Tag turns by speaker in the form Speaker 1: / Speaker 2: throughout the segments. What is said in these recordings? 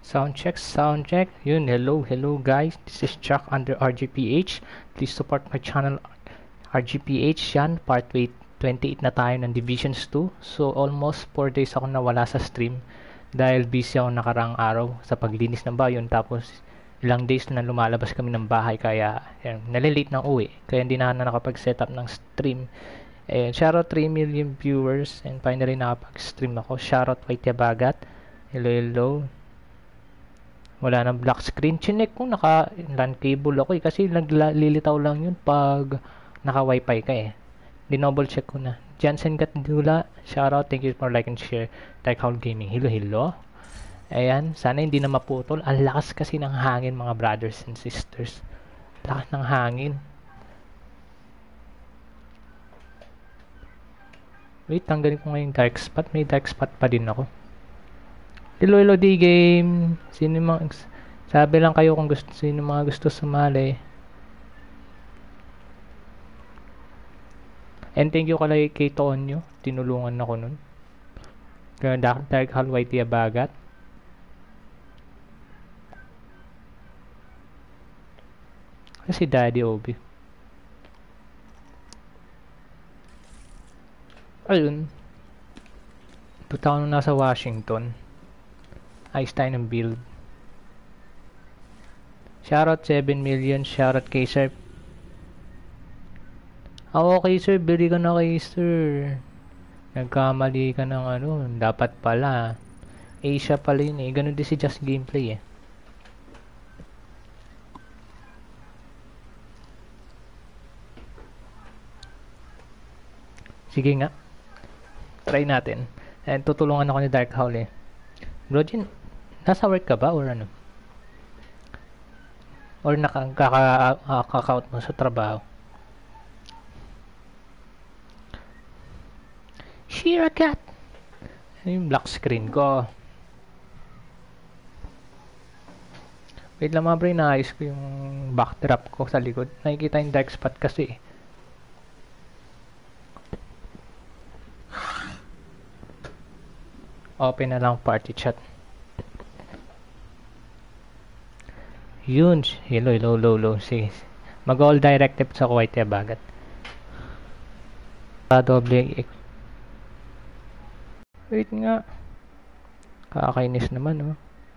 Speaker 1: Sound check. Yun, hello guys. This is Chuck under RGPH. Please support my channel RGPH yan. Part 28 na tayo ng Divisions 2. So almost 4 days ako nawala sa stream dahil busy ako nakarang araw sa paglinis ng bayon. Tapos ilang days na lumalabas kami ng bahay kaya nalilate ng uwi. Kaya hindi na nakapag-setup ng stream. Shoutout 3 million viewers and finally nakapag-stream ako. Shoutout Whitey Bagat. Hello. Wala nang black screen. Chinek ko naka LAN cable ako kasi naglilitaw lang yun pag naka wifi ka Dinoble check ko na. Jansen Gatdula, shoutout, thank you for like and share. Darkhound Gaming, hello. Ayan, sana hindi na maputol. Ang lakas kasi ng hangin mga brothers and sisters. Lakas ng hangin. Wait, tanggalin ko ngayon dark spot. May dark spot pa din ako. Hello D-Game. Sino mga sabi lang kayo kung sino mga gusto sumali. And thank you kay Tonyo. Tinulungan ako nun. Dark Hall Whitey Bagat. Kasi Daddy Obi. Ayun. Punta ko nung nasa Washington. Ayos tayo ng build. Shoutout 7 million. Shoutout kay Sir. Okay sir, bili ka na kay Sir. Nagkamali ka ng dapat pala. Asia pala yun Ganun din si Just Gameplay Sige nga. Try natin. And tutulungan ako ni Dark Howl Bro Jin, nasa work ka ba or ano? Or nakaka-out mo sa trabaho? Shira cat! Yung black screen ko. Wait lang mga bro, naayos ko yung backdrop ko sa likod. Nakikita yung dark spot kasi Open na lang party chat. Yun. Hello. Sige. Mag-all directive sa Whitey Bagat. Doble. Wait nga. Kakainis naman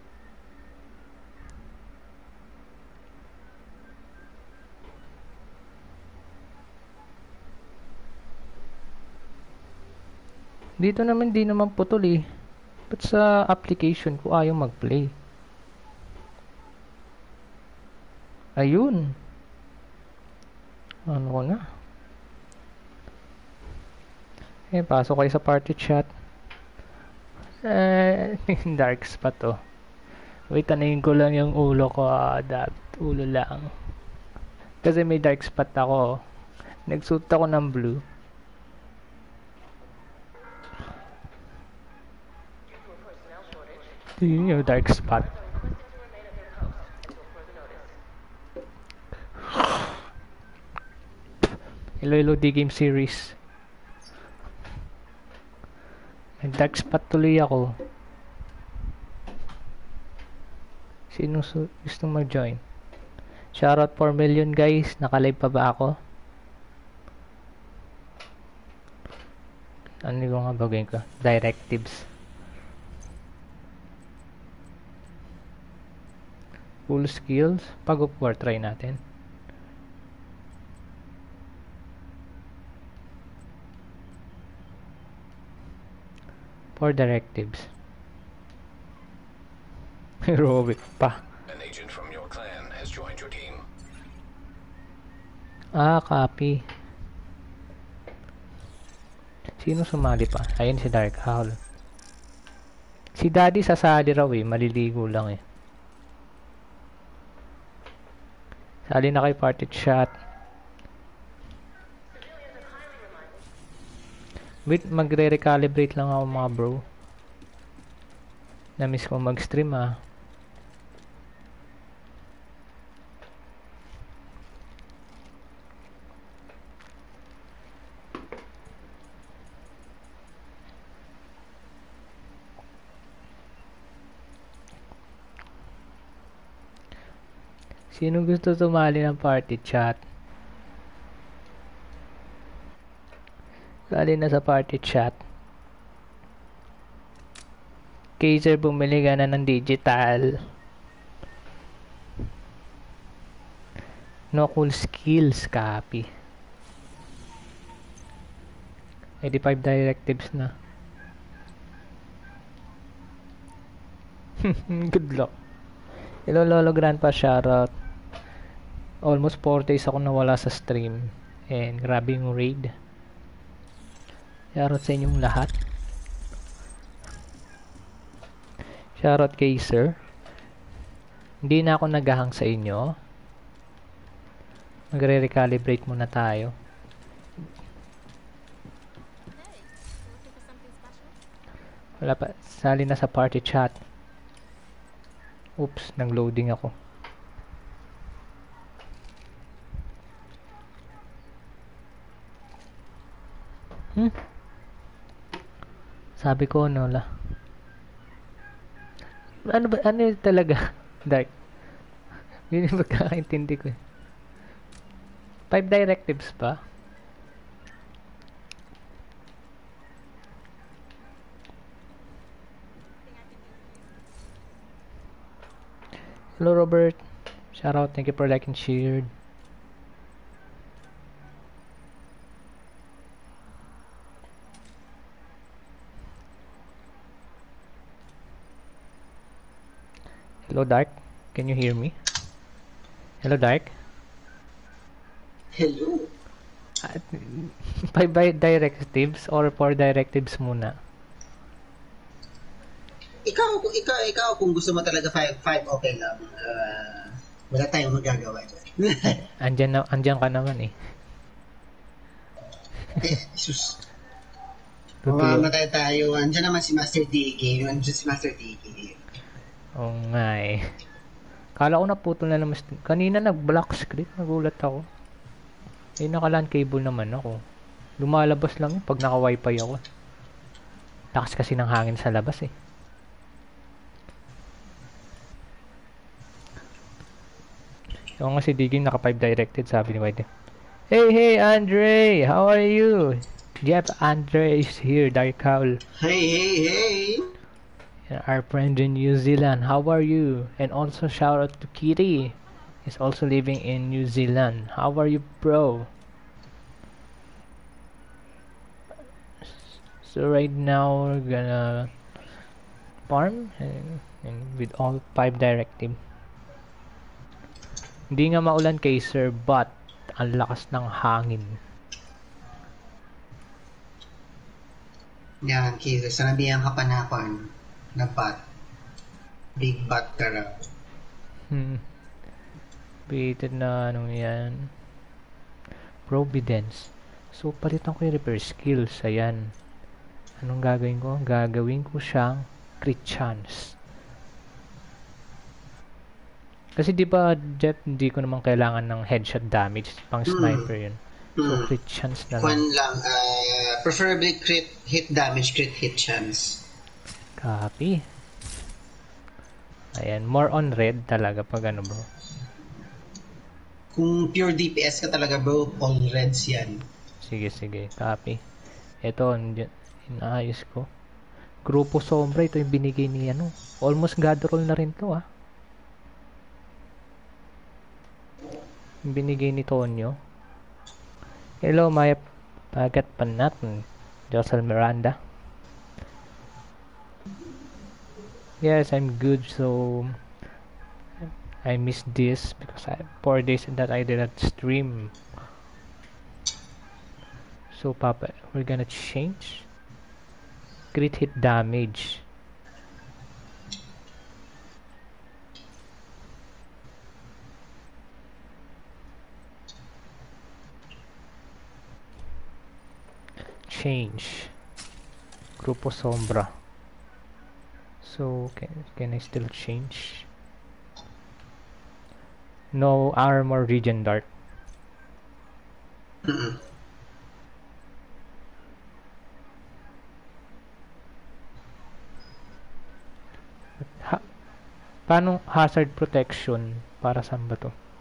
Speaker 1: Dito naman di naman putol Ba't sa application ko ayaw mag-play? Ayun. Ano ko na? Pasok kayo sa party chat. Dark spot Wait, tanayin ko lang yung ulo ko. Ulo lang. Kasi may dark spot ako. Nagsuot ako ng blue. Yun yung dark spot. Hello D-Game series. May dark spot tuloy ako. Sino gusto mag-join? Shoutout 4 million guys. Naka-live pa ba ako? Ano yung nga bagay ko? Directives. Full skills. Pag-up-war try natin. For directives. Heroic pa.
Speaker 2: An agent from your clan has joined your team.
Speaker 1: Copy. Sino sumali pa? Ayun si Dark Howl. Si Daddy sasali raw maliligo lang Sali na kay party chat. Wait, magre-recalibrate lang ako mga bro. Na-miss ko mag-stream Sino gusto sumali ng party chat? Sali na sa party chat. Kaiser, bumili ka na ng digital. No cool skills, copy. 85 directives na. Good luck. Hello Lolo Grandpa, shoutout. Almost 4 days ako nawala sa stream. And grabe yung raid. Shoutout sa inyong lahat. Shoutout kay Sir. Hindi na ako naghahang sa inyo. Magre-recalibrate muna tayo. Wala pa. Sali na sa party chat. Oops, nag-loading ako. Sabi ko, Nola. Ano ba? Ano yun talaga? Dark. Yun yung magkakaintindi ko. 5 directives pa? Hello Robert. Shout out. Thank you for liking, shared. Hello Dark. Can you hear me? Hello Dark.
Speaker 3: Hello.
Speaker 1: 5 directives or 4 directives muna?
Speaker 3: Ikaw kung gusto mo talaga 5 okay lang. Wala tayong magagawa dyan.
Speaker 1: Andyan ka naman eh.
Speaker 3: Jesus. Mamamatay tayo. Andyan naman si Master DK. Andyan si Master DK.
Speaker 1: Oo nga eh. Kala ko naputol na naman. Kanina nag-black screen. Nagulat ako. Eh, naka-LAN cable naman ako. Lumalabas lang yun pag naka-wifi ako. Lakas kasi ng hangin sa labas eh. So nga si Diging naka 5 directed, sabi ni Whitey. Hey Andre! How are you? Jeff Andre is here, Dark Owl.
Speaker 3: Hey!
Speaker 1: And our friend in New Zealand, how are you? And also shout out to Kitty. He's also living in New Zealand. How are you, bro? So right now we're gonna farm and with all 5 directive. Hindi nga maulan kay Sir, but ang lakas ng hangin.
Speaker 3: Yan, Kiza. Sanabihan ka pa na ako na bat. Big bat ka raw.
Speaker 1: Baited na anong yan. Providence. So palitan ko yung repair skills. Ayan. Anong gagawin ko? Gagawin ko siyang crit chance. Kasi di ba, Jeff, hindi ko naman kailangan ng headshot damage. Pang sniper yun. So crit chance na lang.
Speaker 3: Preferably crit hit damage, crit hit chance.
Speaker 1: Copy. Ayan, more on red talaga pag ano bro.
Speaker 3: Kung pure DPS ka talaga bro, all reds yan.
Speaker 1: Sige, copy. Ito, inaayos ko. Grupo Sombra, ito yung binigay ni ano. Almost god roll na rin to ah. Yung binigay ni Tonyo. Hello, Maya Pagat Panat. Josel Miranda. Yes, I'm good. So I missed this because 4 days that I did not stream. So Papa, we're gonna change crit hit damage. Change Grupo Sombra. So can I still change? No armor region dart. Paano hazard protection? Para saan ba to?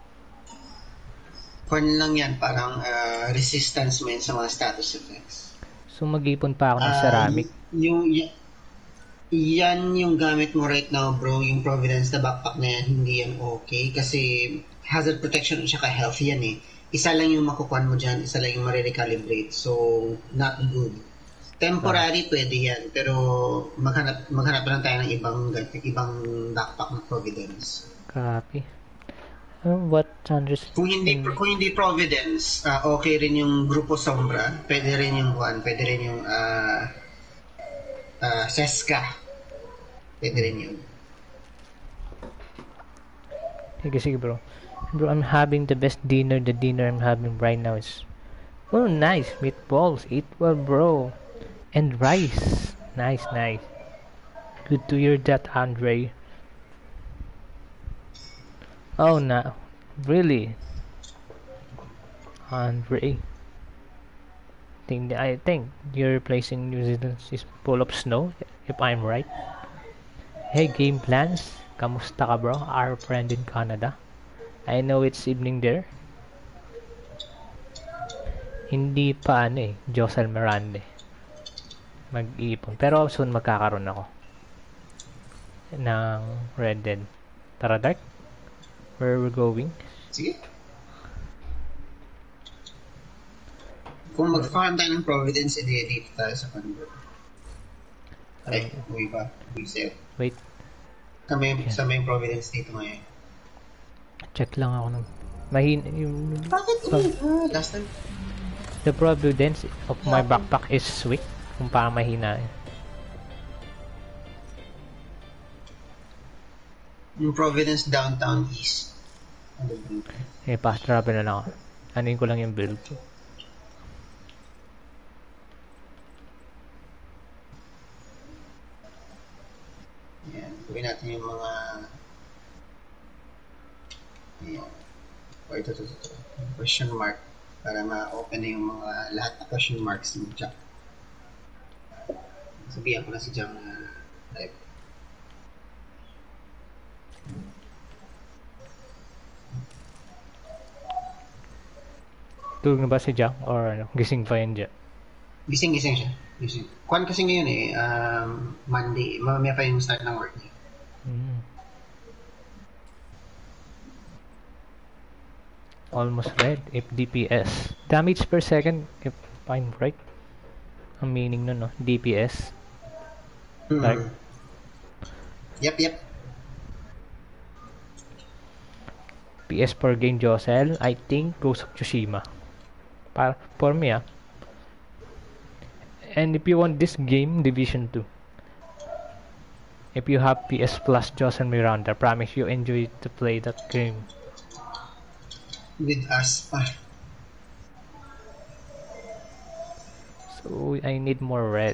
Speaker 3: Kwan lang yan, parang resistance mo yun sa mga status effects.
Speaker 1: So mag-ipon pa ako ng
Speaker 3: Ah,
Speaker 1: ceramic.
Speaker 3: yan yung gamit mo right now, bro. Yung Providence na backpack na yan, hindi yan okay. Kasi hazard protection at saka health yan eh. Isa lang yung makukuhan mo dyan, isa lang yung marirecalibrate. So, not good. Temporary pwede yan, pero maghanap lang tayo ng ibang backpack na Providence.
Speaker 1: Copy. What Sanders?
Speaker 3: Kung hindi Providence, okay rin yung Grupo Sombra, pwede rin yung Seska. Pwede rin yun.
Speaker 1: Sige bro. Bro, I'm having the best dinner. The dinner I'm having right now is... Oh, nice. Meatballs. Eat well, bro. And rice. Nice. Good to hear that, Andre. Oh, no. Really? Andre. I think your place in New Zealand is full of snow, if I'm right. Hey, game plans. Kamusta ka, bro? Our friend in Canada. I know it's evening there. Hindi pa Josel Miranda mag-iipon. Pero soon magkakaroon ako ng Red Dead. Tara, Dark. Where we're going?
Speaker 3: Sige. Kung mag-farm tayo ng Providence, edi-edit tayo sa Convert. Ay, uwi pa.
Speaker 1: Wait.
Speaker 3: Sa may Providence dito ngayon.
Speaker 1: Check lang ako ng...
Speaker 3: Bakit? Last time.
Speaker 1: The Providence of my backpack is weak. Kung paano mahina
Speaker 3: Yung Providence downtown east.
Speaker 1: fast travel na lang ako. Anuin ko lang yung build.
Speaker 3: Yan. Gawin natin yung mga... Ayan. Ito. Question mark. Para ma-open na yung mga lahat na question marks ng Jack. Sabihan ko na si Jack na type.
Speaker 1: Tulog na ba si Jack? Or gising pa yun Jack?
Speaker 3: Gising siya. Kwan kasi ngayon Monday. Mamaya pa yung start ng work niya.
Speaker 1: Almost red. If DPS. Damage per second, if I'm right. Ang meaning nun, no? DPS. Like.
Speaker 3: Yep.
Speaker 1: PS per game, Josel. I think Ghost of Tsushima. For me, And if you want this game, Division 2. If you have PS Plus, Josel Miranda, promise you enjoy to play that game.
Speaker 3: With us pa.
Speaker 1: So I need more red.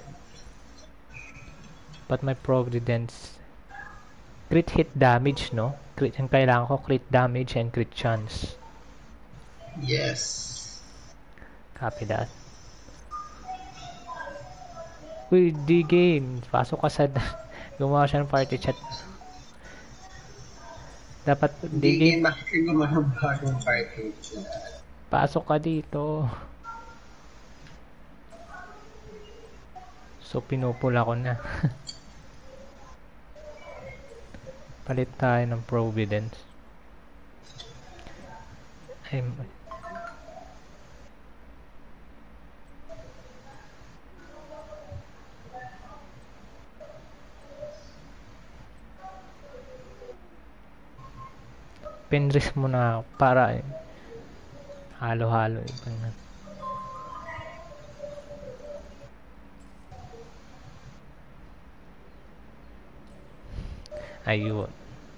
Speaker 1: But my Providence crit hit damage, no? Crit ang kailangan ko, crit damage and crit chance.
Speaker 3: Yes.
Speaker 1: Copy that. Uy, D-game. Pasok ka sa... Gumawa siya ng party chat. Dapat
Speaker 3: D-game. Bakit ka gumawa ng bagong party chat?
Speaker 1: Pasok ka dito. So, pinupula ko na. Palit tayo ng Providence. Penris muna para halo-halo ibang ayun.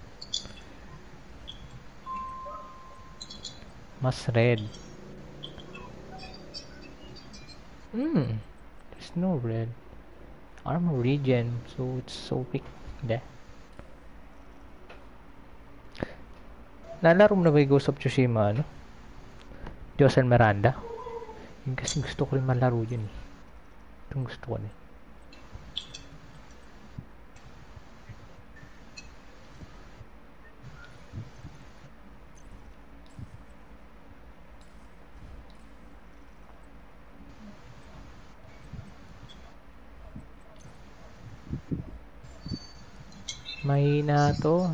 Speaker 1: Mas red. There's no red. Armor regen, so it's so weak. There. Nalaro mo na ba yung Ghost of Tsushima, Josel Miranda? Yung kasi gusto ko rin malaro yun eh. Itong gusto ko na Mahina to.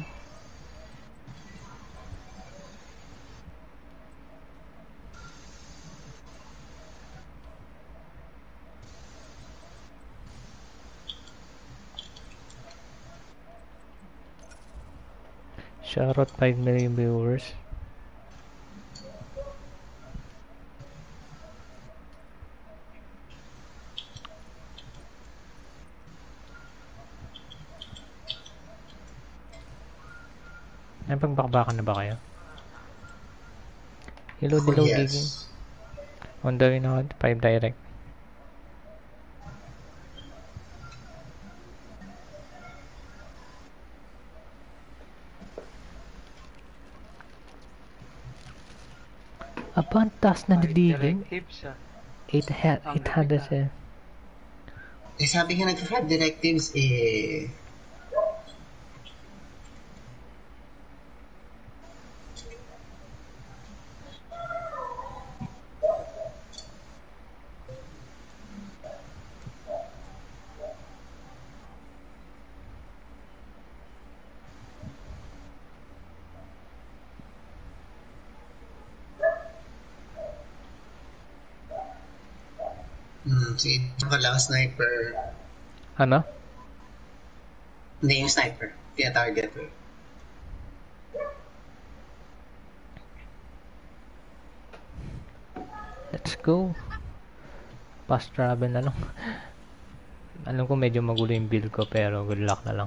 Speaker 1: Shoutout 5 million viewers. Ay, pagbakbakan na ba kayo? Hello,
Speaker 3: Oh,
Speaker 1: Dilaw
Speaker 3: yes.
Speaker 1: Giging. On the way na 5 direct. Aba, ang taas na didiging.
Speaker 4: Directives,
Speaker 1: 800 eh.
Speaker 3: Eh, sabi nga nag-5 directives, eh... sige, ka lang, sniper.
Speaker 1: Ano?
Speaker 3: Hindi yung sniper. Tina-target ko.
Speaker 1: Let's go. Fast travel na lang. Alam ko medyo magulo yung build ko pero good luck na lang.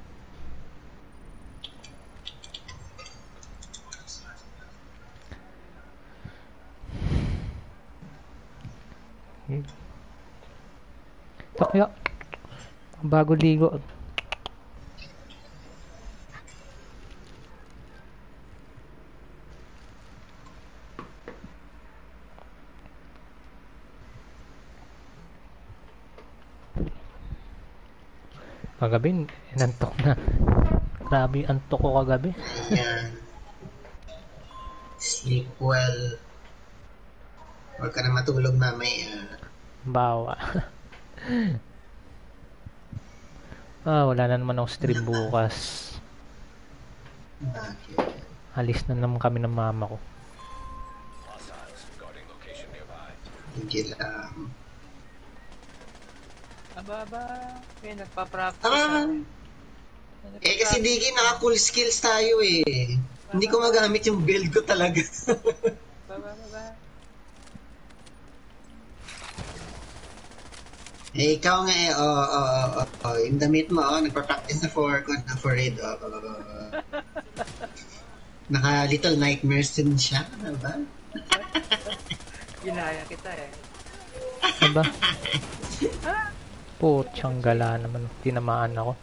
Speaker 1: Takya. Bago ligo. Kagabi, inantok na. Grabe, antok ko kagabi.
Speaker 3: Ayan. Sleep well. Huwag ka na matulog mamaya.
Speaker 1: Bawa. Wala na naman akong stream bukas.
Speaker 3: Bakit?
Speaker 1: Alis na naman kami ng mama ko.
Speaker 2: Hostiles guarding location nearby.
Speaker 3: Higil lang.
Speaker 4: Aba, may nagpa-practice.
Speaker 3: Eh kasi Diggy, naka-cool skills tayo eh. Hindi ko magamit yung build ko talaga.
Speaker 4: Baba.
Speaker 3: Eh, ikaw nga eh, yung damit mo, nagpa-practice na for raid, Naka Little Nightmares din siya, ano ba?
Speaker 4: Ginaya kita eh.
Speaker 1: Aba? Putyang gala naman. Tinamaan ako.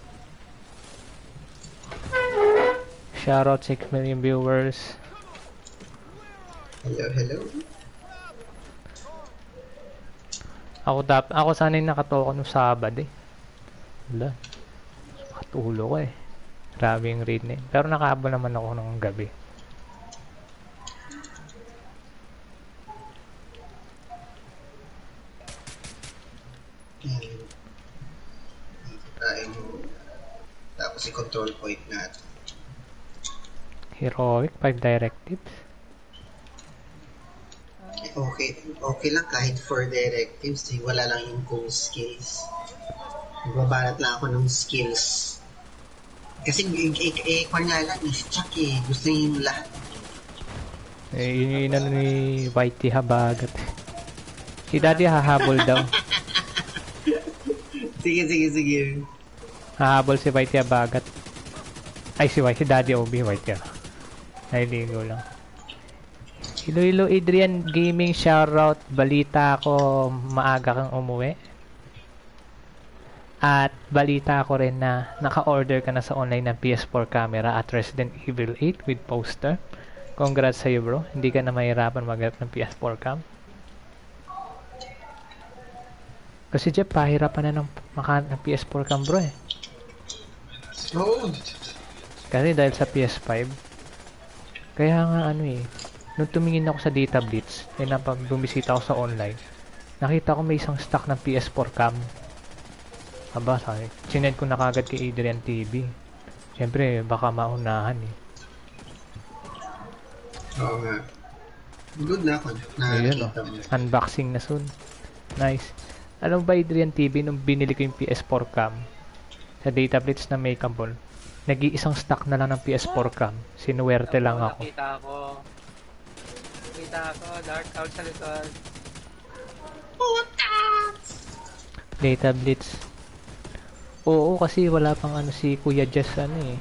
Speaker 1: Shoutout 6 million viewers.
Speaker 3: Hello.
Speaker 1: Ako sana'y nakatoka nung Sabado eh. Wala. Makatulo ko eh. Grabe yung raid na yun. Pero nakaabol naman ako ng gabi.
Speaker 3: Tapos i-control point natin.
Speaker 1: Heroic 5 directives.
Speaker 3: Okay lang kahit 4 directives, eh, wala lang yung cool skills. Magbabarat lang ako ng skills. Kasi kwan nga lang, Chuck eh, gusto niya yung lahat.
Speaker 1: Yun yung ni Whitey Habagat. Si Daddy hahabol daw.
Speaker 3: Sige.
Speaker 1: Hahabol si Whitey Habagat. Ay, si Daddy Obi Whitey. Ay, ligo lang. Hello Adrian Gaming, shoutout. Balita ko maaga kang umuwi. At balita ko rin na naka-order ka na sa online ng PS4 camera at Resident Evil 8 with poster. Congrats sa'yo bro, hindi ka na mahirapan maghanap ng PS4 cam. Kasi Jeff, pahirapan na ng makahanap ng PS4 cam bro eh.
Speaker 3: Oo.
Speaker 1: Kasi dahil sa PS5. Kaya nga ano eh, nung tumingin ako sa Data Blitz, eh napag bumisita ako sa online, nakita ko may isang stock ng PS4 cam. Aba, sabi, sinend ko na kagad kay Adrian TV. Siyempre, baka maunahan eh.
Speaker 3: Oo nga. Good na ako.
Speaker 1: Ayun
Speaker 3: Nakakita mo.
Speaker 1: unboxing na soon. Nice. Alam mo ba, Adrian TV, nung binili ko yung PS4 cam, sa data blitz na makeable, nag-iisang stock na lang ng PS4 cam. Sinuwerte lang ako.
Speaker 4: Nakita ko, dark out sa likod.
Speaker 1: Data blitz. Oo, kasi wala pang ano si Kuya Jess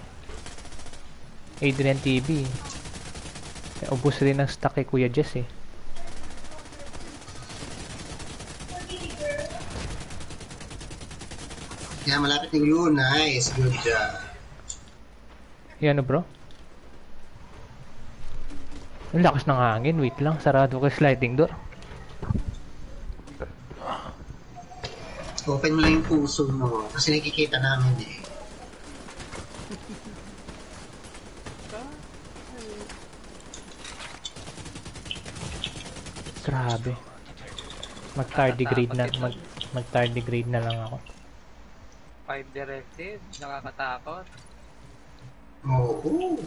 Speaker 1: Adrian TV. Ubus rin ang stock kay Kuya Jess eh.
Speaker 3: Kaya malapit yung yun. Nice. Good job.
Speaker 1: Yan bro. Ang lakas ng hangin. Wait lang. Sarado ko yung sliding door.
Speaker 3: Open mo lang yung puso mo. Kasi nakikita namin eh.
Speaker 1: Grabe. Mag-tardigrade na lang ako.
Speaker 4: 5 directive, nakakatakot.
Speaker 3: Oo.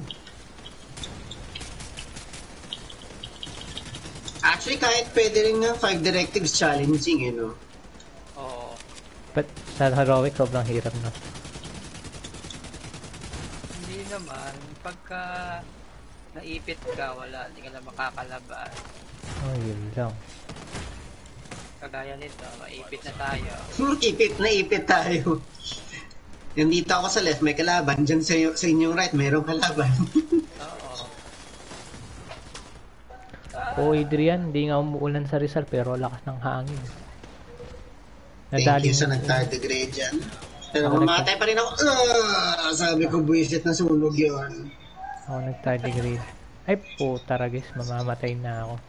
Speaker 3: Actually, kahit pwede rin nga 5 directives challenging, no?
Speaker 4: Oo.
Speaker 1: But sa heroic, sobrang hirap na.
Speaker 4: Hindi naman, pagka naipit ka, wala, hindi ka na makakalaban.
Speaker 1: Oh, yun lang.
Speaker 4: Kagaya nito, maipit na tayo.
Speaker 3: Ipit tayo. Yung dito ako sa left, may kalaban. Diyan sa inyong right, mayroong kalaban.
Speaker 4: Oo.
Speaker 1: Oh, Adrian, hindi nga umuulan sa Rizal pero lakas ng hangin.
Speaker 3: Thank you sa nag-tardigrade dyan. Pero mamatay pa rin ako. Sabi ko, buwisit na sunog yun.
Speaker 1: Ako nag-tardigrade. Ay po, taragis, mamamatay na ako.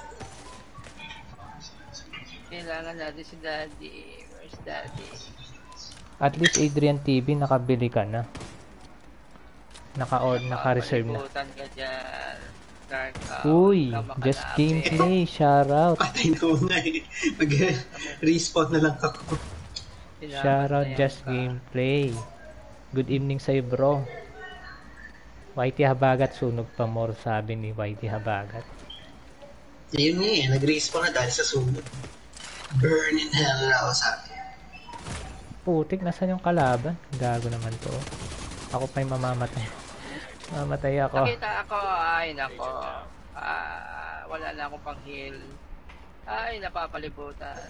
Speaker 4: Kailangan natin si Daddy. Where's Daddy?
Speaker 1: At least Adrian TV, nakabili ka na. Naka-reserve na.
Speaker 4: Palibutan ka dyan. Dark out.
Speaker 1: Uy,
Speaker 4: Huwag ka
Speaker 1: just
Speaker 4: makalapit.
Speaker 1: gameplay, shoutout.
Speaker 3: Patay na ako nga eh. Mag-respawn na lang ako.
Speaker 4: Sinama
Speaker 1: Shoutout,
Speaker 4: na yan
Speaker 1: just
Speaker 4: ka.
Speaker 1: gameplay. Good evening sa'yo, bro. Whitey Habagat, sunog pa more, sabi ni Whitey Habagat.
Speaker 3: Yun nga eh, nag-respawn na dahil sa sunog. Burn in hell na ako sabi.
Speaker 1: Putik, nasan yung kalaban? Gago naman to. Ako pa yung mamamatay. Mamatay ako.
Speaker 4: Nakita ako, ay nako. Wala na akong pang heal. Ay, napapalibutan.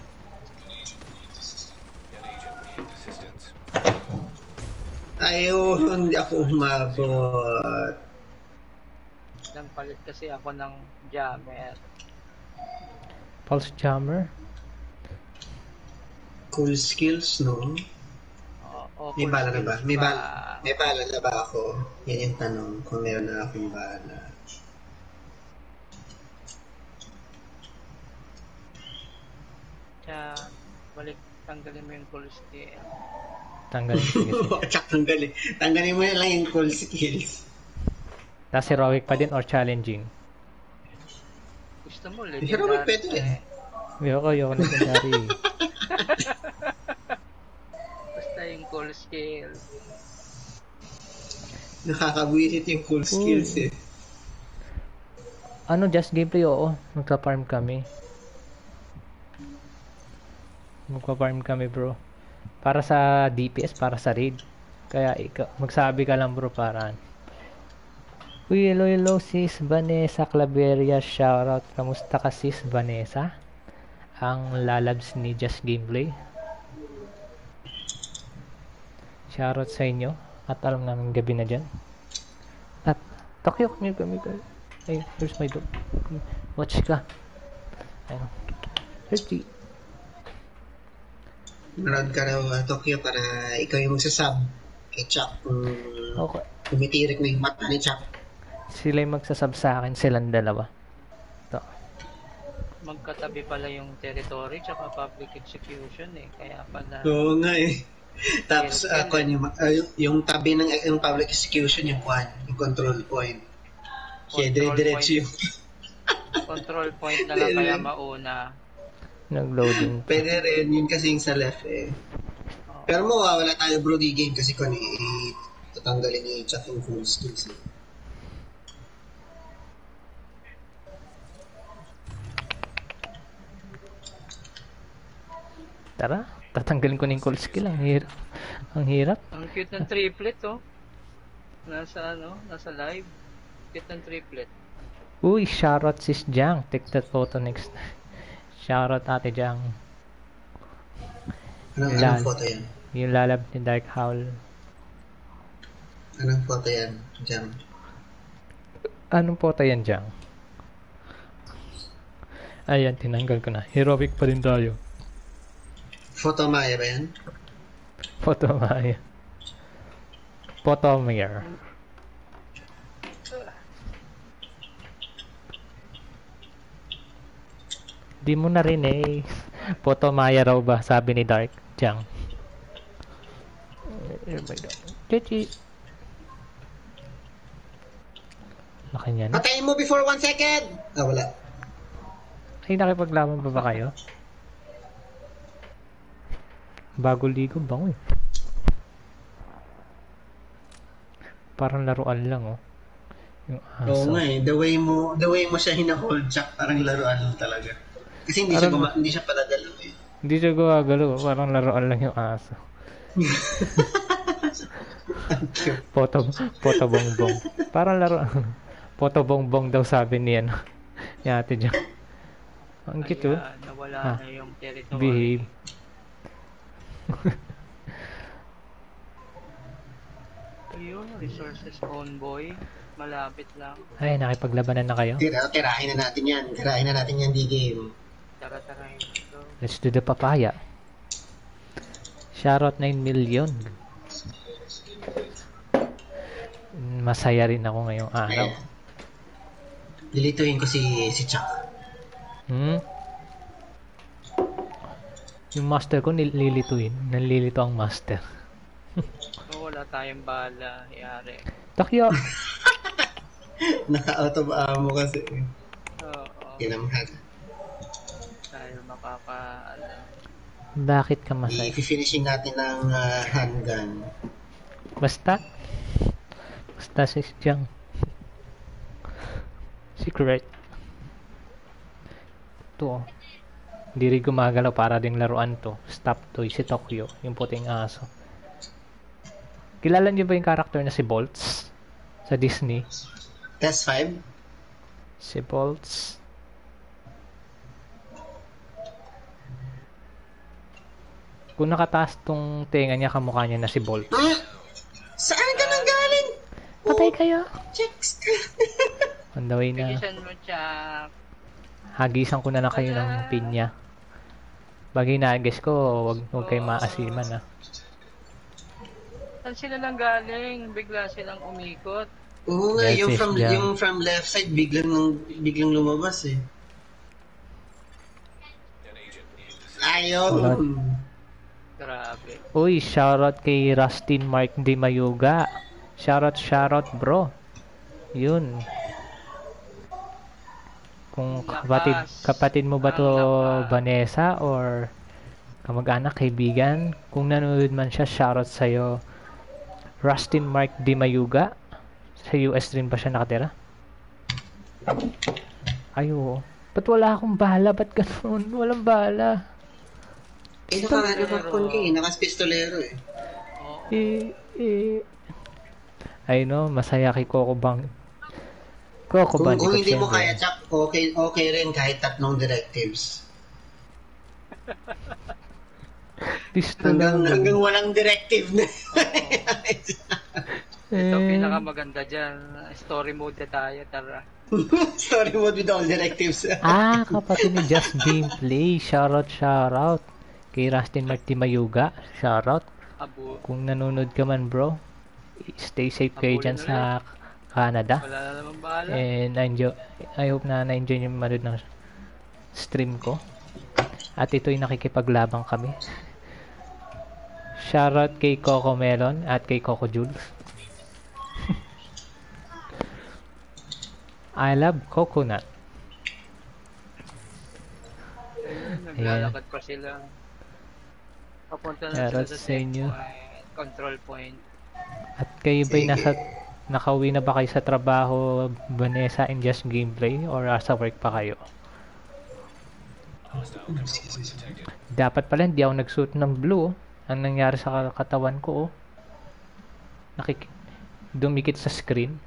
Speaker 2: An agent needs assistance.
Speaker 3: Ayun, hindi ako umabot.
Speaker 4: Nang palit kasi ako ng jammer.
Speaker 1: Pulse Jammer.
Speaker 3: Cool skills, no? May bala na ba? May bala na ba ako? Yan yung tanong, kung meron na akong bala.
Speaker 4: Kaya, balik, tanggalin mo yung cool skill.
Speaker 1: Tanggalin, sige, sige.
Speaker 3: Tsak, tanggalin mo na lang yung cool skills.
Speaker 1: Tapos heroic pa din or challenging?
Speaker 4: Gusto mo,
Speaker 3: Heroic pwede rin.
Speaker 1: Ayoko na kunyari.
Speaker 4: Basta yung cool skill.
Speaker 3: Nakakabwisit yung cool skills eh.
Speaker 1: Ano, just gameplay, oo. Magka-farm kami. Magpa-farm kami, bro. Para sa DPS, para sa raid. Kaya magsabi ka lang, bro, para. Uy, hello, sis Vanessa Claveria. Shoutout. Kamusta ka, sis Vanessa? Ang lalabs ni Just Gameplay. Shoutout sa inyo. At alam namin gabi na dyan. At, Tokyo, kami. Ay, here's my dog. Watch ka. Ayun. 30.
Speaker 3: Manood ka na Tokyo para ikaw yung magsasub kay Chuck kung
Speaker 1: Okay.
Speaker 3: tumitirik na yung mata ni Chuck.
Speaker 1: Sila yung magsasab sa akin, silang dalawa. Ito.
Speaker 4: Magkatabi pala yung territory tsaka public execution eh. Kaya pala,
Speaker 3: Oo nga eh. Tapos yung tabi ng yung public execution yung control point. Kaya
Speaker 4: Control
Speaker 3: dire-diretso yung
Speaker 4: control point na lang kaya mauna.
Speaker 1: Nag-loading.
Speaker 3: pwede rin yun kasi yung sa left eh. Pero mawawala tayo bro di game kasi kung tanggalin ni Chuck yung full skills. Eh.
Speaker 1: Tara, tatanggalin ko na yung cool skill. Ang hirap. Ang hirap.
Speaker 4: Ang cute ng triplet, oh. Nasa live. Cute ng triplet.
Speaker 1: Uy, shoutout sis Jang. Take that photo next. Shoutout ate Jang.
Speaker 3: Anong photo yan?
Speaker 1: Yung lalab ni Dark Howl.
Speaker 3: Anong photo yan, Jam?
Speaker 1: Anong photo yan, Jang? Ayan, tinanggal ko na. Heroic pa rin tayo.
Speaker 3: Photo Maya ba yan?
Speaker 1: Photo Maya. Photo Maya. Di mo na rin eh. Photo Maya raw ba? Sabi ni Dark Jang. Oh my God. Chichi. Laki niya na.
Speaker 3: Patayin mo before 1 second! Ah, wala.
Speaker 1: Ay, nakipaglaban pa ba kayo? Bago ligo, bango eh. Parang laruan lang oh. Yung aso.
Speaker 3: Oo nga eh. The way mo siya hina-hold, Chuck, parang laruan lang talaga. Kasi hindi siya paladalo eh.
Speaker 1: Hindi siya gumagalo. Parang laruan lang yung aso. Poto bongbong. Parang laruan. Poto bongbong daw sabi niya. Ni ate dyan. Ang cute oh.
Speaker 4: Nawala na yung territory.
Speaker 1: Behave.
Speaker 4: Ayun, resources own boy. Malapit lang.
Speaker 1: Ay, nakipaglabanan na kayo?
Speaker 3: Tirahin na natin yan. Tirahin na natin yan, D-game.
Speaker 4: Tara-tarahin ito.
Speaker 1: Let's do the papaya. Shoutout 9 million. Masaya rin ako ngayong araw.
Speaker 3: Lilituin ko si Chuck.
Speaker 1: Yung master ko nililituin. Nalilito ang master.
Speaker 4: Wala tayong bala. Yari.
Speaker 1: Takyo!
Speaker 3: Naka-out of ammo kasi.
Speaker 4: Oo.
Speaker 3: Kinamahal.
Speaker 4: Tayo
Speaker 1: Bakit ka masaya?
Speaker 3: I-finishing natin ng handgun.
Speaker 1: Basta si Jiang. Secret. Ito oh. Hindi rin gumagalaw para ding laruan to. Stop toy si Tokyo. Yung puting aso. Kilala niyo ba yung character na si Bolts? Sa Disney?
Speaker 3: Test 5?
Speaker 1: Si Bolts. Kung nakataas tong tenga niya, kamukha niya na si Bolts.
Speaker 3: Saan ka nang galing?
Speaker 1: Patay kayo!
Speaker 3: Chicks!
Speaker 1: On the way na.
Speaker 4: Bigisan mo, Chuck.
Speaker 1: Hagisan ko na lang kayo ng pinya. Bagay na guess ko, wag kayo maasiman ha.
Speaker 4: Saan sila lang galing? Bigla silang umikot.
Speaker 3: Oo nga,
Speaker 1: Yes,
Speaker 3: yung from left side, biglang lumabas eh. Ayaw!
Speaker 4: Grabe.
Speaker 1: Uy, shoutout kay Rustin Mark Di Mayuga. Shoutout bro. Yun. Kung kapatid mo ba to Vanessa or kamag-anak, kaibigan, kung nanonood man siya, shoutout sa'yo. Rustin Mark Di Mayuga. Sa US rin ba siya nakatira? Ay, oo. Ba't wala akong bala? Ba't ganun? Walang bala.
Speaker 3: Nakakon ka eh. Nakaspistolero eh.
Speaker 1: I know, masaya kay Coco Bang. Coco Bang.
Speaker 3: Kung hindi mo kaya, Chuck, okay rin kahit 3 directives. Hanggang walang directive na.
Speaker 4: Ito pinakamaganda dyan. Story mode na tayo, tara.
Speaker 3: Story mode with all directives.
Speaker 1: Kapatid ni Just Gameplay. Shoutout. Kay Rustin Marty Mayuga. Shoutout. Kung nanonood ka man bro, stay safe kayo dyan sa Canada.
Speaker 4: Wala na naman bahala.
Speaker 1: And I hope na na-enjoy nyo manood ng stream ko. At ito'y nakikipaglabang kami. Shoutout kay Coco Melon at kay Coco Jules. I love coconut.
Speaker 4: Naglalakad pa sila. Papunta na sila sa
Speaker 1: inyo.
Speaker 4: control point.
Speaker 1: At Kayo ba'y
Speaker 3: Sige.
Speaker 1: nakauwi na ba kayo sa trabaho, Vanessa, and just gameplay? Or sa work pa kayo? Dapat pala hindi ako nagsuot ng blue. Ang nangyari sa katawan ko, dumikit sa screen.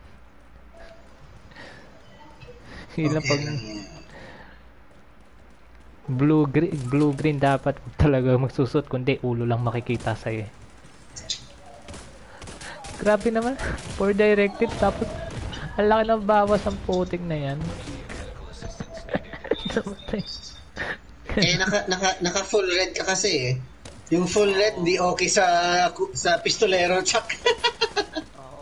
Speaker 1: Ilang
Speaker 3: Okay
Speaker 1: pag
Speaker 3: lang yan.
Speaker 1: blue green dapat talaga magsusot, kundi ulo lang makikita sa'yo. Grabe naman, for directive, tapos ang laki ng bawas ng putik na yan. Namatay.
Speaker 3: Naka full red ka kasi eh. Yung full red di okay sa pistolero, Chuck.
Speaker 4: Oo.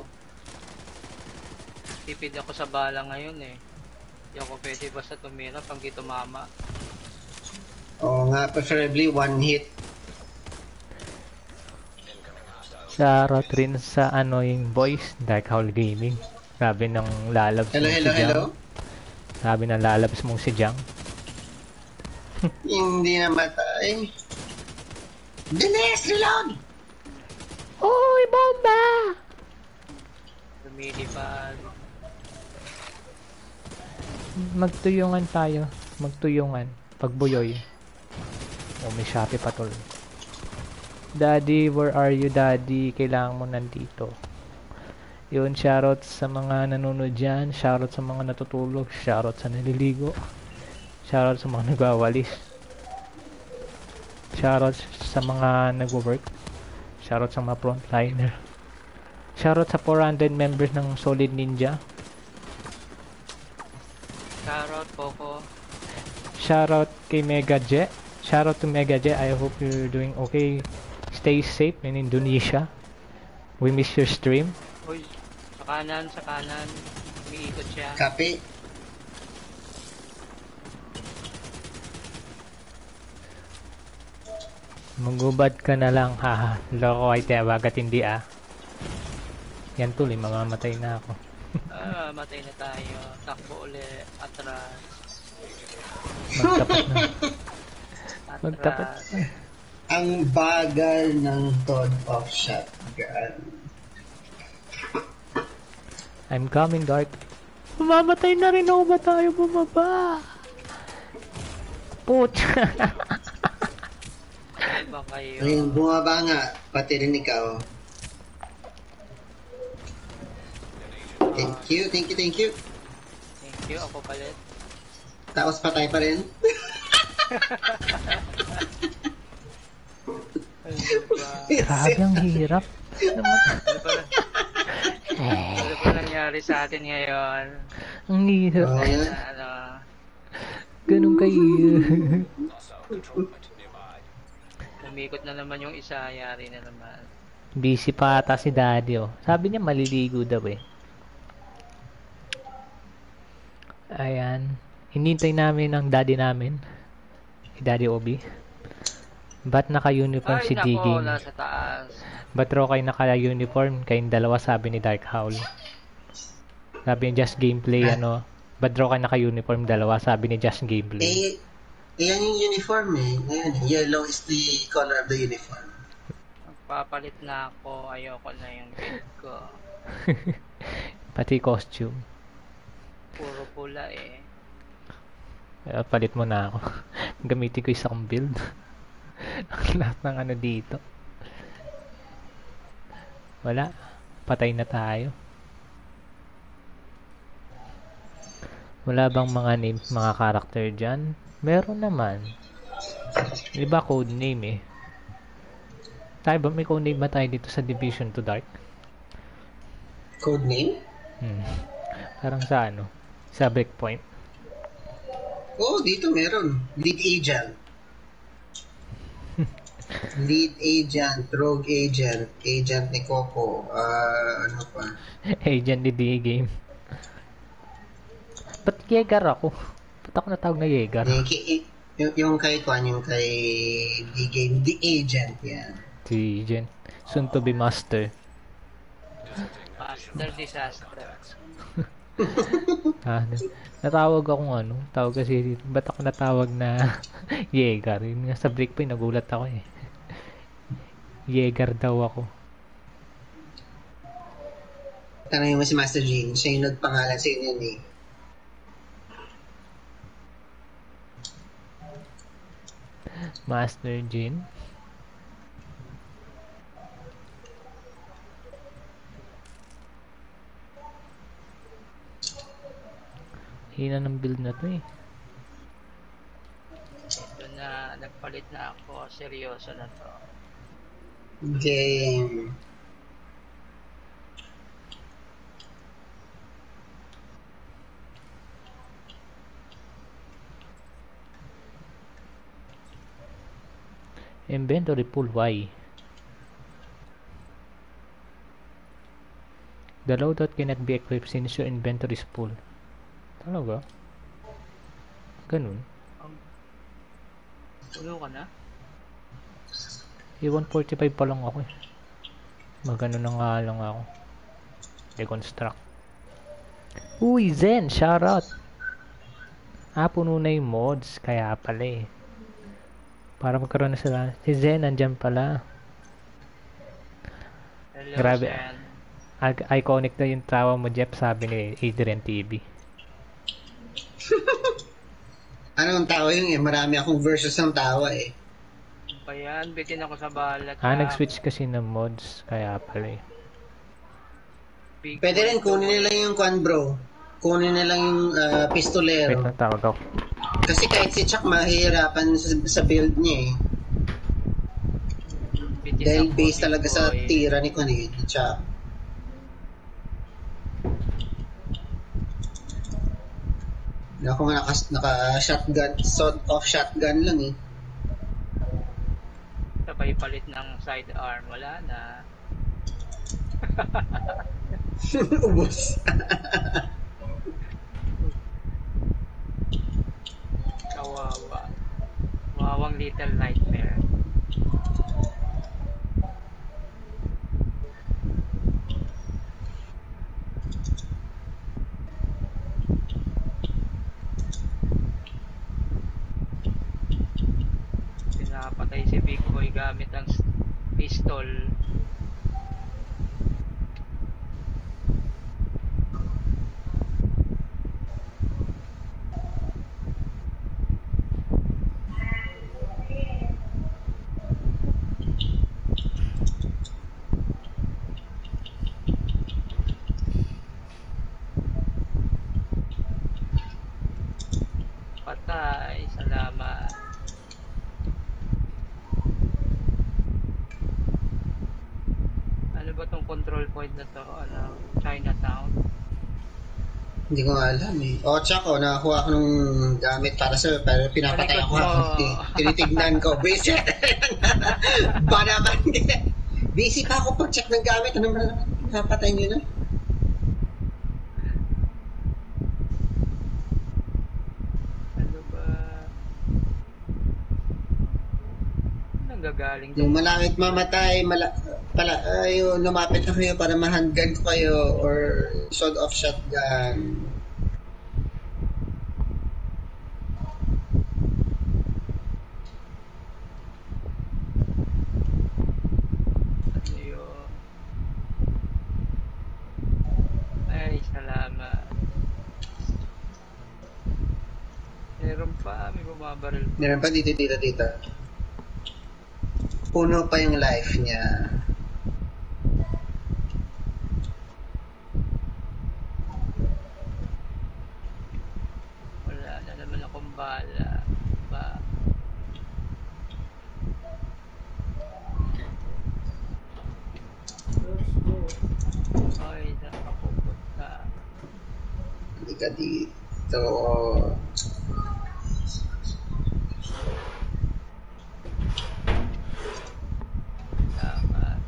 Speaker 4: Tipid ako sa bala ngayon eh. Hindi ako pwede basta tumira pag di tumama.
Speaker 3: Oo nga, preferably one hit.
Speaker 1: Shoutout rin sa yung voice, Dark Howl Gaming. Sabi ng lalabs
Speaker 3: Hello,
Speaker 1: mong
Speaker 3: hello,
Speaker 1: si Jang.
Speaker 3: hello.
Speaker 1: Sabi ng lalabs mong si Jang.
Speaker 3: Hindi namatay. Bilis, reload!
Speaker 1: Oy, bomba!
Speaker 4: Lumilipad.
Speaker 1: Magtuyungan tayo. Magtuyungan. Pagbuyoy. Oh, may Shopee pa tol. Daddy, where are you, Daddy? Kailangan mo nandito. Yun, shoutout sa mga nanonood dyan. Shoutout sa mga natutulog. Shoutout sa naliligo. Shoutout sa mga nagwawalis. Shoutout sa mga nagwo-work. Shoutout sa mga frontliner. Shoutout sa 400 members ng Solid Ninja.
Speaker 4: Shoutout Coco.
Speaker 1: Shoutout kay Mega Jet. Shoutout to Mega Jet. I hope you're doing okay. Stay safe in Indonesia. We miss your stream.
Speaker 4: Uy, sa kanan, sa kanan. Umiikot siya.
Speaker 3: Copy.
Speaker 1: Magubad ka na lang, haha. Loko ay bagat hindi ah. Yan tuloy, mamamatay na ako.
Speaker 4: Matay na tayo. Takbo ulit. Atras.
Speaker 1: Magtapat na.
Speaker 4: Atras.
Speaker 1: Magtapat na.
Speaker 3: Ang bagal ng Todd of Shotgun.
Speaker 1: I'm coming, Dark. Mamamatay na rin ako, ba tayo bumaba? Putya.
Speaker 4: Ano ba kayo?
Speaker 3: Ayun, bumaba nga. Pati rin ikaw. Thank you, thank you, thank you.
Speaker 4: Thank you. Ako palit.
Speaker 3: Tapos patay pa rin.
Speaker 4: Ano ba?
Speaker 1: Grabe ang hirap.
Speaker 4: Ano ba nangyari sa atin ngayon?
Speaker 1: Ang hirap.
Speaker 3: Oh, yan.
Speaker 4: Ano?
Speaker 1: Ganun kayo.
Speaker 4: Umikot na naman yung isa. Yari na naman.
Speaker 1: Busy pa ata si Daddy oh. Sabi niya maliligo daw eh. Ayan. Hinintay namin ang daddy namin. Si Daddy Obi. Ba't naka-uniform si
Speaker 4: Ay, nako.
Speaker 1: Diging?
Speaker 4: Nasa taas.
Speaker 1: Ba't raw kayo naka-uniform? Kayong dalawa sabi ni Dark Howl. Sabi ni Just Gameplay ano. Ba't raw kayo naka-uniform dalawa? Sabi ni Just Gameplay.
Speaker 3: Yan yung uniform eh. Ngayon, yellow is the color of the uniform.
Speaker 4: Magpapalit na ako. Ayoko na yung bed ko.
Speaker 1: Pati costume.
Speaker 4: Puro pula eh.
Speaker 1: Palit mo na ako. Gamitin ko isang build. Ang lahat ng ano dito. Wala. Patay na tayo. Wala bang mga name, mga character dyan? Meron naman. Di ba code name eh? Tayo ba? May code name ba tayo dito sa Division to Dark?
Speaker 3: Code name?
Speaker 1: Parang sa ano? Sa Breakpoint.
Speaker 3: Oh, dito meron. Lead agent. Lead agent, rogue agent, agent ni Coco, ano pa?
Speaker 1: Agent ni D-Game. Ba't Yeager ako? Ba't ako natawag na Yeager?
Speaker 3: Yung kay Kwan, yung kay D-Game, the agent, yan.
Speaker 1: Si Agent. Soon to be master.
Speaker 4: Master disaster.
Speaker 1: Natawag akong ano, tawag kasi dito. Ba't ako natawag na Yeager? Yun nga sa Breakpoint, nagulat ako eh. Yeager daw ako.
Speaker 3: Tanongin mo si Master Jean, siya yung nagpangalan sa inyo eh.
Speaker 1: Master Jean. Hina ng build na to eh.
Speaker 4: Doon na nagpalit na ako. Seryoso na to.
Speaker 3: Game.
Speaker 1: Inventory pool, why? The loadout cannot be equipped since your inventory is full. Talaga? Ganun?
Speaker 4: Tulo ka na?
Speaker 1: E145 pa lang ako eh. Magano na nga lang ako. Deconstruct. Uy, Zen! Shoutout! Puno na yung mods. Kaya pala eh. Para magkaroon na sila. Si Zen, nandyan pala.
Speaker 4: Hello,
Speaker 1: Grabe.
Speaker 4: Sen.
Speaker 1: Iconic na yung tawa mo, Jeff, sabi ni Adrian TV.
Speaker 3: Anong tawa yun eh? Marami akong versus ng tawa eh.
Speaker 4: Ano ba yan? Bitin ako sa balat.
Speaker 1: Nag-switch kasi ng mods. Kaya pala eh.
Speaker 4: Big
Speaker 3: Pwede rin kunin nila yung kwan bro. Kunin nila yung
Speaker 1: Wait,
Speaker 3: pistolero.
Speaker 1: natawag ako.
Speaker 3: Kasi kahit si Chuck mahihirapan sa build niya eh.
Speaker 4: bitin
Speaker 3: Dahil
Speaker 4: ako,
Speaker 3: based
Speaker 4: big
Speaker 3: talaga sa
Speaker 4: boy.
Speaker 3: tira ni kwan eh. Chuck. Ako nga naka-shotgun, sort of shotgun lang eh.
Speaker 4: Sabay palit ng sidearm. Wala na.
Speaker 3: Ubus.
Speaker 4: Kawawa. Wawang little nightmare. Pinapatay si Big Boy gamit ang pistol. Patay, salamat. Ano ba tong control point na to? Ano? Chinatown?
Speaker 3: Hindi ko nga alam eh. O, Chuck, nakakuha ko ng gamit para sa'yo, pero pinapatay
Speaker 4: Malikot
Speaker 3: ako.
Speaker 4: mo.
Speaker 3: Tinitignan ko. Busy. Ba naman. Busy pa ako pag-check ng gamit. Ano ba naman? Pinapatay nyo na?
Speaker 4: Ano ba? Anong gagaling
Speaker 3: Yung malangit mamatay, ayun, lumapit na kayo para ma-handgun ko kayo or sawed off shotgun.
Speaker 4: Ano yun? Ay, salamat. Meron pa, may bumabaril pa.
Speaker 3: Meron pa dito. Puno pa yung life niya.
Speaker 4: Wala na naman akong bala. Ba? Ay, saan ka pupunta?
Speaker 3: Hindi ka dito.
Speaker 4: Salamat.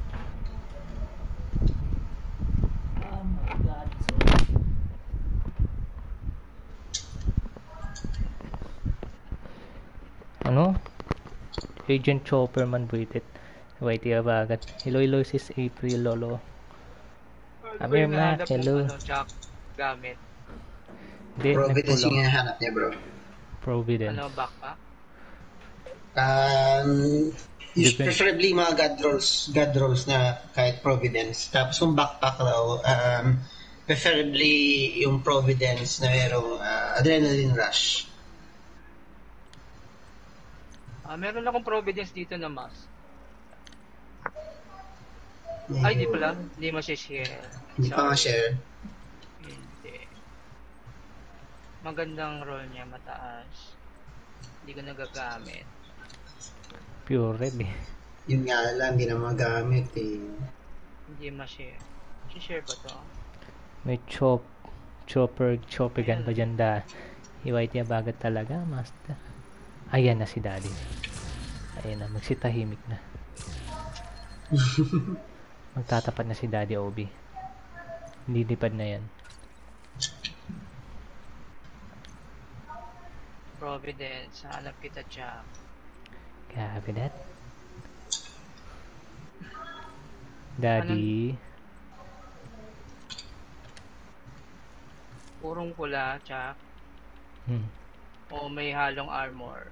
Speaker 1: Ano? Agent Chopperman waited. Waiti abagat. Hello, sis April Lolo. Amir Mac, hello.
Speaker 4: Ano, Jack, gamit.
Speaker 1: Hindi,
Speaker 3: Providence yung
Speaker 1: nagpulang.
Speaker 3: hinahanap niya, bro.
Speaker 1: Providence.
Speaker 4: Ano, backpack?
Speaker 3: Um,
Speaker 1: Depende.
Speaker 3: Preferably mga god rolls na kahit Providence. Tapos kung backpack daw, preferably yung Providence na merong adrenaline rush.
Speaker 4: Meron akong Providence dito na mas. Ay, di pala. Hindi mo share.
Speaker 3: Hindi pa ma-share.
Speaker 4: Hindi. Magandang roll niya, mataas. Hindi ko nagagamit.
Speaker 1: Pure red eh.
Speaker 3: Yun nga lang, hindi na magamit eh.
Speaker 4: Hindi ma-share. Si-share ba to?
Speaker 1: May chopper gun pa dyan da. Iwait niya bagat talaga, master. Ayan na si daddy. Ayan na, magsitahimik na. Magtatapat na si Daddy Obi. Lilipad na yan.
Speaker 4: Providence, hanap kita, Jack.
Speaker 1: Copy that. Daddy.
Speaker 4: Purong pula, Jack. O may halong armor.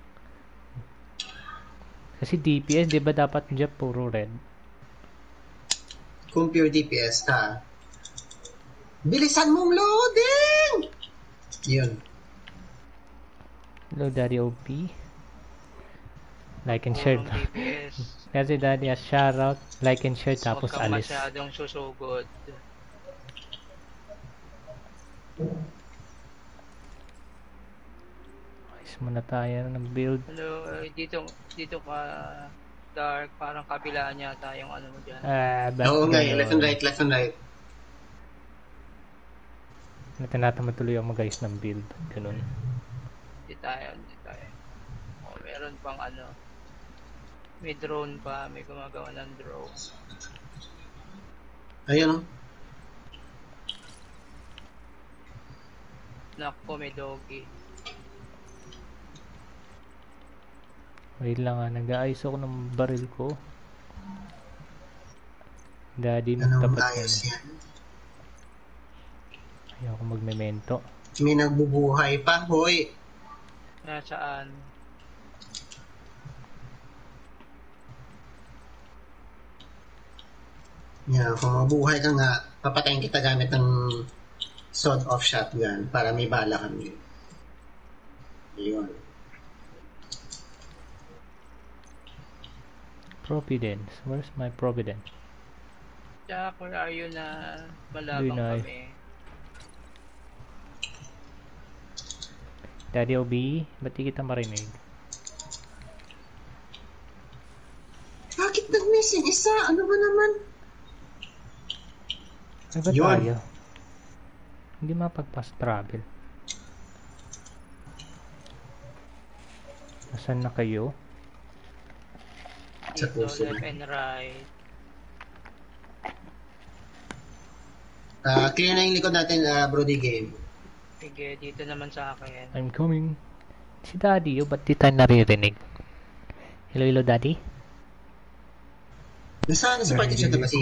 Speaker 1: Kasi DPS, di ba dapat dyan puro red?
Speaker 3: Kung pure DPS ka, bilisan mong loading! Yun.
Speaker 1: Hello, Daddy OP. Like and share.
Speaker 4: Purong DPS.
Speaker 1: Kasi Daddy, shoutout, like and share, tapos
Speaker 4: Huwag kang
Speaker 1: alis.
Speaker 4: masyadong susugod.
Speaker 1: Alis muna tayo ng build.
Speaker 4: Hello, dito ka, Dark. Parang kabila niya tayong ano mo dyan.
Speaker 1: Back
Speaker 3: Oo
Speaker 1: to
Speaker 3: nga,
Speaker 1: the-
Speaker 3: left and right, left and right.
Speaker 1: Tinatamad tuloy ako guys ng build. Ganun.
Speaker 4: Hindi tayo. O, meron pang ano. May drone pa. May gumagawa ng drone.
Speaker 3: Ayun o.
Speaker 4: Nakpo, may doggy.
Speaker 1: Wait lang nga, nag-aayos ako ng baril ko. Daddy,
Speaker 3: Anong
Speaker 1: magtapat
Speaker 3: ayos
Speaker 1: ka na.
Speaker 3: yan?
Speaker 1: Ayaw ko magmemento.
Speaker 3: May nagbubuhay pa, hoy.
Speaker 4: Nasaan?
Speaker 3: Yan, kung mabuhay ka nga, papatayin kita gamit ng sawed-off shotgun para may bala kami. Yun.
Speaker 1: Providence. Where's my Providence?
Speaker 4: Jack, where are you na malabang
Speaker 1: Hindi na eh.
Speaker 4: kami?
Speaker 1: Daddy OB, ba't di kita marinig?
Speaker 3: Bakit nag-missing isa? Ano ba naman?
Speaker 1: Ay, ba't
Speaker 3: Yun.
Speaker 1: tayo? Hindi mapag-fast travel. Nasaan na kayo?
Speaker 3: Sa
Speaker 4: Dito,
Speaker 3: puso.
Speaker 4: left and right.
Speaker 3: Clear na yung likod natin, Brody Game.
Speaker 4: Sige, dito naman sa akin.
Speaker 1: I'm coming. Si Daddy, ba't di tayo naririnig? Hello, Daddy?
Speaker 3: Nasa party chat ba si...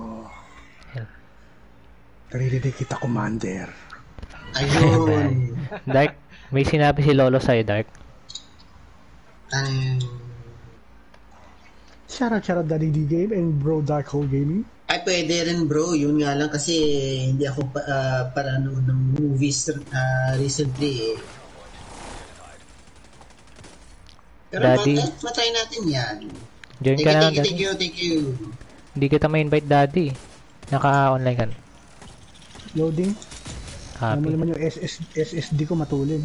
Speaker 5: Naririnig kita, Commander.
Speaker 3: Ayun.
Speaker 1: Dark, may sinabi si Lolo sa'yo, Dark.
Speaker 5: Shoutout Daddy D Game and Bro Dark Hole Gaming.
Speaker 3: Ay, pwede rin bro. Yun nga lang kasi hindi ako para noon ng movies recently eh. Pero
Speaker 1: Daddy.
Speaker 3: matry natin yan.
Speaker 1: Join ka na lang,
Speaker 3: Thank
Speaker 1: Daddy.
Speaker 3: you, thank you.
Speaker 1: Hindi kita ma-invite, Daddy. Naka-online ka na.
Speaker 5: Loading. Alam mo
Speaker 1: Happy.
Speaker 5: naman yung SSD ko matulin.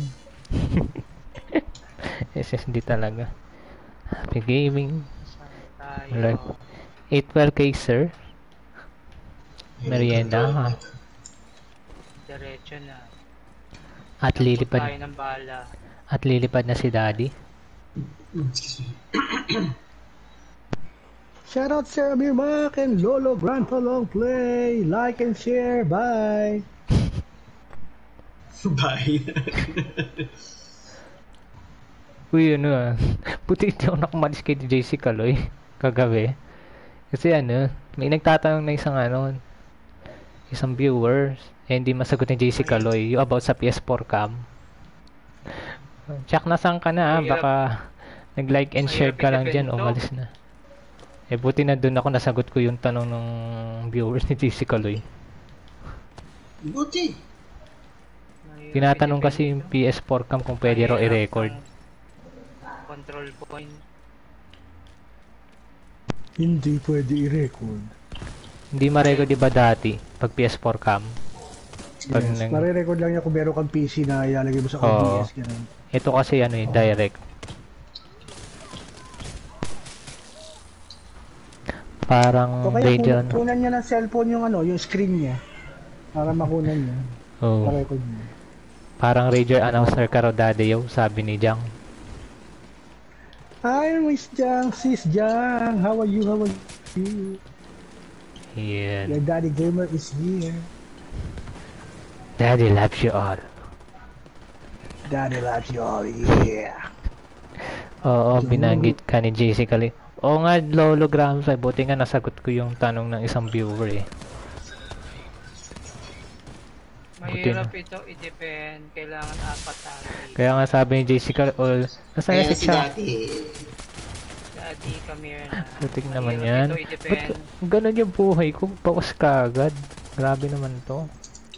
Speaker 1: SSD talaga. Happy gaming.
Speaker 4: Tayo.
Speaker 1: Alright. 812K, sir. Merienda ha.
Speaker 4: Diretso na.
Speaker 1: At
Speaker 4: Tayo
Speaker 1: lilipad.
Speaker 4: ng bala.
Speaker 1: At lilipad na si Daddy.
Speaker 3: Excuse me.
Speaker 5: Shoutout Sir Amir Mac and Lolo Grandpa Long Play. Like and share. Bye.
Speaker 3: Bye.
Speaker 1: Uy, ano ah. Puti hindi ako nakamalis kay JC Kaloy. Kagabi. Kasi ano, may nagtatanong na isang viewers. Eh, hindi masagot ni JC Kaloy. Yung about sa PS4 cam. Check na saan ka na ah. Baka nag-like and share ka lang dyan.
Speaker 4: Mahirap
Speaker 1: Umalis na. Eh, buti na doon ako nasagot ko yung tanong ng viewers ni JC Kaloy.
Speaker 3: Buti.
Speaker 1: Tinatanong kasi yung PS4 cam kung pwede raw i-record.
Speaker 4: Control point.
Speaker 5: Hindi pwede i-record.
Speaker 1: Hindi ma-record diba dati pag PS4 cam? Pag
Speaker 5: Yes, mare-record lang niya kung meron kang PC na ilalagay mo sa
Speaker 1: Oo.
Speaker 5: OBS. Ganun.
Speaker 1: Ito kasi ano eh, direct. Parang
Speaker 5: O kaya
Speaker 1: Radeon.
Speaker 5: kunan niya ng cellphone yung ano, yung screen niya. Para makunan niya.
Speaker 1: Oh,
Speaker 5: Ma-record niya.
Speaker 1: parang radio announcer ka raw daddy yo, sabi ni Jang.
Speaker 5: Hi, Miss Jang, Sis Jang. How are you? How are you?
Speaker 1: Yan.
Speaker 5: Your daddy gamer is here.
Speaker 1: Daddy loves you all.
Speaker 5: Daddy loves you all, yeah.
Speaker 1: Oo, binanggit ka ni JC Kaloy. Oo nga, Lolograms ay buti nga nasagot ko yung tanong ng isang viewer eh.
Speaker 4: Mahirap ito i-depend. Kailangan apat tali.
Speaker 1: Kaya nga sabi ni JC Kaloy, nasaya
Speaker 3: Kaya
Speaker 1: si
Speaker 3: si
Speaker 1: Cha.
Speaker 3: Dati.
Speaker 4: Daddy, come here na.
Speaker 1: Putik naman
Speaker 4: Mahirap
Speaker 1: yan.
Speaker 4: ito i-depend.
Speaker 1: Ba't ganun yung buhay ko? Bawas ka agad. Grabe naman to.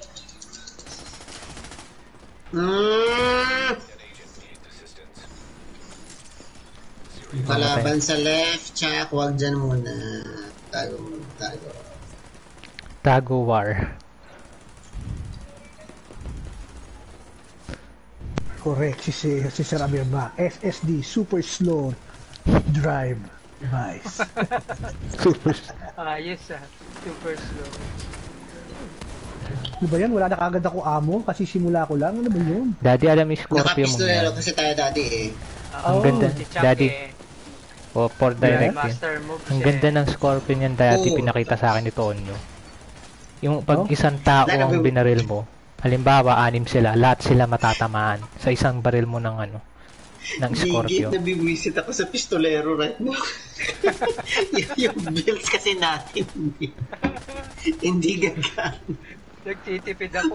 Speaker 3: Palaban sa left, Chak, wag dyan muna. Tago.
Speaker 1: Tago War.
Speaker 5: Correct, si Sir Amir ba? SSD, super slow drive device.
Speaker 1: Super.
Speaker 4: Ayos super slow.
Speaker 5: Ano ba yan? Wala na kagad ako amo kasi simula ko lang. Ano ba yun?
Speaker 1: Daddy, alam yung Scorpio mo
Speaker 3: Nakapistolero
Speaker 1: yan.
Speaker 3: kasi tayo dati eh.
Speaker 1: Ang ganda.
Speaker 4: Si Chuck
Speaker 1: Daddy. O, for direct yun.
Speaker 4: Master moves
Speaker 1: Ang ganda ng Scorpio niyan dati,
Speaker 3: Oo.
Speaker 1: pinakita sa akin ni Tonyo. Yung pag
Speaker 5: Oh?
Speaker 1: isang tao
Speaker 3: Lalo,
Speaker 1: ang binaril mo, halimbawa, 6 sila, lahat sila matatamaan sa isang baril mo ng ano, ng Scorpio.
Speaker 3: Gigit na bibwisit ako sa pistolero right now. yung bills kasi natin hindi gagaan.
Speaker 4: Nagtitipid ako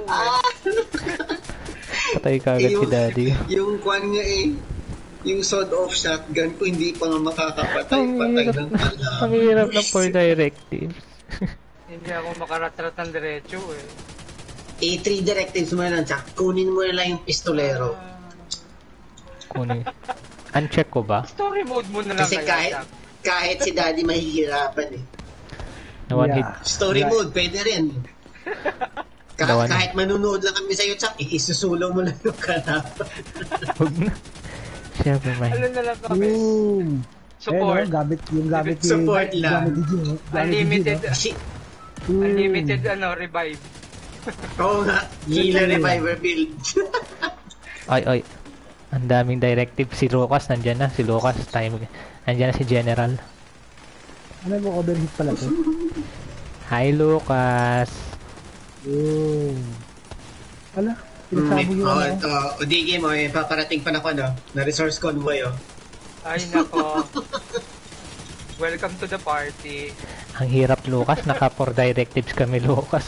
Speaker 1: Patay ka agad si Daddy.
Speaker 3: Yung kwan nga eh, yung sawed-off shotgun ko hindi pa nga makakapatay.
Speaker 1: Ang
Speaker 3: Patay
Speaker 1: hirap
Speaker 3: ng
Speaker 1: na, ang hirap na for directives.
Speaker 4: Hindi ako makaratrat ng diretso
Speaker 3: A3 directives mo na lang, Chak. Kunin mo na lang yung pistolero.
Speaker 1: Kunin. Uncheck ko ba?
Speaker 4: Story mode mo na lang
Speaker 3: Kasi
Speaker 4: kaya.
Speaker 3: kahit si Daddy mahihirapan eh.
Speaker 1: Na one hit.
Speaker 3: Story
Speaker 5: Right.
Speaker 3: mode, pwede rin.
Speaker 1: Dawan.
Speaker 3: Kahit manunood lang kami sa'yo, Chak, isusulong mo lang yung kanapan.
Speaker 1: Huwag na. Siyempre, may.
Speaker 4: Ano na lang kami?
Speaker 5: Boom!
Speaker 4: Support.
Speaker 5: Eh, no, gamit
Speaker 3: Support lang.
Speaker 5: Gamit ni Gio.
Speaker 4: Unlimited.
Speaker 5: Boom.
Speaker 4: Unlimited revive.
Speaker 3: Oo nga, gila reviver build.
Speaker 1: Ay. Ang daming directive. Si Lucas, nandyan na. Si Lucas, time. Nandyan na si General.
Speaker 5: Ano mo, overheat pala to?
Speaker 1: Hi, Lucas.
Speaker 5: Boom. Ala, pinagsabi yung ano.
Speaker 3: ito. O di game, paparating pa na ko, no? Na resource convoy, oh.
Speaker 4: Ay nako. Welcome to the party.
Speaker 1: Ang hirap, Lucas. Naka 4 directives kami, Lucas.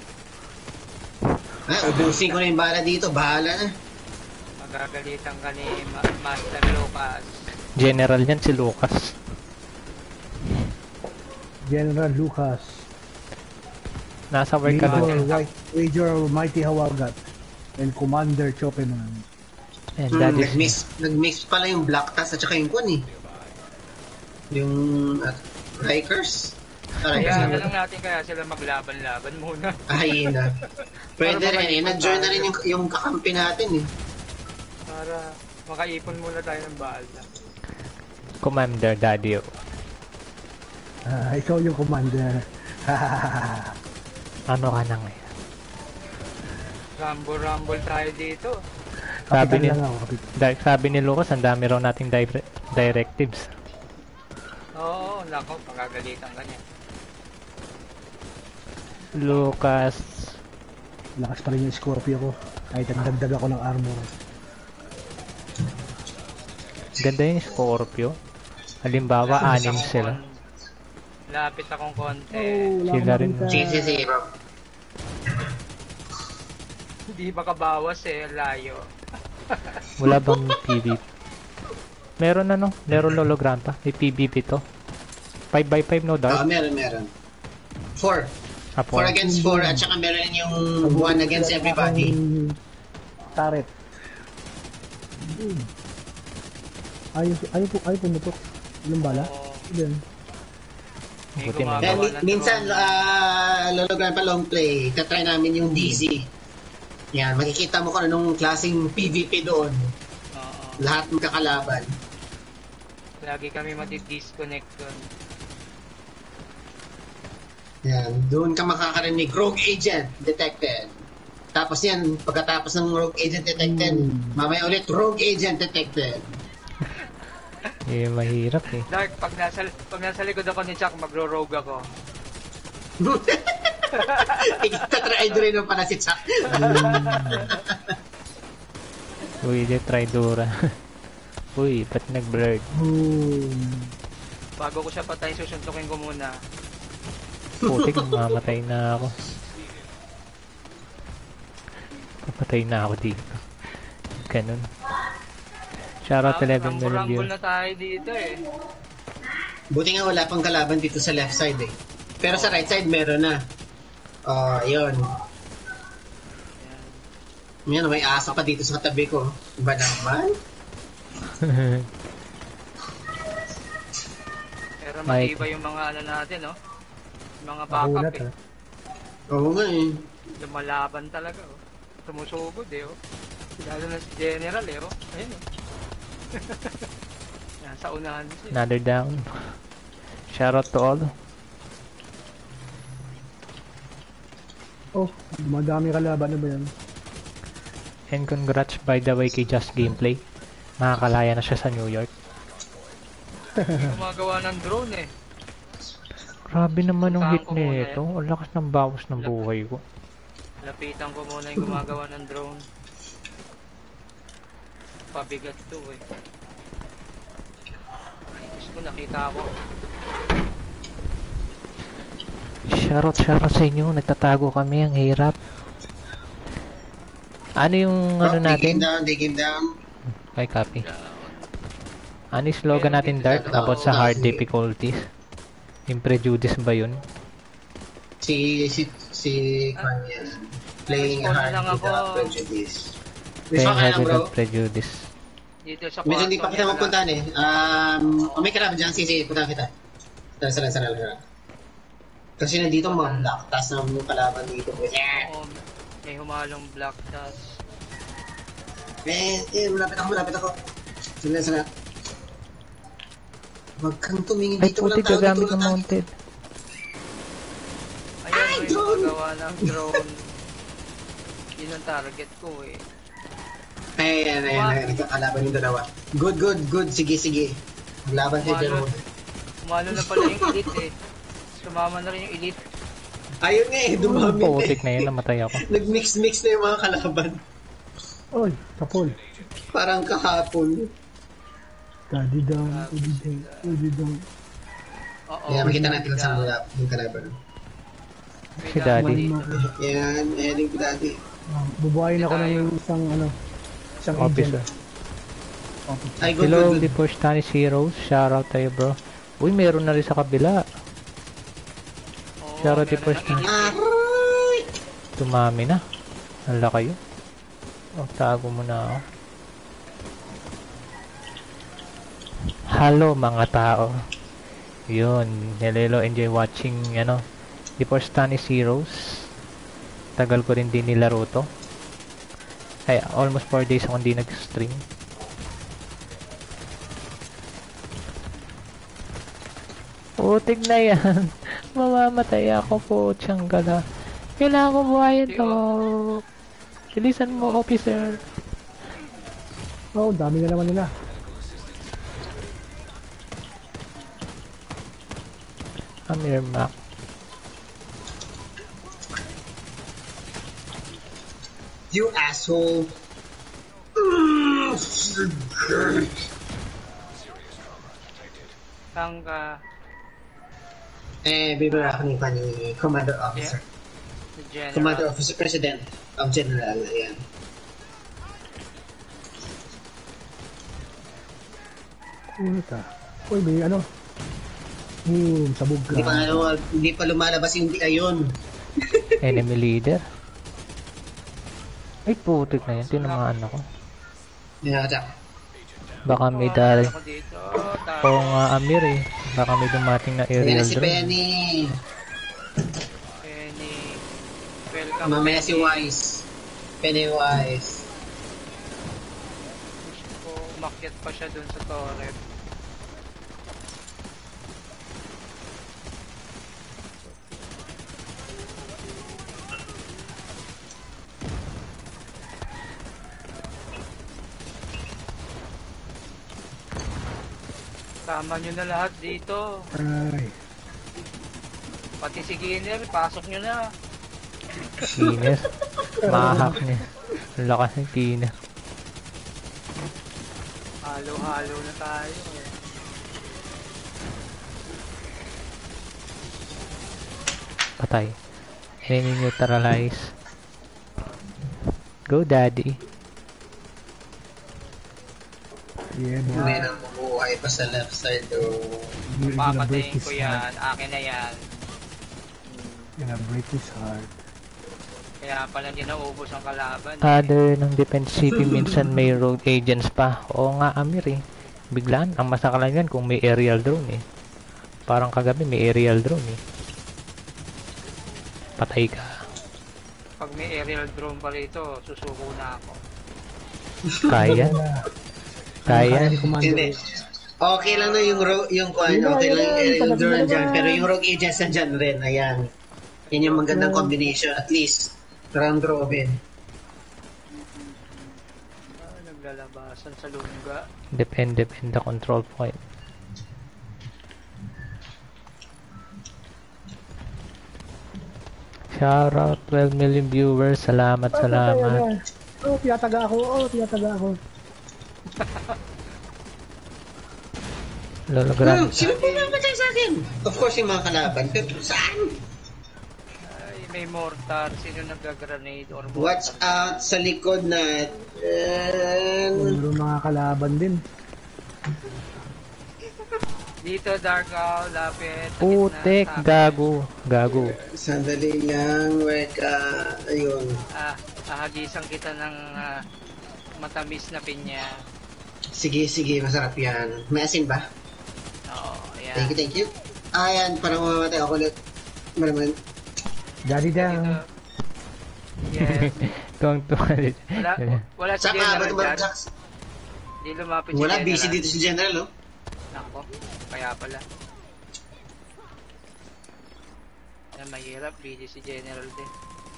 Speaker 3: Ubusin ko na yung bala dito, bahala na.
Speaker 4: Magagalitan ka ni Master Lucas.
Speaker 1: General yan si Lucas.
Speaker 5: General Lucas.
Speaker 1: Nasa work ka lang.
Speaker 5: Major Mighty Hawagat. And Commander Chopeman.
Speaker 1: And that is...
Speaker 3: Nag-mix pala yung Black Task at saka yung kwan, eh. Yung Rikers.
Speaker 4: Kaya na lang natin kaya sila maglaban-laban muna.
Speaker 3: Ay, na. Pwede rin, eh. Nag-join na rin yung kakampi natin, eh.
Speaker 4: Para makaipon muna tayo ng bala.
Speaker 1: Commander Daddy.
Speaker 5: Ikaw yung commander.
Speaker 1: Ano ka na ngayon?
Speaker 4: Rumble tayo dito.
Speaker 1: Sabi ni,
Speaker 5: Kapitan lang ako, kapitan.
Speaker 1: sabi ni Lucas, ang dami raw nating directives.
Speaker 4: Oo, nako, magagalitan ka niya.
Speaker 1: Lucas.
Speaker 5: Lakas pa rin yung Scorpio ko. Kahit nagdagdag ako ng armor.
Speaker 1: Ganda yung Scorpio. Halimbawa, 6 sila.
Speaker 4: Lapit akong konti.
Speaker 5: Oh,
Speaker 1: Sila rin.
Speaker 3: GC0.
Speaker 4: Hindi makabawas layo.
Speaker 1: Wala bang PvP? Meron ano? Meron hologram pa. May PvP to. 5x5 no
Speaker 3: Oo,
Speaker 1: dark?
Speaker 3: meron. 4.
Speaker 1: Ah,
Speaker 3: 4 against 4 at saka meron yung 1 against everybody.
Speaker 5: Turret. Ayaw pumutok. Ilang bala?
Speaker 4: Oo.
Speaker 5: Ilan?
Speaker 4: May
Speaker 1: Buti na.
Speaker 4: gumagawa ng
Speaker 3: Minsan,
Speaker 4: drone.
Speaker 3: lulugan pa long play. Tatry namin yung DZ. Yan, makikita mo kung anong klaseng PvP doon.
Speaker 4: Oo.
Speaker 3: Lahat ng kakalaban.
Speaker 4: Lagi kami madi-disconnect doon.
Speaker 3: Yan, doon ka makakarinig. Rogue Agent detected. Tapos yan, pagkatapos ng Rogue Agent detected, mamaya ulit Rogue Agent detected.
Speaker 1: Eh, mahirap eh.
Speaker 4: Dark, pag nasa likod ako ni Chuck, magro-rogue ako.
Speaker 3: Itatry rin mo pala si Chuck.
Speaker 1: Uy, di try Dora. Uy, ba't nag-blurred?
Speaker 4: Bago ko siya patay, susuntukin ko muna.
Speaker 1: Putik, mamatay na ako. Papatay na ako dito. Ganun. Shoutout 11 million
Speaker 4: Rumble
Speaker 1: views.
Speaker 4: na tayo dito eh.
Speaker 3: Buti nga wala pang kalaban dito sa left side eh. Pero sa right side meron na. Yun. Yan, may asa pa dito sa katabi ko. Ba naman?
Speaker 4: Pero
Speaker 1: Mike.
Speaker 4: matibay yung mga ano natin, no? Yung mga backup eh.
Speaker 3: Oo nga eh.
Speaker 4: Lumalaban talaga, oh. Sumusugod eh, oh. Lalo na si General eh, oh. Ayun, oh. Nasa unahan siya.
Speaker 1: Another down. Shoutout to all.
Speaker 5: Oh, madami kalaban na ba yan?
Speaker 1: And congrats by the way kay Just Gameplay. Nakakalaya na siya sa New York.
Speaker 4: Gumagawa ng drone eh.
Speaker 1: Grabe naman yung
Speaker 4: Puntahan
Speaker 1: hit
Speaker 4: ko muna
Speaker 1: nito. Ang lakas ng bawas ng buhay ko.
Speaker 4: Lapitan ko muna yung gumagawa ng drone. Pabigat to eh. Gusto ko nakita ako.
Speaker 1: Shoutout sa inyo. Nagtatago kami. Ang hirap. Ano yung ano natin?
Speaker 3: Digging down.
Speaker 1: Okay, copy. Ano yung slogan natin, Dark? About sa hard difficulties? Yung prejudice ba yun?
Speaker 3: Si Kanye. Playing
Speaker 4: Respawn na
Speaker 3: hard
Speaker 4: lang
Speaker 3: without
Speaker 4: ako.
Speaker 3: prejudice.
Speaker 1: Playing
Speaker 3: Respawn ka
Speaker 1: hard
Speaker 3: lang, bro.
Speaker 1: without prejudice.
Speaker 4: Dito sa
Speaker 3: Medyo hindi pa
Speaker 4: kwarto,
Speaker 3: kita
Speaker 4: wala.
Speaker 3: mapuntahan eh. May kalaban dyan. Sige, puntahan kita. Sana. Kasi nandito mga black task na mga kalaban dito. Yeah.
Speaker 4: Oo, may humalong black dust.
Speaker 3: Malapit ako. Sana. Huwag kang tumingin
Speaker 1: Ay,
Speaker 3: dito.
Speaker 1: puti,
Speaker 3: Walang tao
Speaker 1: gagamit
Speaker 3: dito,
Speaker 1: ng
Speaker 3: walang tao.
Speaker 1: mounted.
Speaker 4: Ayun, may
Speaker 3: drone!
Speaker 4: gumagawa ng drone. Yun ang target ko eh.
Speaker 3: Ayan. Nagkakalaban yung dalawa. Good. Sige. Maglaban kayo dyan.
Speaker 4: Umalo na pala yung elite eh. Sumama na rin yung elite.
Speaker 3: Ayun nga eh, dumami na
Speaker 1: Putik
Speaker 3: eh.
Speaker 1: na yun, namatay ako.
Speaker 3: Nag-mix na yung mga kalaban.
Speaker 5: Oy, kapol.
Speaker 3: Parang kahapon.
Speaker 5: Daddy down.
Speaker 4: Oo.
Speaker 3: Kaya makita natin kung saan yung kalaban.
Speaker 1: Si Daddy.
Speaker 3: Yan, heading to daddy.
Speaker 5: Bubuhayin ako ng isang
Speaker 1: Officer.
Speaker 5: agent. Officer.
Speaker 3: Ay, good.
Speaker 1: Hello, the first Tanis Heroes. Shoutout tayo, bro. Uy, meron na rin sa kabila.
Speaker 4: Oo,
Speaker 1: Shoutout the
Speaker 4: meron
Speaker 1: first
Speaker 4: ng elite eh.
Speaker 3: Aray!
Speaker 1: Tumami na. Hala kayo. Tago mo na ako. Hello mga tao. Yun. Hello, enjoy watching, The First Tanis Heroes. Tagal ko rin din nilaro to. Ay, almost 4 days akong di nag-stream. Putik na yan. Mamamatay ako po, tiyangala. Kailangan ko buhayin to. Bilisan mo, officer.
Speaker 5: Oh, dami na naman nila.
Speaker 1: Amir Mac.
Speaker 3: You asshole.
Speaker 4: Tangka.
Speaker 3: Bibira ako ni Commander Officer.
Speaker 4: The general.
Speaker 3: Commander Officer President of General. Ayan.
Speaker 5: Uy, may ano? Sabog ka.
Speaker 3: Hindi pa lumalabas yung ayun.
Speaker 1: Enemy leader. Ay, putik na yan. Tinamaan ako.
Speaker 3: Ninatak.
Speaker 1: Baka may daling.
Speaker 4: Ako dito.
Speaker 1: Oo nga, Amir eh. Baka may dumating na
Speaker 3: Ayan
Speaker 1: aerial
Speaker 3: na si
Speaker 1: drone.
Speaker 3: Penny.
Speaker 4: Penny. Welcome.
Speaker 3: Mamaya si Wise. Pennywise.
Speaker 4: Gusto ko umakyat pa siya dun sa torre. Tama nyo na lahat dito.
Speaker 5: Ay.
Speaker 4: Pati si Ginner, pasok nyo na.
Speaker 1: Kiner. Mahak niya. Ang lakas ng kiner.
Speaker 4: Halo-halo na tayo.
Speaker 1: Patay. Enemy neutralize. Go, daddy.
Speaker 5: Yeah, boy.
Speaker 3: May nang bubuhay pa sa left side. Oh.
Speaker 5: You're gonna break
Speaker 4: Papatayin
Speaker 5: his
Speaker 4: ko
Speaker 5: heart.
Speaker 4: yan. Akin na yan.
Speaker 5: Gonna break his heart.
Speaker 4: Kaya pala hindi naubos ang kalaban.
Speaker 1: Other ng defense city, minsan may rogue agents pa. Oo nga, Amir eh. Biglaan, ang masakalan yan kung may aerial drone eh. Parang kagabi may aerial drone eh. Patay ka.
Speaker 4: Pag may aerial drone pa rito, susuko na ako.
Speaker 1: Kaya. Kaya.
Speaker 5: Ni Commander.
Speaker 3: Hindi. Okay lang na yung kuan, okay lang yung drone dyan, pero yung rogue agents na dyan rin, ayan. Yan yung magandang combination, at least. Round robin.
Speaker 4: Naglalabasan sa lungga.
Speaker 1: Depende control point. Shoutout 12 million viewers. Salamat, salamat.
Speaker 5: Oh, tiyataga ako.
Speaker 1: Lolo, grabe.
Speaker 3: Sino po mamatay sa akin? Of course, yung mga kalaban. Pero saan?
Speaker 4: Ay, may mortar. Sino nag-grenade or mortar?
Speaker 3: Watch out sa likod na...
Speaker 5: Meron mga kalaban din.
Speaker 4: Dito, Darko. Lapit. sa
Speaker 1: Putek,
Speaker 4: gitna,
Speaker 1: gago. Gago.
Speaker 3: Sandali lang, ayun.
Speaker 4: Ahagisan kita ng matamis na pinya.
Speaker 3: Sige, masarap yan. May asin ba?
Speaker 4: Oo, ayan.
Speaker 3: Thank you. Ayan, parang mamamatay ako ulit. Maraming.
Speaker 5: Daddy down.
Speaker 4: Yes.
Speaker 1: Tuwang-tuwa din.
Speaker 4: Wala si
Speaker 3: Saka,
Speaker 4: General
Speaker 3: ba't
Speaker 4: dyan. Di lumapit si
Speaker 3: wala,
Speaker 4: General.
Speaker 3: busy dito si General, oh.
Speaker 4: Ako, kaya pala. Mahirap, busy si General din.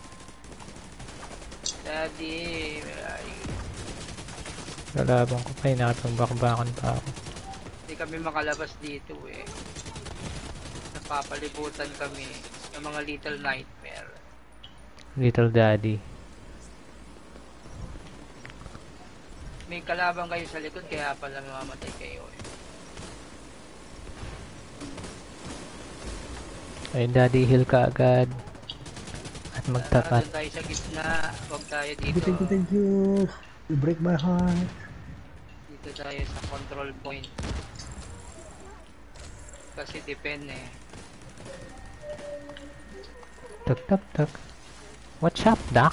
Speaker 4: Daddy, ay,
Speaker 1: Lalabang ko pa, nakatumbak-bakan pa ako.
Speaker 4: hindi kami makalabas dito eh. Napapalibutan kami ng mga little nightmare.
Speaker 1: Little daddy.
Speaker 4: May kalaban kayo sa likod kaya pala mamamatay kayo eh.
Speaker 1: Ay, daddy, heal ka agad. At magtapat.
Speaker 4: Doon tayo sa gitna, huwag tayo dito.
Speaker 5: Thank you. You break my heart.
Speaker 4: Dito tayo sa control point. Kasi depende eh.
Speaker 1: Tuk. What's up, Doc?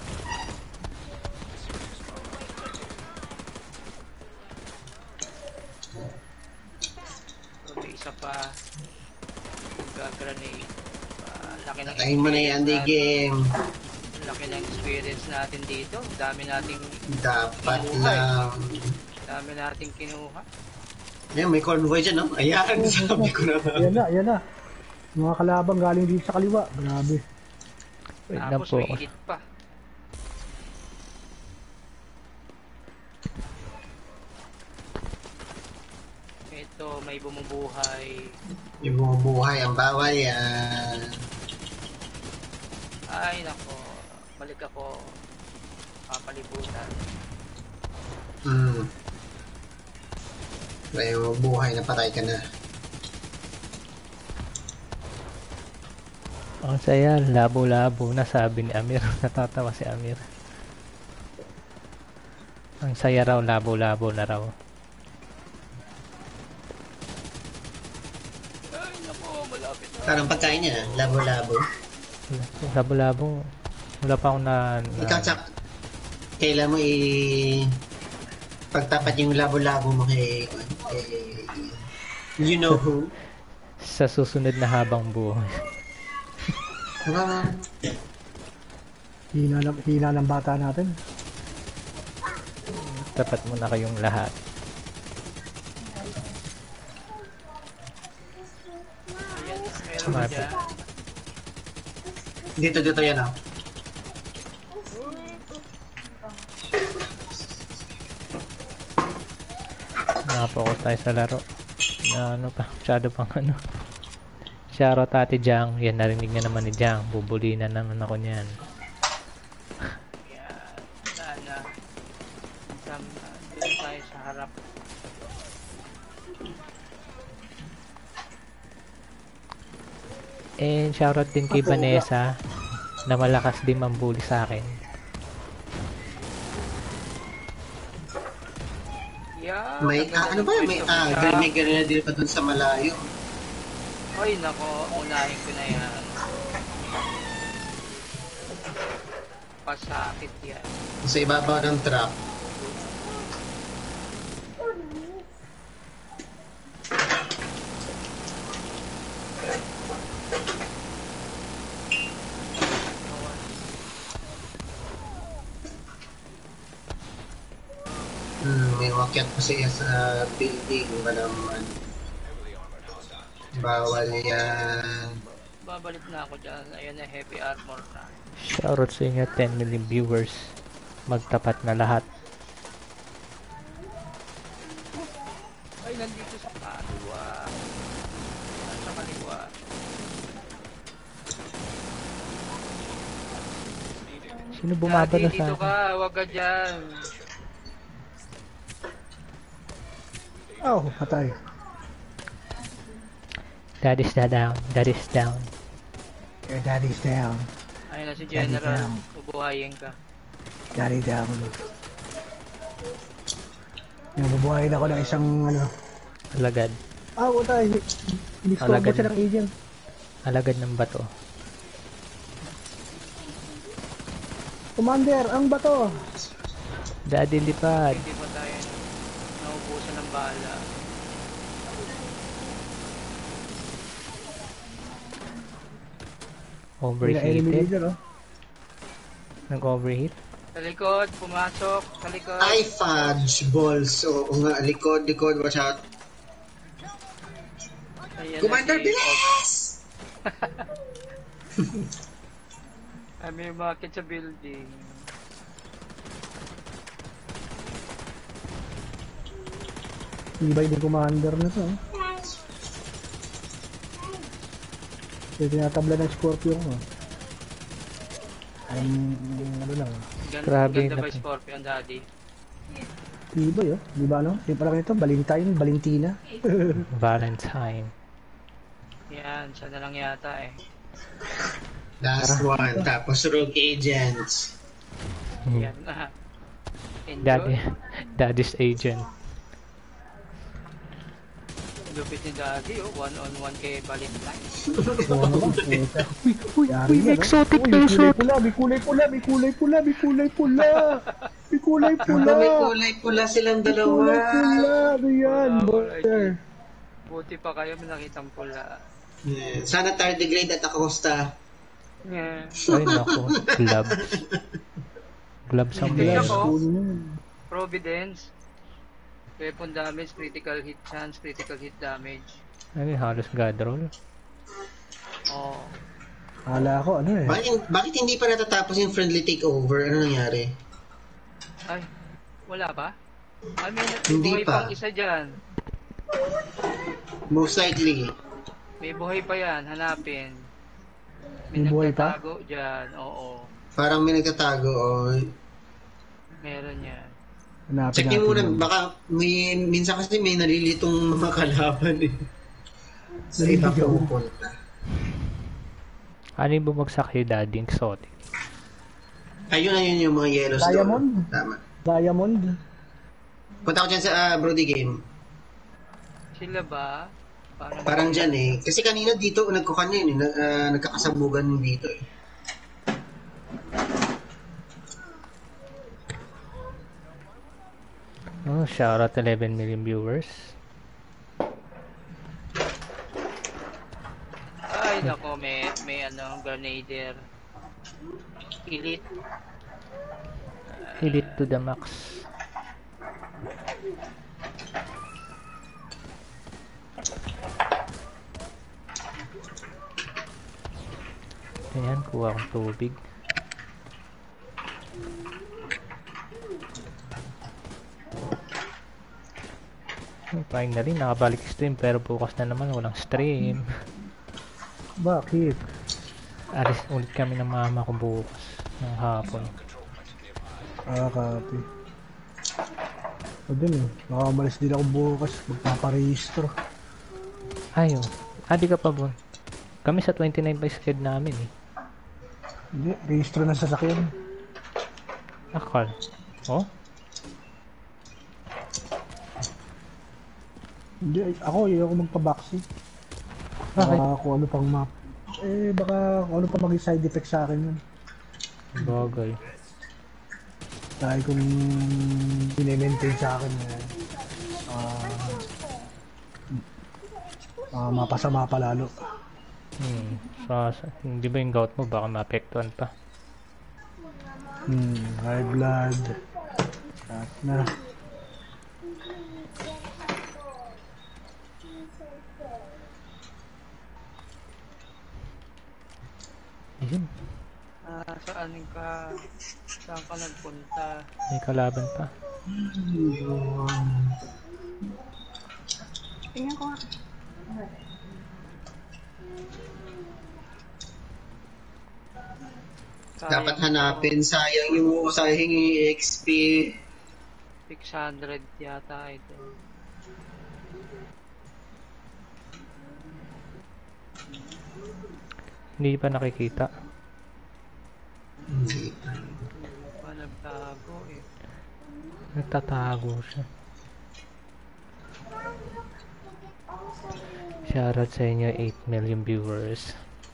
Speaker 4: So, may isa pa. Granade. Laki ng
Speaker 3: Tayo mo na yan, di game.
Speaker 4: laki ng experience natin dito. Dami nating
Speaker 3: Dapat lang.
Speaker 4: dami nating kinuha.
Speaker 3: Ayan, may convoy dyan, no? Ayan, sabi ko na.
Speaker 5: Yan na. Mga kalabang galing dito sa kaliwa. Grabe.
Speaker 1: Wait lang
Speaker 4: Tapos
Speaker 1: po.
Speaker 4: may hit pa. Ito, may bumubuhay.
Speaker 3: Yung mga buhay, ang bawal yan.
Speaker 4: Ay, nako. Balik ako. Papalibutan.
Speaker 3: May mga buhay na patay ka na.
Speaker 1: Ang saya, labo-labo na sabi ni Amir. Natatawa si Amir. Ang saya raw, labo-labo na raw.
Speaker 4: Ay, malapit na.
Speaker 3: Parang pagkain niya, labo-labo.
Speaker 1: Labo-labo. Wala pa akong
Speaker 3: Ikaw, Chuck, kailan mo pagtapat yung labo-labo mo kay you know who?
Speaker 1: sa susunod na habang buhay.
Speaker 5: Hina ng bata natin.
Speaker 1: Tapat mo na kayong lahat.
Speaker 4: Ayan, meron ba
Speaker 1: Malapit.
Speaker 4: dyan?
Speaker 3: Dito yan ah.
Speaker 1: Nakapokus tayo sa laro. Na ano pa, masyado pang ano. Shoutout Ate Jang. Yan, narinig niya naman ni Jang. Bubuli na naman ako niyan.
Speaker 4: Ayan, sana. Doon tayo sa harap.
Speaker 1: And shoutout din kay Vanessa na malakas din mambuli sa akin.
Speaker 4: Yeah,
Speaker 3: May, ano ba yun? May grenade pa dun sa malayo.
Speaker 4: Ay, nako, unahin ko na yan. Pasakit yan.
Speaker 3: Sa ibabaw ng truck. May wakyat pa siya sa building. Malaman. Bawal yan.
Speaker 4: Babalik na ako dyan. Ayun na, heavy armor na.
Speaker 1: Shoutout sa inyo 10 million viewers. Magtapat na lahat.
Speaker 4: Ay, nandito sa kaliwa. Nasa kaliwa.
Speaker 1: Sino bumabalo
Speaker 4: Daddy,
Speaker 1: sa
Speaker 4: dito
Speaker 1: akin?
Speaker 4: ka. Huwag ka dyan.
Speaker 5: Oh, patay.
Speaker 1: That is down. That is down.
Speaker 5: Your daddy's down.
Speaker 4: Ayun na si
Speaker 5: Daddy
Speaker 4: General.
Speaker 5: down.
Speaker 4: Ubuhayin ka.
Speaker 5: Daddy down. Nabubuhayin ako ng isang ano.
Speaker 1: Alagad.
Speaker 5: Patay. Inistorbo
Speaker 1: Alagad.
Speaker 5: siya ng agent.
Speaker 1: Alagad ng bato.
Speaker 5: Commander, ang bato.
Speaker 1: Daddy lipad.
Speaker 4: Hindi pa tayo naubusan ng bala.
Speaker 5: Enemy
Speaker 1: Overheated.
Speaker 5: leader, oh.
Speaker 1: Nag-overheat.
Speaker 4: Sa likod, pumasok. Sa likod.
Speaker 3: Ay, fudge balls. Oo nga, likod. Watch out.
Speaker 4: Ayan na
Speaker 3: Commander,
Speaker 4: si-
Speaker 3: bilis!
Speaker 4: Ay, may umakit sa building.
Speaker 5: Iba yung commander na to. Yung tinatabla ng Scorpion ko. Ano lang.
Speaker 1: Grabe
Speaker 4: Ganda ba
Speaker 1: na-
Speaker 4: Scorpion, Daddy?
Speaker 5: Iba yun. Di ba ano? Di pa lang ito. Valentina.
Speaker 1: Valentine.
Speaker 4: Yan, siya na lang yata eh.
Speaker 3: Last one. Tapos rogue agents.
Speaker 4: Yan na.
Speaker 1: Daddy.
Speaker 4: Enjoy.
Speaker 1: Daddy's agent.
Speaker 4: Lupit ni Daddy, oh. One-on-one kay Valentine.
Speaker 5: Uy,
Speaker 1: may exotic na exotic.
Speaker 5: May kulay pula.
Speaker 3: May kulay pula silang dalawa.
Speaker 5: Ano yan,
Speaker 4: Wow,
Speaker 5: brother?
Speaker 4: Buti pa kayo, may nakitang pula.
Speaker 3: Yeah. Sana tardigrade at Acosta.
Speaker 4: Yeah.
Speaker 1: Ay naku. Gloves. Gloves ang
Speaker 4: Hindi
Speaker 1: meron.
Speaker 4: ako. Providence. Weapon damage, critical hit chance, critical hit damage.
Speaker 1: Ay, halos god roll.
Speaker 4: Oh.
Speaker 5: Hala ako, ano eh.
Speaker 3: Bakit hindi pa natatapos yung friendly takeover? Ano nangyari?
Speaker 4: Ay, wala ba? Ay, may
Speaker 3: Hindi
Speaker 4: buhay
Speaker 3: pa.
Speaker 4: pang isa dyan.
Speaker 3: Most likely.
Speaker 4: May buhay pa yan, hanapin.
Speaker 5: May buhay pa?
Speaker 4: nagtatago dyan, oo.
Speaker 3: Parang may nagtatago. Oh.
Speaker 4: Meron yan.
Speaker 5: Hanapin
Speaker 3: Check
Speaker 5: natin
Speaker 3: muna.
Speaker 5: yun.
Speaker 3: Baka minsan kasi may nalilitong mga kalaban eh. Sa iba
Speaker 5: Naliligaw.
Speaker 3: pupunta.
Speaker 1: Ano yung bumagsak kay Daddy exotic?
Speaker 3: Ayun yung mga Yellowstone.
Speaker 5: Diamond?
Speaker 3: Tama.
Speaker 5: Diamond.
Speaker 3: Punta ko dyan sa Brody game.
Speaker 4: Sila ba?
Speaker 3: Parang dyan eh. Kasi kanina dito, nagkukan yun eh. Nagkakasabugan dito eh.
Speaker 1: Oh, shout out 11 million viewers.
Speaker 4: Ay, nako, may ano, Grenadier. Elite.
Speaker 1: Elite to the max. Ayan, kuha akong tubig. Finally, nakabalik stream pero bukas na naman walang stream.
Speaker 5: Bakit?
Speaker 1: Alis ulit kami ng mama ko bukas ng hapon.
Speaker 5: Copy. O din eh. Nakamalis din ako bukas. Magpaparehistro.
Speaker 1: Ayo. Di ka pa bon. Kami sa 29 by sked namin eh.
Speaker 5: Hindi. Rehistro ng sasakyan.
Speaker 1: Akal. Oh?
Speaker 5: Hindi. Ako magpa-backseat.
Speaker 1: Bakit?
Speaker 5: Baka kung ano pang map. Baka kung ano pa maging side effect sa akin yun.
Speaker 1: Bagay.
Speaker 5: Dahil kung pinemaintain sa akin mapasama pa lalo.
Speaker 1: Hindi ba yung gout mo baka maapektuhan pa?
Speaker 5: High blood. At na.
Speaker 1: Ayun.
Speaker 4: Saan ka nagpunta?
Speaker 1: May kalaban pa.
Speaker 6: Tingnan ko nga.
Speaker 3: Dapat hanapin. Sayang yung EXP.
Speaker 4: 600 yata ito.
Speaker 1: Hindi pa nakikita.
Speaker 3: Hindi.
Speaker 4: Hindi pa nagtago eh.
Speaker 1: Nagtatago siya. Shoutout sa inyo 8 million viewers.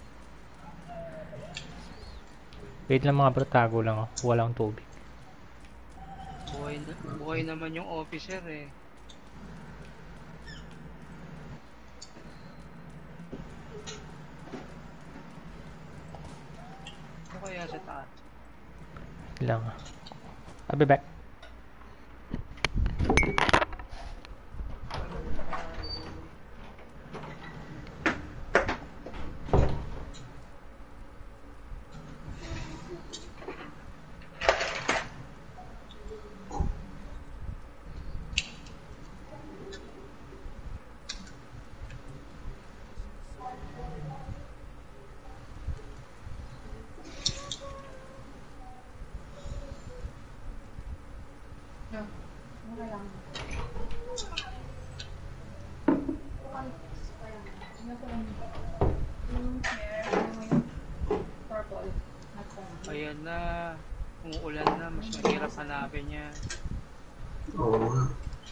Speaker 1: Wait lang mga bro, tago lang ako. Walang tubig.
Speaker 4: Buhay naman yung officer eh. Ano kaya sa taas?
Speaker 1: Lang. I'll be back.
Speaker 4: Ayan na. Umuulan na. Mas mahirap hanapin niya.
Speaker 3: Oo nga.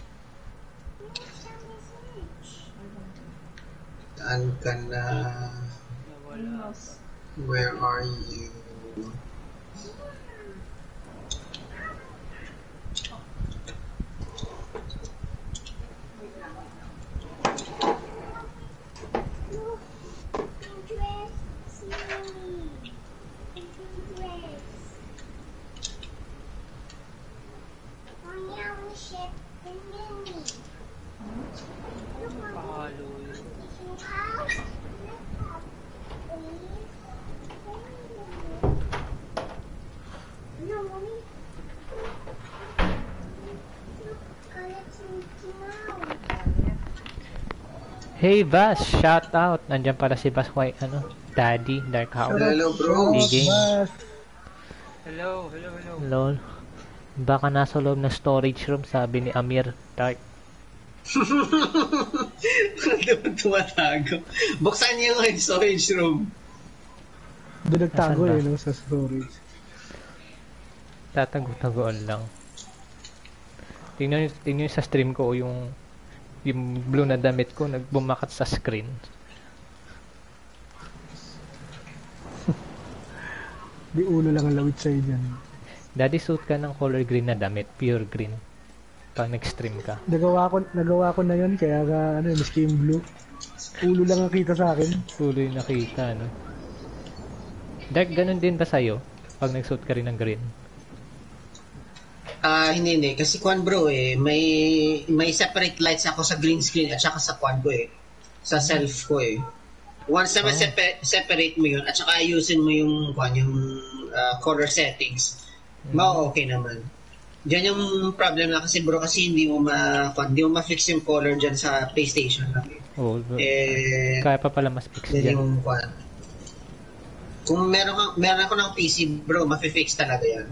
Speaker 3: Saan ka na?
Speaker 4: Nawala pa.
Speaker 3: Where are you?
Speaker 4: Pahalo yun.
Speaker 1: Hey Vas, shout out. Nandiyan pala si Vas White, Daddy, Dark Hour.
Speaker 3: Hello bro.
Speaker 1: Game.
Speaker 4: Hello.
Speaker 1: Lol. Baka nasa loob ng storage room, sabi ni Amir Dark.
Speaker 3: Ano tumatago? Buksan niyo yung storage room.
Speaker 5: Doon nagtago
Speaker 1: Nasaan ba?
Speaker 5: sa storage.
Speaker 1: Tatago-tagoan lang. Tingnan nyo sa stream ko yung Yung blue na damit ko, nagbumakat sa screen.
Speaker 5: Di ulo lang ang lawit sa'yo dyan.
Speaker 1: Daddy, suit ka ng color green na damit. Pure green. Pag nag-stream ka.
Speaker 5: Nagawa ko na yun, kaya miski yung blue. Ulo lang ang kita sa akin.
Speaker 1: Tuloy nakita, no? Dark, ganun din ba sa'yo? Pag nag-suit ka rin ng green?
Speaker 3: Hindi. Kasi kwan bro may separate lights ako sa green screen at saka sa kwan ko sa self ko Once na separate mo yun at saka ayusin mo yung kwan, yung color settings, okay naman. Diyan yung problem na kasi bro, kasi hindi mo ma-fix yung color dyan sa PlayStation lang.
Speaker 1: Kaya pa pala mas fix dyan.
Speaker 3: Yung kwan. Kung meron ako ng PC bro, ma-fix talaga yan.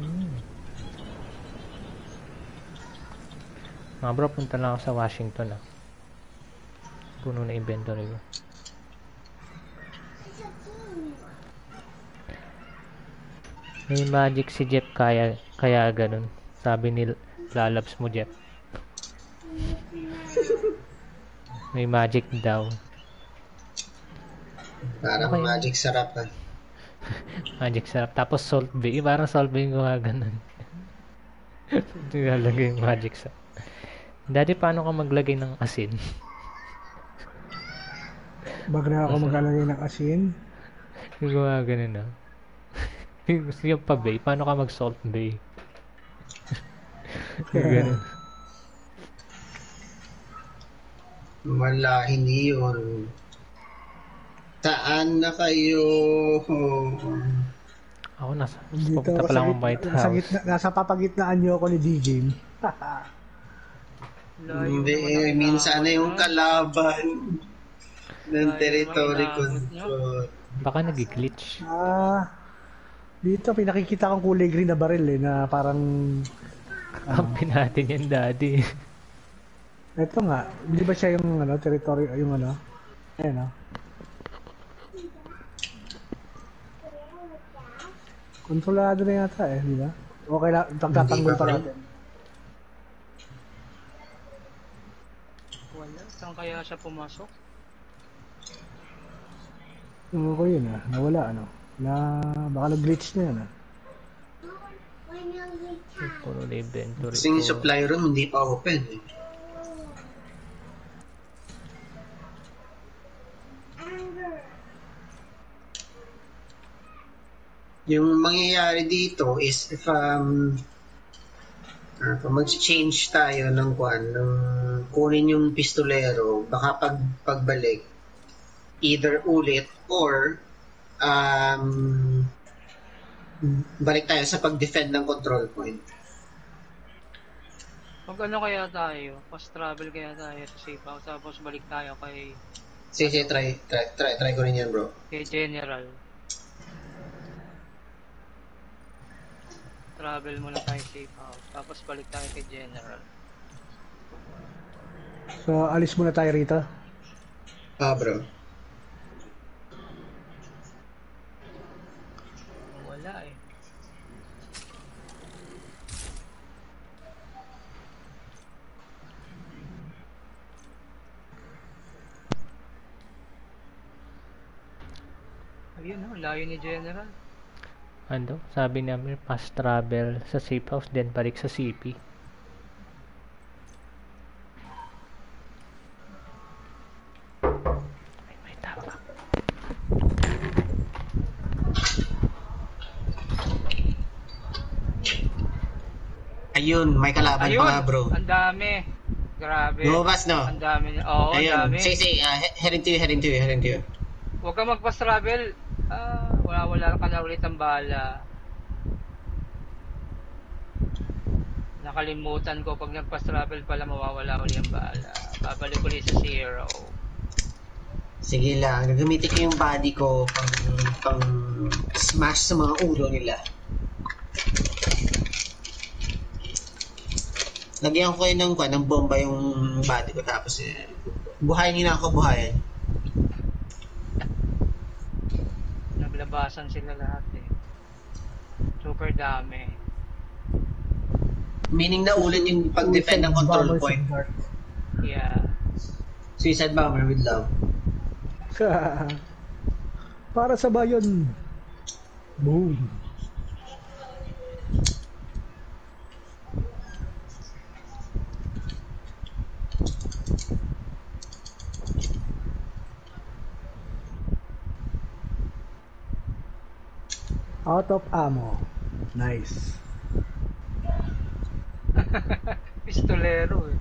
Speaker 1: Mga bro, punta lang ako sa Washington Puno na inventory ko. May magic si Jeff kaya ganun. Sabi ni Lalabs mo, Jeff. May magic daw.
Speaker 3: Parang
Speaker 1: Okay.
Speaker 3: magic sarap
Speaker 1: Magic sarap. Tapos salt bay. Parang salt bay ko ganun. Nilalagay yung magic sarap. Daddy, paano ka maglagay ng asin?
Speaker 5: Bag na ako maglalagay ng asin.
Speaker 1: Yung ganun yung pa-bay, paano ka mag-salt bay? Ganun.
Speaker 3: Wala, hindi yun. Saan na kayo?
Speaker 1: Ako
Speaker 5: Dito
Speaker 1: pupunta pa lang akong White House.
Speaker 5: Nasa papagitnaan niyo ako ni DJ.
Speaker 3: Hindi, minsan na yung kalaban ng territory control.
Speaker 1: Baka nag-glitch.
Speaker 5: Dito pinakikita kong kulay green na baril na parang
Speaker 1: Kampi natin yan, Daddy.
Speaker 5: ito nga, hindi ba siya yung territory, yung ayan kontrolado na yata di ba? Okay lang, pagtatanggol pa natin.
Speaker 4: Wala. Saan kaya siya pumasok?
Speaker 5: Ko yun nawala baka nag-glitch na yan
Speaker 1: Puro na inventory
Speaker 3: Kasi yung supply room hindi pa open Yung mangyayari dito is if mag-change tayo ng kunin yung pistolero, baka pagbalik either ulit or balik tayo sa pag-defend ng control point.
Speaker 4: Pag kaya tayo, fast travel kaya tayo sa safe house, tapos balik tayo kay
Speaker 3: Sige, try ko rin yan bro.
Speaker 4: kay General. Travel muna tayo safe house, tapos balik tayo kay General.
Speaker 5: so alis muna tayo rito.
Speaker 3: Bro.
Speaker 4: Wala Ayun layo ni General.
Speaker 1: Sabi namin fast travel sa safe house, then balik sa CP. May tama.
Speaker 3: Ayun, may kalaban pa nga bro.
Speaker 4: Ang dami. Grabe.
Speaker 3: Lumabas no?
Speaker 4: Ang dami. Oo, ang
Speaker 3: Ayun,
Speaker 4: dami.
Speaker 3: sige, heading to you.
Speaker 4: Huwag ka mag-fast travel. Wala ka na ulit ang bala. Nakalimutan ko, pag nag-fast travel pala mawawala ulit ang bala. Babalik ulit sa 0.
Speaker 3: Sige lang, gagamitin ko yung body ko pang smash sa mga ulo nila. Lagyan ko kayo ng bomba yung body ko tapos buhayin nila ako, buhayin.
Speaker 4: Naglabasan sila lahat Super dami.
Speaker 3: Meaning na ulit yung pag-defend ng control point.
Speaker 4: Yeah.
Speaker 3: Suicide Bomber with love.
Speaker 5: Para sa bayan. Boom. Out of ammo. Nice.
Speaker 4: Pistolero eh.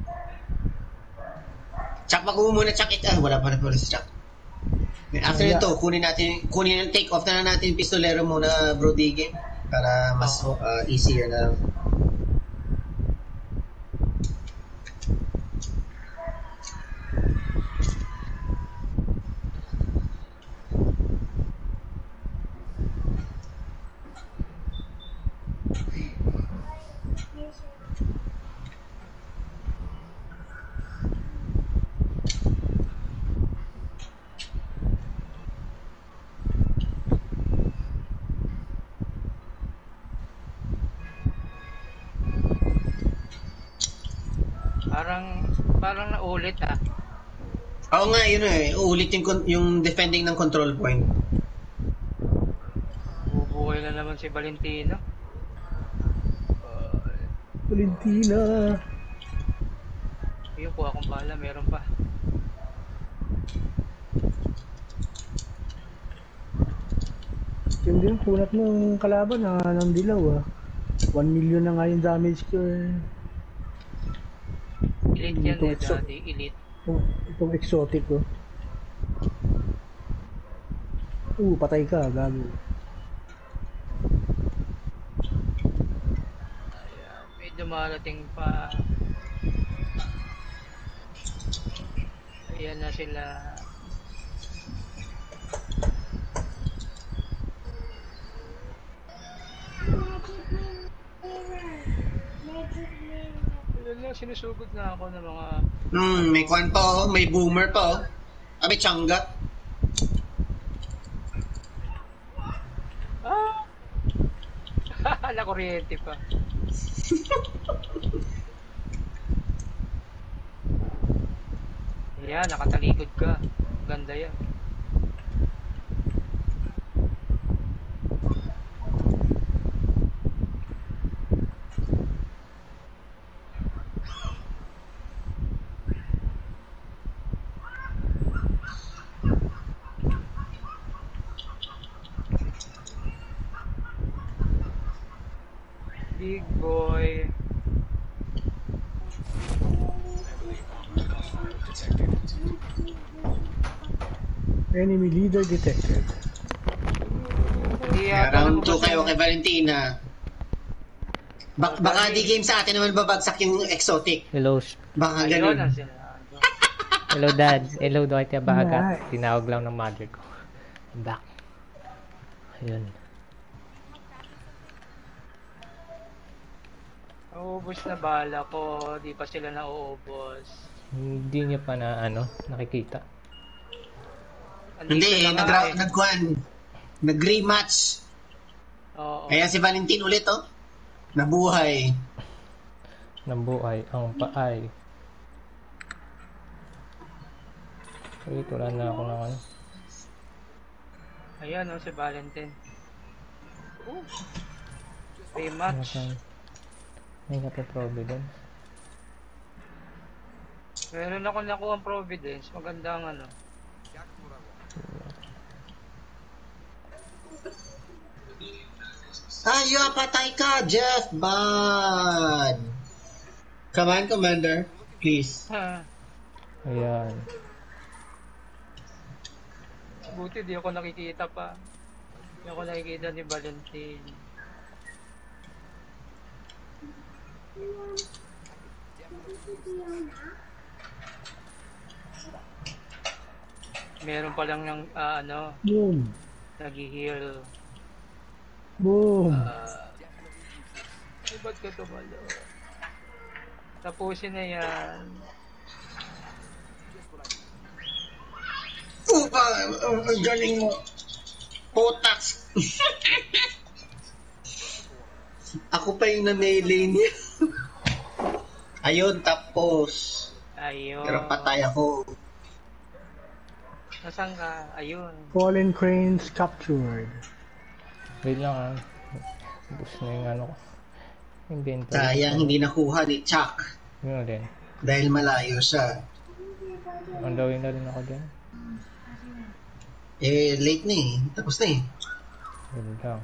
Speaker 3: Chuck, makuha muna Chuck. Wala pa si Chuck. After
Speaker 5: Wala.
Speaker 3: nito, kunin yung take off na natin yung pistolero muna, bro Diggy. Para mas easier na.
Speaker 4: Parang naulit ah.
Speaker 3: Oo nga, yun uulit yung defending ng control point.
Speaker 4: Bubuhay na naman si Valentino.
Speaker 5: Valentina.
Speaker 4: Yung kuha kong bala, meron pa.
Speaker 5: Yung din, kunat ng kalaban ng dilaw 1 million na nga yung damage ko eh.
Speaker 4: Elite yan
Speaker 5: Itong
Speaker 4: eh, daddy. Elite.
Speaker 5: Itong exotic ko. Patay ka, gago.
Speaker 4: Ayan, may dumarating pa. Ayan na sila. Ayan na, sinusugod na ako ng mga...
Speaker 3: May kwan pa may boomer pa may tiyangga.
Speaker 4: Nakuryente pa. Yan, nakatalikod ka. Ganda yan. Big boy.
Speaker 5: Enemy leader detected.
Speaker 3: Round 2 kayo kay Valentina. Baka di game sa atin naman babagsak yung exotic.
Speaker 1: Hello.
Speaker 3: Baka
Speaker 4: Ayun,
Speaker 3: ganun.
Speaker 1: Hello, Dad. Hello, Dwight. Bagat.
Speaker 5: Nice.
Speaker 1: Tinawag lang ng mother ko. I'm back. Ayun.
Speaker 4: Naubos na bala ko. Di pa sila nauubos.
Speaker 1: Hindi niya pa na, nakikita.
Speaker 3: Hindi, nag-rematch.
Speaker 4: Oo.
Speaker 3: Kaya si Valentin ulit, nabuhay.
Speaker 1: Nabuhay ang paay. Wait, wala na ako ng
Speaker 4: Ayan, si Valentine. Rematch.
Speaker 1: May Providence.
Speaker 4: Meron ako nakuha ang Providence. Maganda ang
Speaker 3: Patay ka, Jeff Bad. Come on, Commander. Please.
Speaker 1: Ayan.
Speaker 4: Buti di ako nakikita pa. Di ako nakikita ni Valentine. Meron pa lang ng
Speaker 5: Boom.
Speaker 4: nag-heal.
Speaker 5: Boom.
Speaker 4: Ba't ka tumalo? Tapusin na yan.
Speaker 3: Ang galing mo. Potaks. Ako pa yung na-melee niya. Ayun, tapos.
Speaker 4: Ayun.
Speaker 3: Pero patay ako.
Speaker 4: Nasaan ka? Ayun.
Speaker 5: Fallen cranes captured.
Speaker 1: Wait lang ah. Bus na yung ano ko. Inventory.
Speaker 3: Sayang hindi nakuha ni Chuck.
Speaker 1: Yun din.
Speaker 3: Dahil malayo siya.
Speaker 1: On the way na rin ako dyan.
Speaker 3: Eh, late na eh. Tapos na eh.
Speaker 1: Yun lang.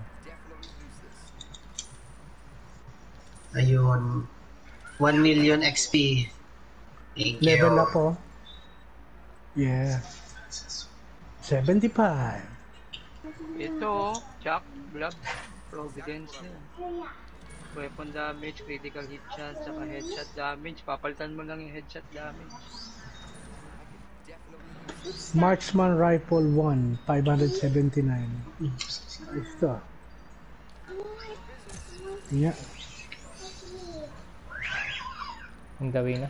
Speaker 3: Ayun. 1 million XP. Thank you.
Speaker 5: Level up oh. Yeah. 75.
Speaker 4: Ito, Chuck, Blood, Providence na. Weapon damage, critical hit shot, saka headshot damage. Papalitan mo lang yung headshot damage.
Speaker 5: Marksman Rifle 1, 579. Ito. Yeah.
Speaker 1: On the way na.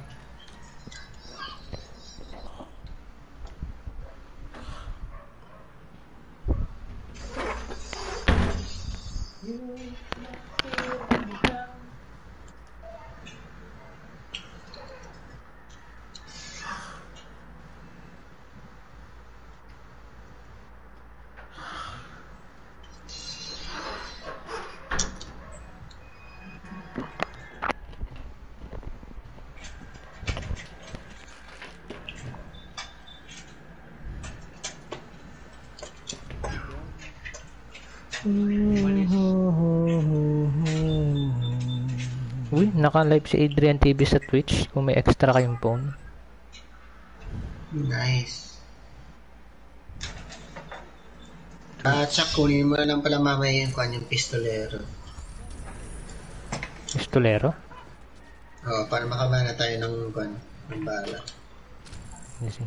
Speaker 1: Uy, naka-live si Adrian TV sa Twitch kung may extra kayong phone.
Speaker 3: Nice. Chuck, kunin mo na lang pala mamaya yung pistolero.
Speaker 1: Pistolero?
Speaker 3: Oo, para makamana tayo ng bala.
Speaker 1: Yes,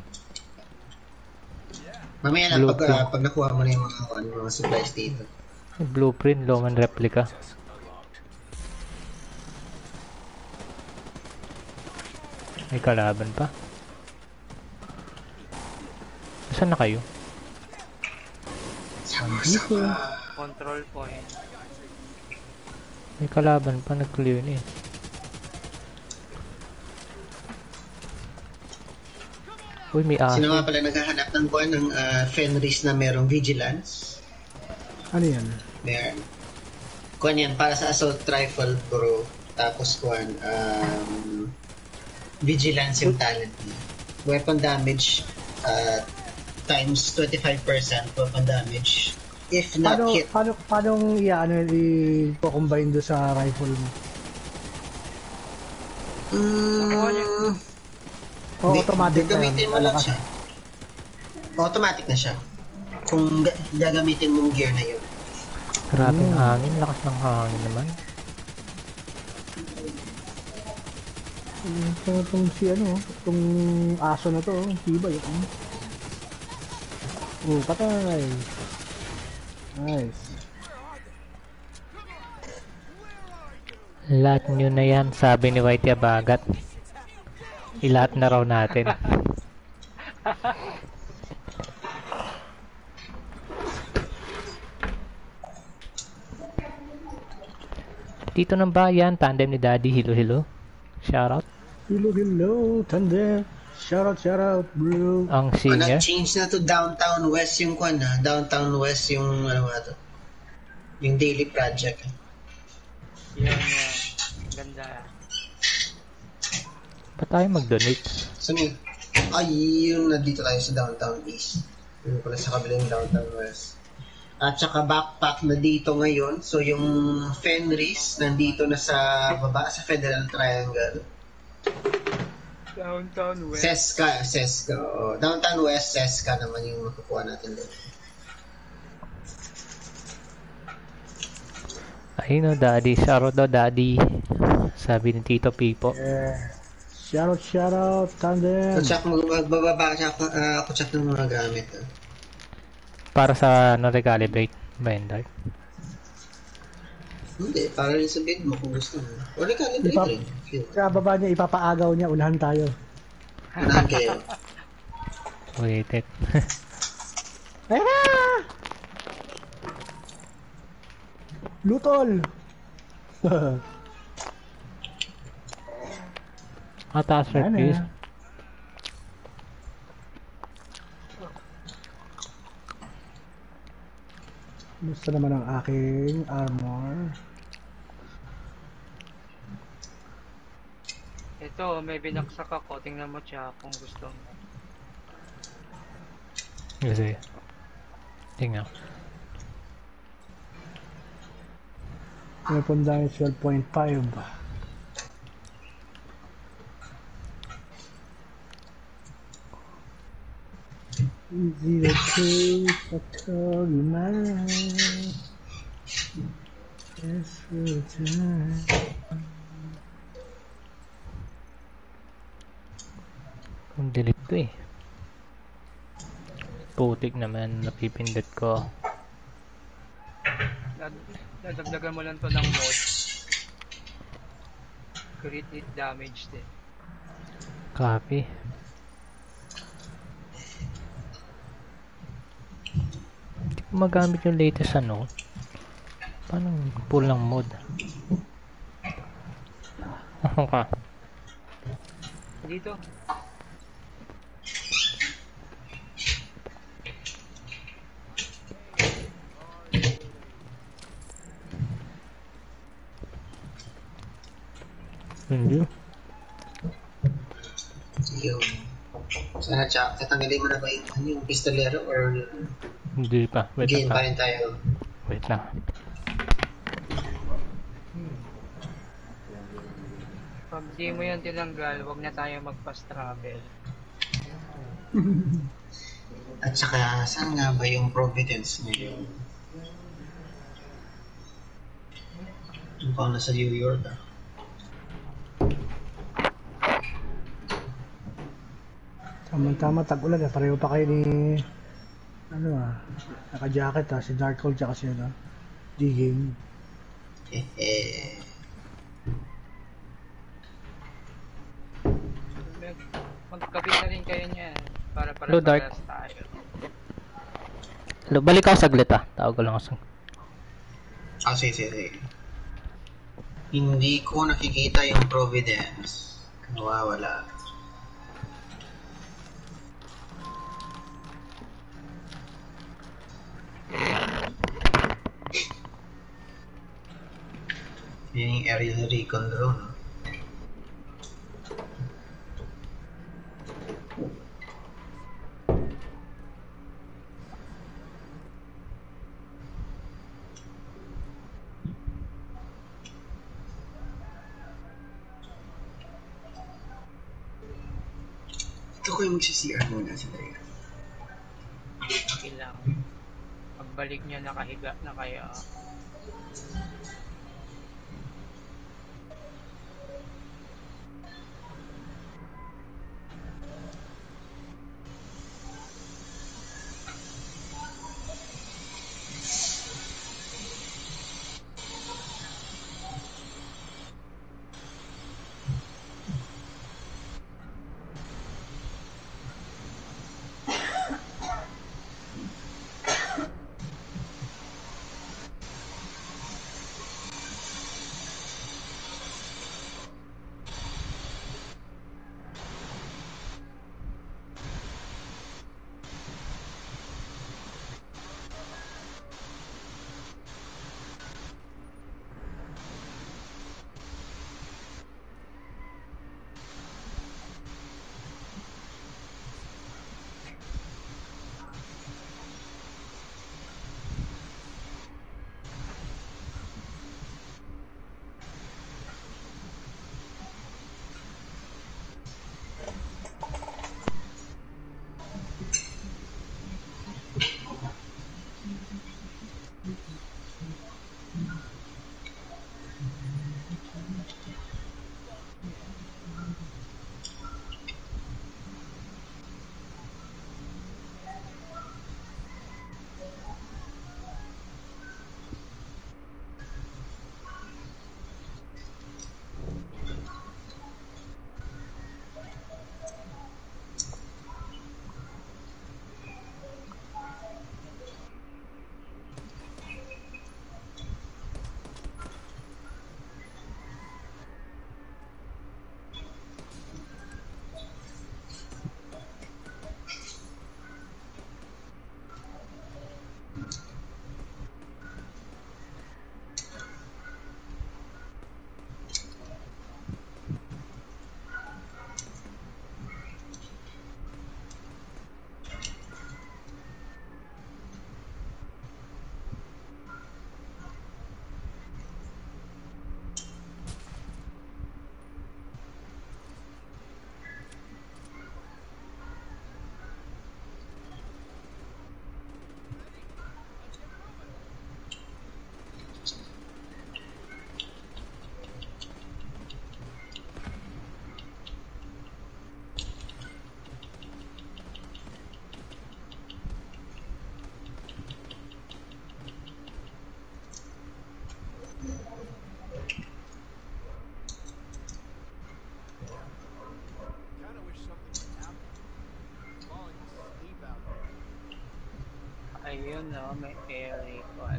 Speaker 3: Mamaya na
Speaker 1: Blueprint.
Speaker 3: pag nakuha mo na yung mga supplies dito.
Speaker 1: Blueprint, Loman replica. May kalaban pa. Saan na kayo?
Speaker 3: Sama-sama.
Speaker 4: Control point.
Speaker 1: May kalaban pa, nag-clear na eh. Uy, may
Speaker 3: Sino
Speaker 1: aso.
Speaker 3: nga pala naghahanap ng Fenris na merong vigilance?
Speaker 5: Ano yan?
Speaker 3: Meron. Kuhan yan, para sa assault rifle, bro. Tapos kuhan, vigilance yung talent niya. Weapon damage, times 25% weapon damage. If not hit.
Speaker 5: Paano i-combine do sa rifle mo? Automatic na
Speaker 3: gagamitin mo lang siya. Automatic na siya. Kung gagamitin mong gear na yun.
Speaker 1: Grabing hangin, lakas ng hangin naman.
Speaker 5: Itong itong aso na to, hiba yun. Patay. Nice.
Speaker 1: Lahat nyo na yan, sabi ni Whitey Abagat. Ilahat na raw natin. Dito ng bayan, tandem ni Daddy. Hello, hello. Shoutout.
Speaker 5: Hello, tandem. Shout out, bro.
Speaker 1: Ang singer.
Speaker 3: Nag-change na to Downtown West yung Downtown West yung yung daily project.
Speaker 4: Yan. Ganda.
Speaker 1: Ba't tayo mag-donate?
Speaker 3: So, yung nandito tayo sa Downtown East. Yung pala sa kabilang Downtown West. At saka backpack na dito ngayon. So, yung Fenris nandito na sa baba, sa Federal Triangle.
Speaker 4: Downtown West.
Speaker 3: Seska. Oh. Downtown West, Seska naman yung makukuha natin doon.
Speaker 1: Ayun o, Daddy. Shoutout daw, Daddy. Sabi ni Tito Pipo.
Speaker 5: Yeah. Shout out, tandem.
Speaker 3: So, Chuck, magbababa ako Chuck ng mga gamit.
Speaker 1: Para sa recalibrate vendor.
Speaker 3: Hindi, para rin sa bed mo kung gusto mo. O recalibrate rin.
Speaker 5: Sa baba niya, ipapaagaw niya, unahan tayo.
Speaker 3: Unahan kayo.
Speaker 1: Waited.
Speaker 5: Lutol!
Speaker 1: Taas rep
Speaker 5: Ano?
Speaker 1: please.
Speaker 5: Gusto naman ang aking armor.
Speaker 4: Ito, may binaksak ako. Tingnan mo siya kung gusto mo.
Speaker 1: Kasi, tingnan.
Speaker 5: Weapon damage 12.5. Easy to take a call you mine. Yes, for time.
Speaker 1: Kung delete ko eh. Putik naman, napipindot ko.
Speaker 4: Dadagdagan mo lang to ng mod. Crit hit damage din.
Speaker 1: Copy. Hindi ko magamit yung latest ano. Paano pull ng mod? Ano ka?
Speaker 4: Dito.
Speaker 1: Hindi.
Speaker 3: Yun. Sana Chuck, tatanggalin mo na ba yung pistolero or
Speaker 1: Hindi pa. Wait
Speaker 3: game
Speaker 1: lang.
Speaker 3: pa rin tayo?
Speaker 1: Wait lang.
Speaker 4: Pag di mo yan tinanggal, wag na tayo mag-fast travel.
Speaker 3: At saka, saan nga ba yung Providence ngayon? Yung pa nasa New York ah.
Speaker 5: Tama-tama, tag-ulan eh. Pareho pa kayo ni... Ano naka-jacket si Darkhold tsaka si D-Game.
Speaker 4: Magkabit na rin kayo niyan. Para
Speaker 1: Hello, Dark.
Speaker 4: tayo.
Speaker 1: Hello, balik ako saglit ah. Tawag ko lang ako.
Speaker 3: Sige. Hindi ko nakikita yung Providence. Nawawala. Yan yung aerial recon drone. No? Ito ko yung magsi-CR muna sa tayo.
Speaker 4: Okay lang. Pagbalik niya nakahiga na kayo. Ayun, no, may air recall.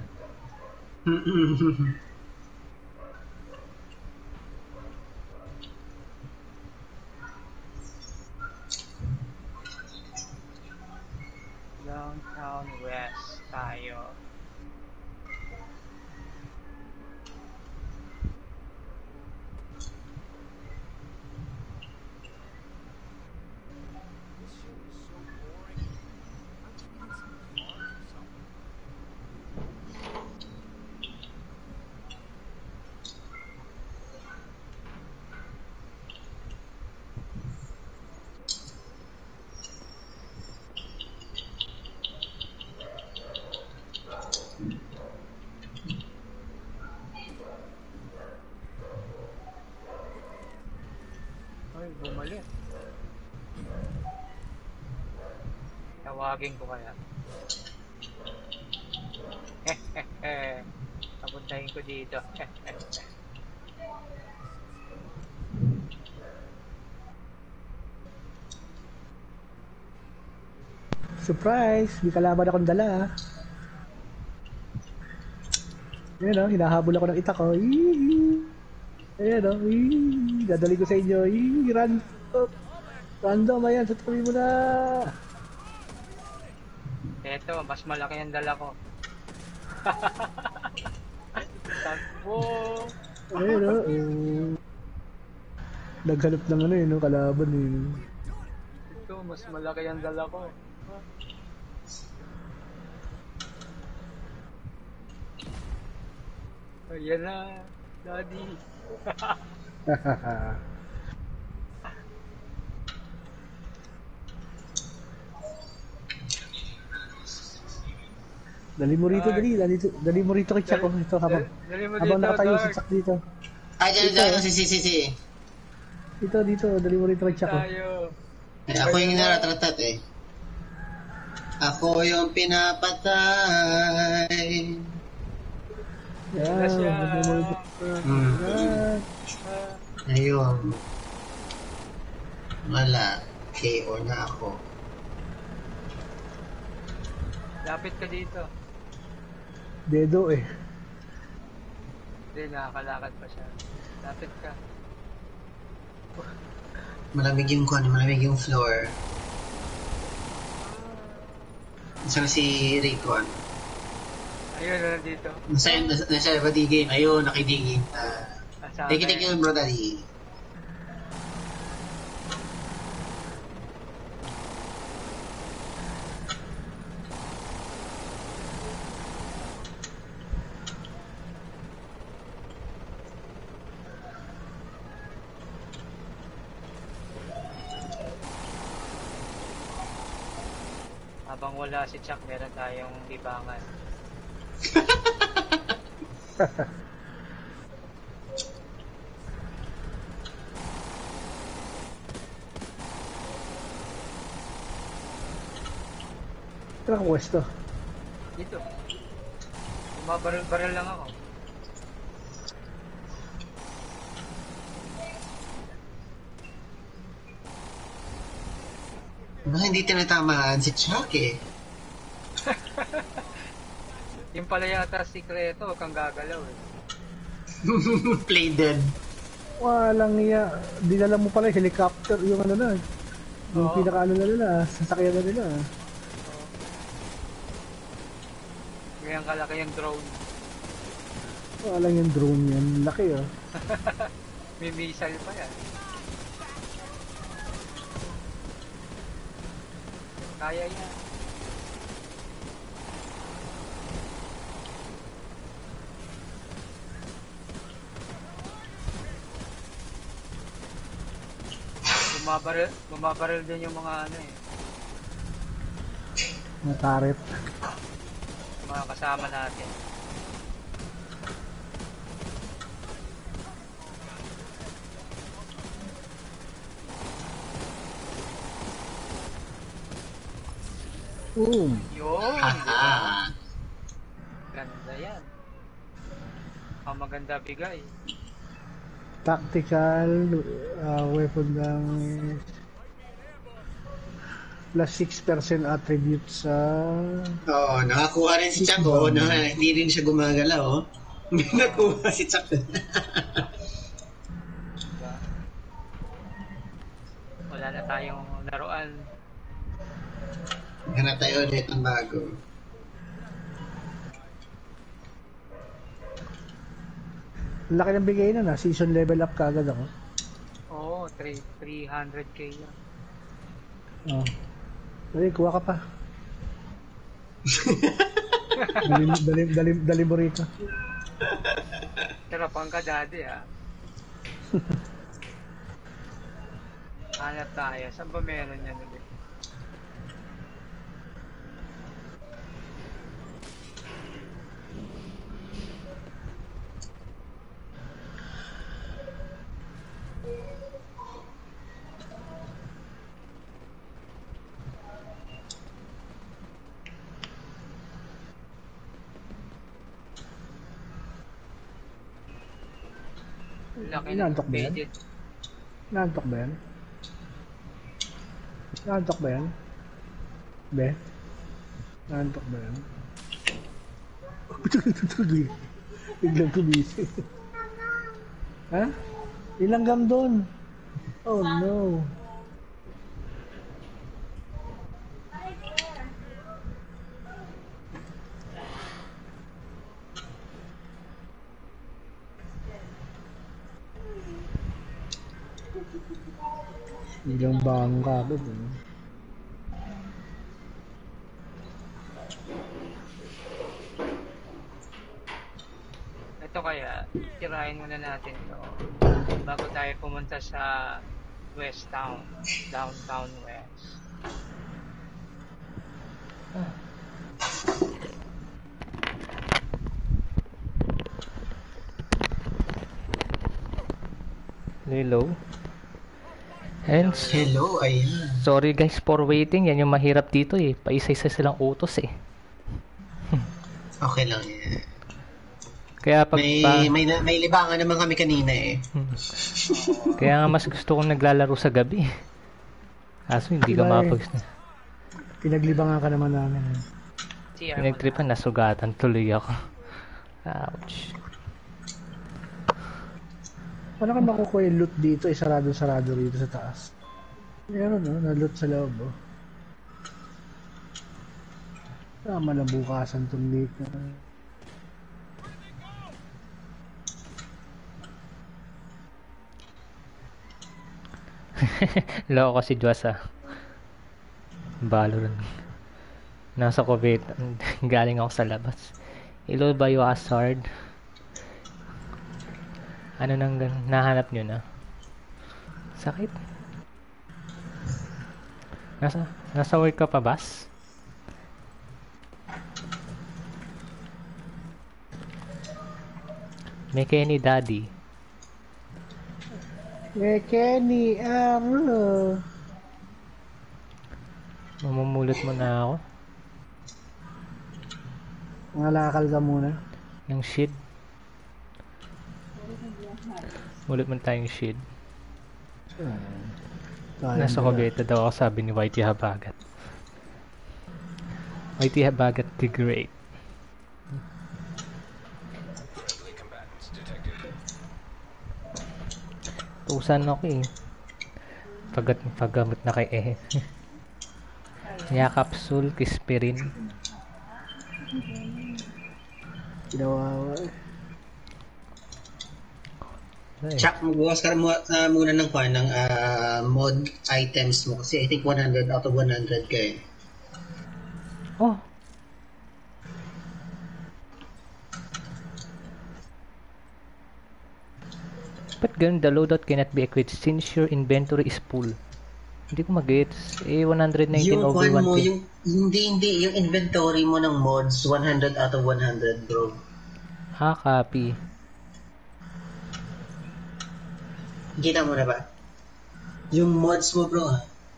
Speaker 4: Downtown West tayo. Ay, bumalik. Tawagin ko kaya. Papuntahin ko dito.
Speaker 5: Surprise! May kalaban akong dala. Ayan o, hinahabol ako ng itak ko. Ayan o, dadali ko sa inyo. Random, ayan, sa tabi mo na.
Speaker 4: Eto, mas malaki ang dala ko. Takbo!
Speaker 5: Ayan o, naghanap ng ano no, kalaban
Speaker 4: Ito, mas malaki ang dala ko. Ayan na, Daddy. Dali mo rito, dali mo rito kay Chuck. Ito Dali mo
Speaker 5: habang
Speaker 4: dito,
Speaker 5: nakatayo si
Speaker 4: Dark.
Speaker 5: Chuck dito.
Speaker 3: Ay, dyan, si.
Speaker 5: Dito, dali mo rito kay Chuck.
Speaker 4: Tayo.
Speaker 3: Ako yung naratratat eh. Ako yung pinapatay.
Speaker 4: Sila siya.
Speaker 3: Ayun. Wala. KO na ako.
Speaker 4: Lapit ka dito.
Speaker 5: Dedo eh.
Speaker 4: Hindi, nakakalakad pa siya. Lapit ka.
Speaker 3: Malamig yung floor. Isang si Raycon.
Speaker 4: Ayun, nandito.
Speaker 3: Nasa padigim. Ayun, nakidigim.
Speaker 4: Sa
Speaker 3: Thank
Speaker 4: akin.
Speaker 3: you, bro, daddy.
Speaker 4: Habang wala si Chuck, meron tayong libangan.
Speaker 5: Ito ang pwesto.
Speaker 4: Dito. Bumabaril-baril lang ako.
Speaker 3: Baka hindi tinatamaan si Chuck eh.
Speaker 4: Yung pala yata sikreto, huwag kang gagalaw eh.
Speaker 3: Play dead.
Speaker 5: Walang iya. Dinala mo pala yung helicopter, yung ano na. Yung
Speaker 4: Oo.
Speaker 5: pinaka-ano na nila, sasakyan na nila.
Speaker 4: Ganyan kalaki yung drone.
Speaker 5: Walang yung drone yan. Laki oh.
Speaker 4: May missile pa yan. Kaya yan. Bumabaril din yung mga ano eh.
Speaker 5: Mga turret.
Speaker 4: Mga kasama natin.
Speaker 5: Boom!
Speaker 4: Yun!
Speaker 3: Haha.
Speaker 4: Ganda yan. Ang maganda bigay.
Speaker 5: Tactical weapon ng Plus 6% attribute sa...
Speaker 3: Oo, nakakuha rin si Chuck, oh. Hindi rin siya gumagalaw, oh. May nakuha si Chuck.
Speaker 4: Wala na tayong laruan.
Speaker 3: Hanap tayo ulit ang bago.
Speaker 5: Ang laki ng bigay na season level up kagad ako.
Speaker 4: Oo, 300k yan.
Speaker 5: Oh. Dali, kuha ka pa. dali mo rito.
Speaker 4: Tirapan ka, daddy, ha? Hanap tayo. Saan ba meron yan ulit? Laki na
Speaker 5: Inaantok ba yan?
Speaker 4: faded.
Speaker 5: Naantok ba yan? Naantok ba yan? Be? Naantok ba yan? Tuloy. Biglang tumising. Ha? Ilanggam doon. Oh no. Biglang bangon ka agad.
Speaker 4: Ito kaya, tirahin muna natin ito bago tayo pumunta sa West Town, Downtown West.
Speaker 1: Hello. And
Speaker 3: Hello, ayan.
Speaker 1: sorry guys for waiting. Yan yung mahirap dito eh. Paisa-isa silang utos eh.
Speaker 3: Okay lang yan.
Speaker 1: Kaya pag
Speaker 3: May libangan naman kami kanina eh.
Speaker 1: Kaya nga mas gusto kong naglalaro sa gabi. Kaso hindi ka
Speaker 5: Diba,
Speaker 1: mapag...
Speaker 5: Pinaglibangan ka naman namin.
Speaker 4: CR mo
Speaker 1: Pinagtripan, nasugatan tuloy ako. Ouch.
Speaker 5: Paano ka makukuha yung loot dito? Sarado-sarado rito sa taas. Meron no? Na loot sa loob oh. Tama na bukasan itong late na.
Speaker 1: Loko kasi Diyos ah. Valorant. Nasa COVID. Galing ako sa labas. Ilo ba yung hazard? Ano nang nahanap nyo na? Sakit. Nasa work ka pa, Bas? May Kenny Daddy.
Speaker 5: Kenny,
Speaker 1: Mamumulot mo na ako
Speaker 5: Ngalakal ka muna.
Speaker 1: ng shit. Mulot mo tayong shit. Nasa Cavite daw ako, sabi ni Whitey Habagat. Whitey Habagat the Great.
Speaker 2: Friendly combatants detected.
Speaker 1: Tusan ako eh. Paggamot na kay eh. Yakapsul, Kispirin.
Speaker 5: Ginawawa.
Speaker 1: Ay,
Speaker 3: Chuck, magbukas ka muna ng mod items mo kasi I think 100 out of 100 ka eh.
Speaker 1: oh. Ba't ganun? The loadout cannot be equipped since your inventory is full. Hindi ko mag-gets. 119
Speaker 3: Yung
Speaker 1: over
Speaker 3: kwan mo,
Speaker 1: 110.
Speaker 3: yung inventory mo ng mods 100 out of 100, bro.
Speaker 1: Copy.
Speaker 3: Kita mo na ba? Yung mods mo, bro, ha?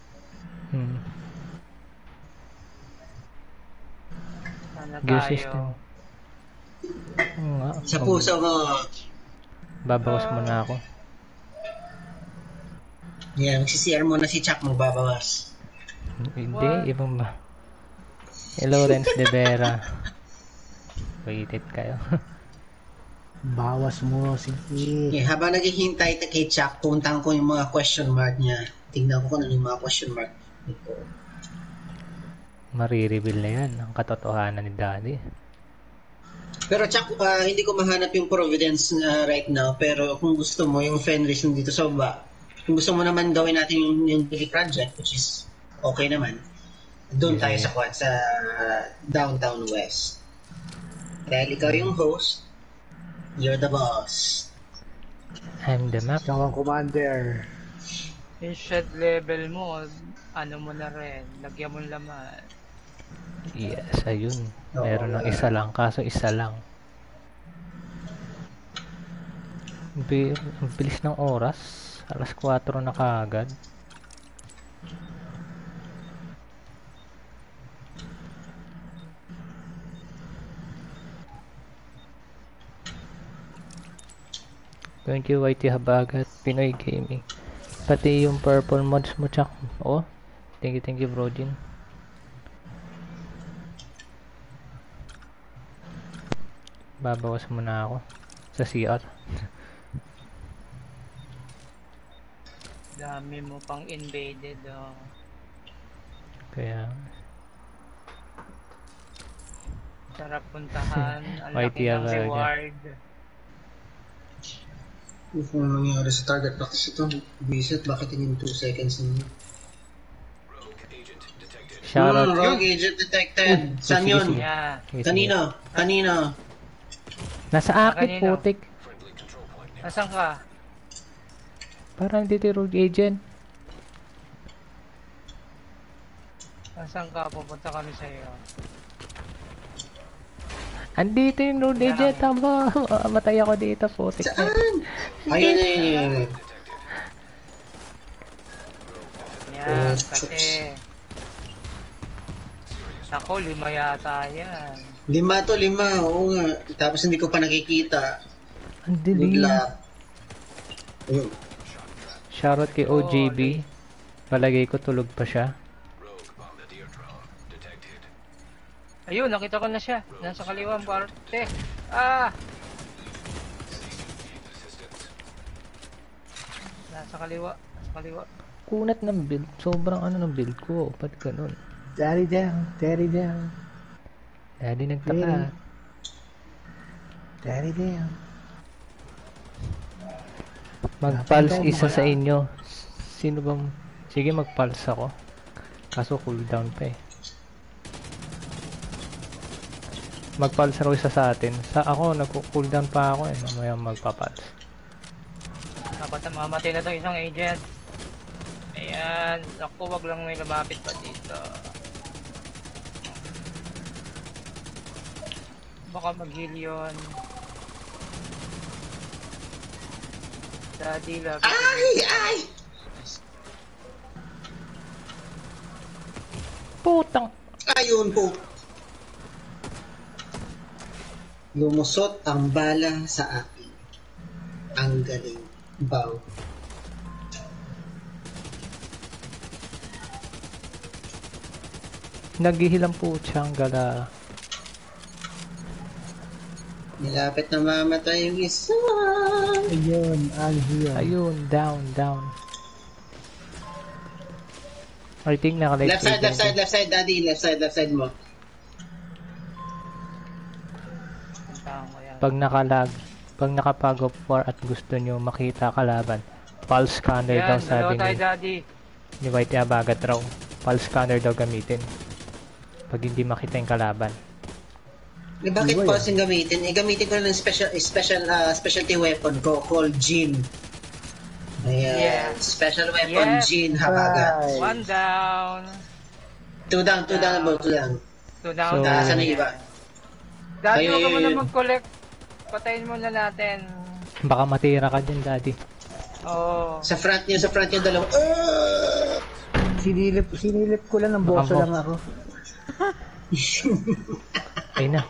Speaker 4: Sana
Speaker 1: Gear
Speaker 4: tayo.
Speaker 1: system. Oo nga.
Speaker 3: Sa puso mo,
Speaker 1: Babawas muna ako.
Speaker 3: yan, magsisiyar mo na si Chuck mo, babawas.
Speaker 1: Hindi,
Speaker 4: What?
Speaker 1: ibang ba? Lawrence de Vera. Waited kayo.
Speaker 5: Bawas mo, sige.
Speaker 3: Okay, habang naghihintay kay Chuck, puntahan ko yung mga question mark niya. Tingnan ko kung ano yung mga question mark nito.
Speaker 1: Marireveal na yan ang katotohanan ni Daddy.
Speaker 3: Pero Chuck, hindi ko mahanap yung Providence right now. Pero kung gusto mo, yung Fenris dito sa baba. Kung gusto mo naman gawin natin yung daily project, which is okay naman. Doon tayo sa Downtown West. Dahil ikaw yung host, you're the boss.
Speaker 1: I'm the map.
Speaker 5: Ikaw ang commander.
Speaker 4: Yung shed level mo, ano mo na rin, lagyan mo laman.
Speaker 1: Yes, ayun. Meron ng isa lang, kaso isa lang. Ang bilis ng oras. Alas 4 na kaagad. Thank you, YT Habagat, Pinoy Gaming. Pati yung purple mods mo, Chuck. Oh, thank you, Brojin. Babawas muna ako sa CR.
Speaker 4: Dami mo pang invaded, oh.
Speaker 1: Kaya,
Speaker 4: Sarap puntahan, ang
Speaker 1: YT
Speaker 4: laki ng
Speaker 1: Habagat.
Speaker 4: reward.
Speaker 3: Kung ano nangyari sa target practice ito, visit, bakit yung 2 seconds na yun?
Speaker 2: Rogue agent detected.
Speaker 1: shoutout.
Speaker 3: Rogue agent detected. Saan
Speaker 1: sige,
Speaker 3: yun?
Speaker 1: sige.
Speaker 4: Yeah.
Speaker 3: Kanino?
Speaker 1: Nasa akin,
Speaker 4: Kanino?
Speaker 1: putik.
Speaker 2: Friendly control point.
Speaker 4: Nasaan ka?
Speaker 1: Parang dito yung road agent.
Speaker 4: Nasaan ka? Pupunta kami sa iyo.
Speaker 1: Andito yung road agent. Tama. Matay ako dito, putik.
Speaker 3: Saan? Ayun.
Speaker 4: Yan, kasi... Ako, 5 yata yan.
Speaker 3: 5. Oo nga. Tapos hindi ko pa nakikita.
Speaker 1: Ang
Speaker 3: Good
Speaker 1: dilim.
Speaker 3: luck. Ayun.
Speaker 1: Shoutout kay OJB. Palagay ko tulog pa siya.
Speaker 2: Rogue bombardier drone detected.
Speaker 4: Ayun, nakita ko na siya. Nasa kaliwang parte. Ah!
Speaker 2: Assistance.
Speaker 4: Nasa kaliwa. Nasa kaliwa.
Speaker 1: Kunat ng build. Sobrang ano ng build ko. Ba't ganun?
Speaker 5: Daddy down.
Speaker 1: Daddy
Speaker 5: Really?
Speaker 1: nagtaka.
Speaker 5: Daddy down.
Speaker 1: Mag-pulse isa sa inyo. Sino bang... Sige, mag-pulse ako. Kaso cooldown pa eh. Mag-pulse raw isa sa atin. Sa ako, nag-cooldown pa ako eh. Mamaya magpa-pulse.
Speaker 4: Dapat na mamatay na itong isang agent. Ayan. Ako, wag lang may lumapit pa dito. Baka mag-heal yun. Daddy, love you.
Speaker 3: Ay!
Speaker 1: Putang!
Speaker 3: Ayun po. Lumusot ang bala sa akin. Ang galing. Bow.
Speaker 1: Naghihilang po siyang gala.
Speaker 3: Nilapit na mamatay yung isa.
Speaker 5: Ayun, I'm here.
Speaker 1: Ayun, down. I think naka-live
Speaker 3: Left side, daddy. Left side mo.
Speaker 4: Puntahan ko yan.
Speaker 1: Pag nakapag of war at gusto nyo makita kalaban, pulse scanner daw
Speaker 4: Yan,
Speaker 1: sabi
Speaker 4: dalawa tayo,
Speaker 1: ni
Speaker 4: daddy.
Speaker 1: White Abagat raw. Pulse scanner daw gamitin. Pag hindi makita yung kalaban.
Speaker 3: Eh, bakit
Speaker 5: Iba
Speaker 3: pause yung gamitin? Gamitin ko na ng specialty weapon ko called Jin. Ayan.
Speaker 4: Yeah.
Speaker 3: Special weapon
Speaker 4: Yeah.
Speaker 3: Jin Habagat.
Speaker 5: Right.
Speaker 4: 1 down.
Speaker 3: 2 down, 2 down, bro, 2 down.
Speaker 4: 2 down.
Speaker 1: So,
Speaker 3: Nasaan yung iba?
Speaker 4: Daddy,
Speaker 3: Ay,
Speaker 4: huwag ka
Speaker 3: ay,
Speaker 4: muna
Speaker 3: ay.
Speaker 4: mag-collect. Patayin muna natin.
Speaker 1: Baka matira ka dyan, daddy.
Speaker 4: Oo.
Speaker 3: Sa front niyo dalawa.
Speaker 5: Sinilip ko lang ng boso
Speaker 1: Ako.
Speaker 5: lang ako.
Speaker 1: Ay na.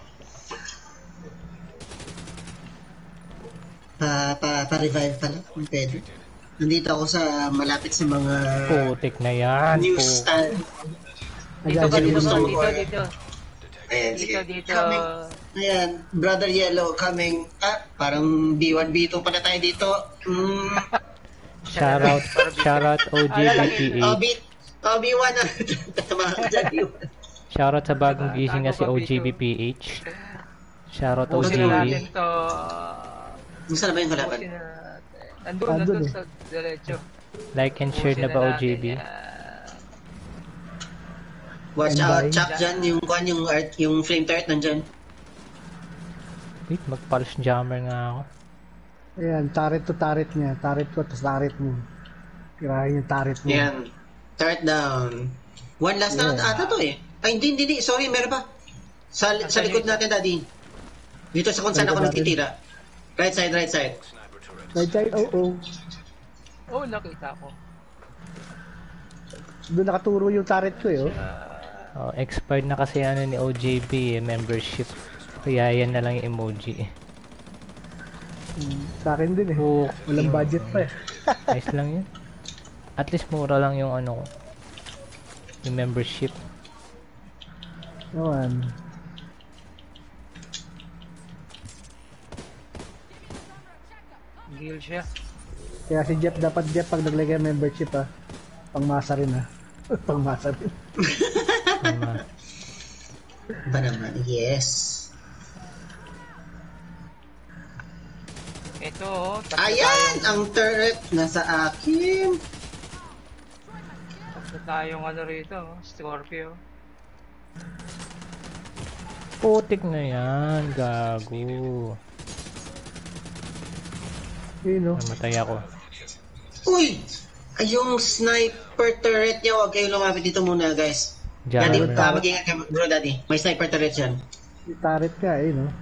Speaker 3: Pa-revive pala, kung pwede. Nandito ako sa malapit sa mga
Speaker 1: Putik na yan.
Speaker 3: newsstand.
Speaker 4: Dito
Speaker 5: Ayan,
Speaker 4: ka, dito
Speaker 5: dito.
Speaker 4: ka, dito.
Speaker 3: Ayan,
Speaker 4: Dito,
Speaker 3: sige.
Speaker 4: dito.
Speaker 3: Coming. Ayan, Brother Yellow coming. Parang B1, B2 pala tayo dito.
Speaker 1: Shoutout OGBPH.
Speaker 3: B1 na. Tama ka dyan, B1.
Speaker 1: Shoutout sa bagong gising na si OGBPH. Shoutout
Speaker 4: Pusin na
Speaker 1: OGB.
Speaker 4: natin to.
Speaker 3: Saan na ba yung kalaban?
Speaker 4: Pusin na natin. Nandun
Speaker 5: eh.
Speaker 4: sa diretso.
Speaker 1: Like and share na ba OGB?
Speaker 3: Watch
Speaker 5: And
Speaker 3: out,
Speaker 5: bye.
Speaker 3: Chuck dyan. Yung flame turret nandyan.
Speaker 1: Wait, mag-pulse jammer nga ako.
Speaker 5: Ayan, turret to turret niya. Turret ko, tapos turret mo. Tirahin yung turret mo.
Speaker 3: Ayan. Turret down. One last na ata to eh. Ay, hindi. Sorry, meron pa. Sa likod natin, Daddy. Dito sa kung saan ako nagtitira. Right side.
Speaker 2: Sniper turret.
Speaker 5: Right side, oo.
Speaker 4: Oh, nakita ko.
Speaker 5: Doon nakaturo yung turret ko eh, oh.
Speaker 1: Oh, expired na kasi ano ni OJB membership. Kaya yan na lang yung emoji eh.
Speaker 5: Sa akin din eh.
Speaker 1: Oh,
Speaker 5: Walang budget pa eh.
Speaker 1: nice lang yun. At least mura lang yung ano ko. Yung membership.
Speaker 5: Naman.
Speaker 4: Gil siya.
Speaker 5: Kaya si Jeff, dapat Jeff pag naglagay ng membership ah. Pangmasa rin ah. Pangmasa rin.
Speaker 1: Tama.
Speaker 3: Ba naman? Yes.
Speaker 4: Ito, oh. Tatlo
Speaker 3: Ayan! Ang turret nasa akin.
Speaker 4: tayong ano rito, oh. Scorpio.
Speaker 1: Putik na yan, gago.
Speaker 5: Yun oh.
Speaker 1: Namatay ako.
Speaker 3: Uy! Ay, yung sniper turret niya, huwag kayong lumapit dito muna, guys. Daddy,
Speaker 1: Jammer.
Speaker 3: mag-ingat ka, bro, Daddy. May sniper turret yan.
Speaker 5: Yung turret ka eh, no?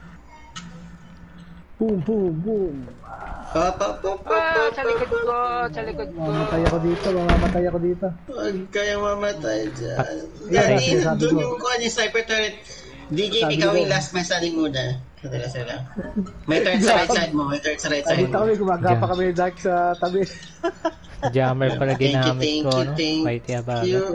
Speaker 5: Boom, boom, boom.
Speaker 3: Up.
Speaker 4: Sa likod ko, sa likod ko.
Speaker 5: Mamamatay ako dito.
Speaker 3: Huwag kayong mamatay dyan.
Speaker 5: Ayan,
Speaker 3: Daddy,
Speaker 5: sabi
Speaker 3: doon
Speaker 5: ko.
Speaker 3: yung kuha niya sniper turret. DG,
Speaker 5: Sabi
Speaker 3: ikaw
Speaker 5: ko.
Speaker 3: yung last man standing muna. Sila. May turret sa right side mo.
Speaker 5: Dito kami, gumagapa kami ng dark sa tabi.
Speaker 1: Jammer pala
Speaker 3: Thank you,
Speaker 1: ginamit ko, no?
Speaker 3: thank
Speaker 1: Fight ya ba?
Speaker 3: you.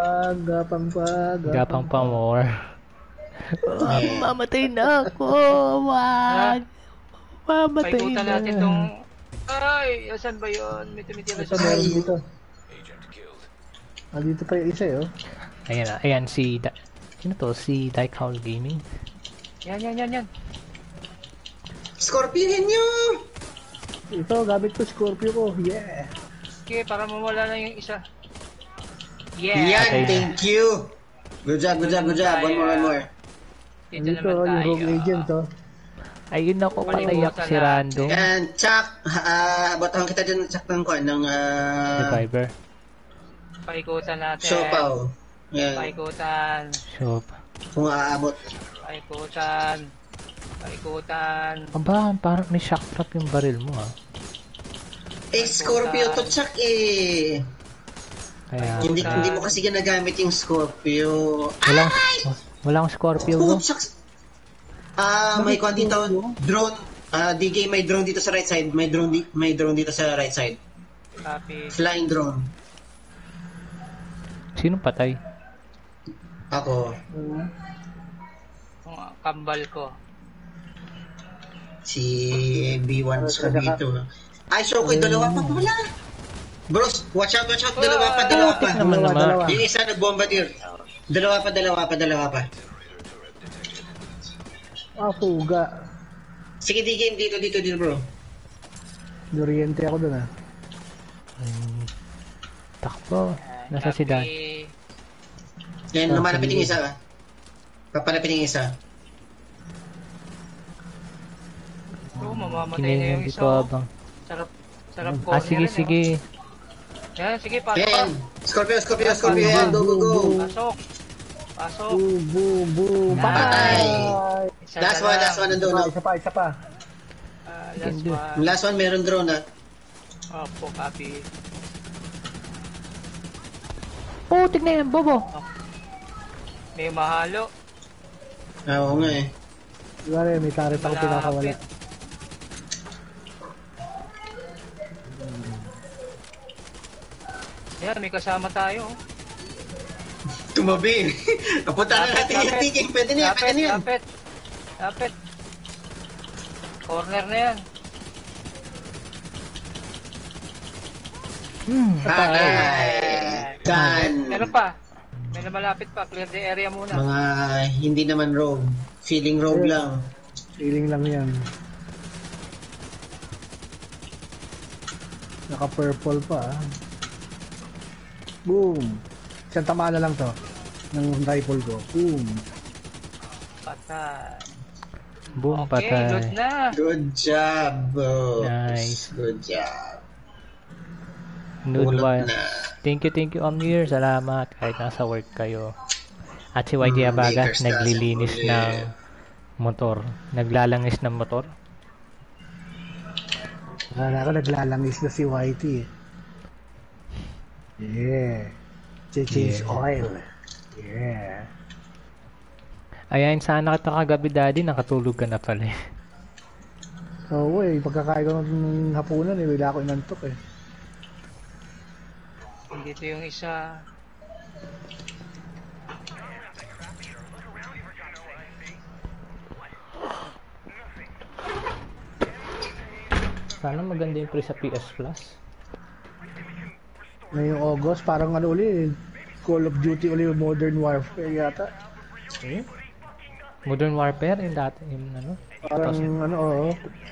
Speaker 1: Gapang pa more. Mamatay na ako. Wag. Mamatay
Speaker 4: Paikutan
Speaker 1: na.
Speaker 4: natin tong... Ay, asan ba yun? May tumitira
Speaker 5: Ito,
Speaker 4: siya.
Speaker 5: meron dito.
Speaker 2: Agent killed.
Speaker 5: Dito pa yung isa eh, oh.
Speaker 1: Ayan si... Sino to? Si Daikhaul Gaming?
Speaker 4: Yan.
Speaker 3: Scorpion nyo!
Speaker 5: Ito, gamit ko Scorpio ko. Yeah!
Speaker 4: Okay, para mawala na yung isa. Yeah!
Speaker 3: Yan,
Speaker 1: Okay.
Speaker 3: thank you! Good job. One more.
Speaker 4: Dito
Speaker 5: Dito,
Speaker 4: naman
Speaker 5: yung
Speaker 4: tayo.
Speaker 5: rogue agent, oh.
Speaker 1: Ayun ako,
Speaker 4: Palimutan
Speaker 1: patayak si
Speaker 4: natin.
Speaker 1: Rando.
Speaker 3: And Chuck, batahan kita dyan, Chuck, ng kuhan, ng
Speaker 1: Survivor.
Speaker 4: Paikutan natin.
Speaker 3: Siopaw. Yan,
Speaker 4: Paikutan.
Speaker 1: Shop.
Speaker 3: kung aabot.
Speaker 4: Paikutan.
Speaker 1: Aba, parang may shock trap yung baril mo ah.
Speaker 3: Scorpio to, Chuck, eh.
Speaker 1: Kaya,
Speaker 3: Hindi mo kasi ginagamit yung Scorpio.
Speaker 1: walang Scorpio
Speaker 3: Oh,
Speaker 1: mo.
Speaker 3: shucks. May kuhan dito, drone. DK, may drone dito sa right side. May drone dito sa right side.
Speaker 4: Copy.
Speaker 3: Flying drone.
Speaker 1: Sino patay?
Speaker 3: Ako.
Speaker 4: Ang kambal ko.
Speaker 3: Si B1 sa B2. Ay, so ko, dalawa pa pala. Bros, watch out. Dalawa pa.
Speaker 1: Naman.
Speaker 3: Yung isa nag-bombardier. Dalawa pa.
Speaker 5: Puga.
Speaker 3: Sige, D-game dito, bro.
Speaker 5: Oriente ako dun, ah.
Speaker 1: Takbo. Nasa si Dan.
Speaker 3: Yan, lumalapit yung isa. Papalapit yung isa.
Speaker 4: Oo, mamamatay na
Speaker 1: Kinilin
Speaker 4: yung
Speaker 1: dito
Speaker 4: isa. oh.
Speaker 1: abang.
Speaker 4: Sarap ko.
Speaker 1: Sige.
Speaker 4: Yan, sige, pasok.
Speaker 3: Yan. Scorpio. Yan, go.
Speaker 4: Pasok.
Speaker 5: Boom.
Speaker 3: Patay.
Speaker 4: Isa
Speaker 3: Last
Speaker 4: na
Speaker 3: one,
Speaker 4: lang.
Speaker 3: nandun. no?
Speaker 5: Isa pa.
Speaker 4: Last
Speaker 1: Hindi.
Speaker 4: one.
Speaker 3: Last one, meron drone, ha?
Speaker 4: Opo, copy.
Speaker 1: Putik na yan, bobo.
Speaker 4: May mahalo.
Speaker 3: Oo nga eh.
Speaker 5: Diba may turret ako pinakawala.
Speaker 4: Malapit. Yan, may kasama tayo.
Speaker 3: Tumabi. Kapunta na natin yung TK. Pwede na yan, pwede na yan.
Speaker 4: Lapit. Corner na yan.
Speaker 3: Ay, done.
Speaker 4: Meron pa. May malapit pa. Clear the area muna.
Speaker 3: Mga hindi naman rogue. Feeling rogue lang.
Speaker 5: Feeling lang yan. Naka-purple pa ah. Boom! Isang tamaan na lang to. Ng rifle ko. Boom!
Speaker 4: Patay.
Speaker 1: Boom,
Speaker 4: Okay,
Speaker 1: patay.
Speaker 4: good na.
Speaker 3: Good job, bro.
Speaker 1: Nice.
Speaker 3: Good job.
Speaker 1: Nude
Speaker 3: Ulot
Speaker 1: wild.
Speaker 3: na.
Speaker 1: Thank you, Amir. Salamat. Kahit nasa work kayo. At si YT Abaga,
Speaker 3: Lakers
Speaker 1: naglilinis
Speaker 3: doesn't
Speaker 1: ng motor. Naglalangis ng motor.
Speaker 5: Wala ako naglalangis na si Whitey. Yeah. Change oil. Yeah.
Speaker 1: Ayan, sana kita kagabi, daddy. Nakatulog ka na pala eh.
Speaker 5: Oo eh, pagkakain ko ng hapunan eh, wala ako inantok eh.
Speaker 4: Dito yung isa.
Speaker 1: Sana maganda yung pre sa PS Plus.
Speaker 5: Ngayong August, parang ano uli, Call of Duty uli, Modern Warfare yata.
Speaker 1: Eh? Modern Warfare, yung dati, yung ano?
Speaker 5: Parang ano, oo.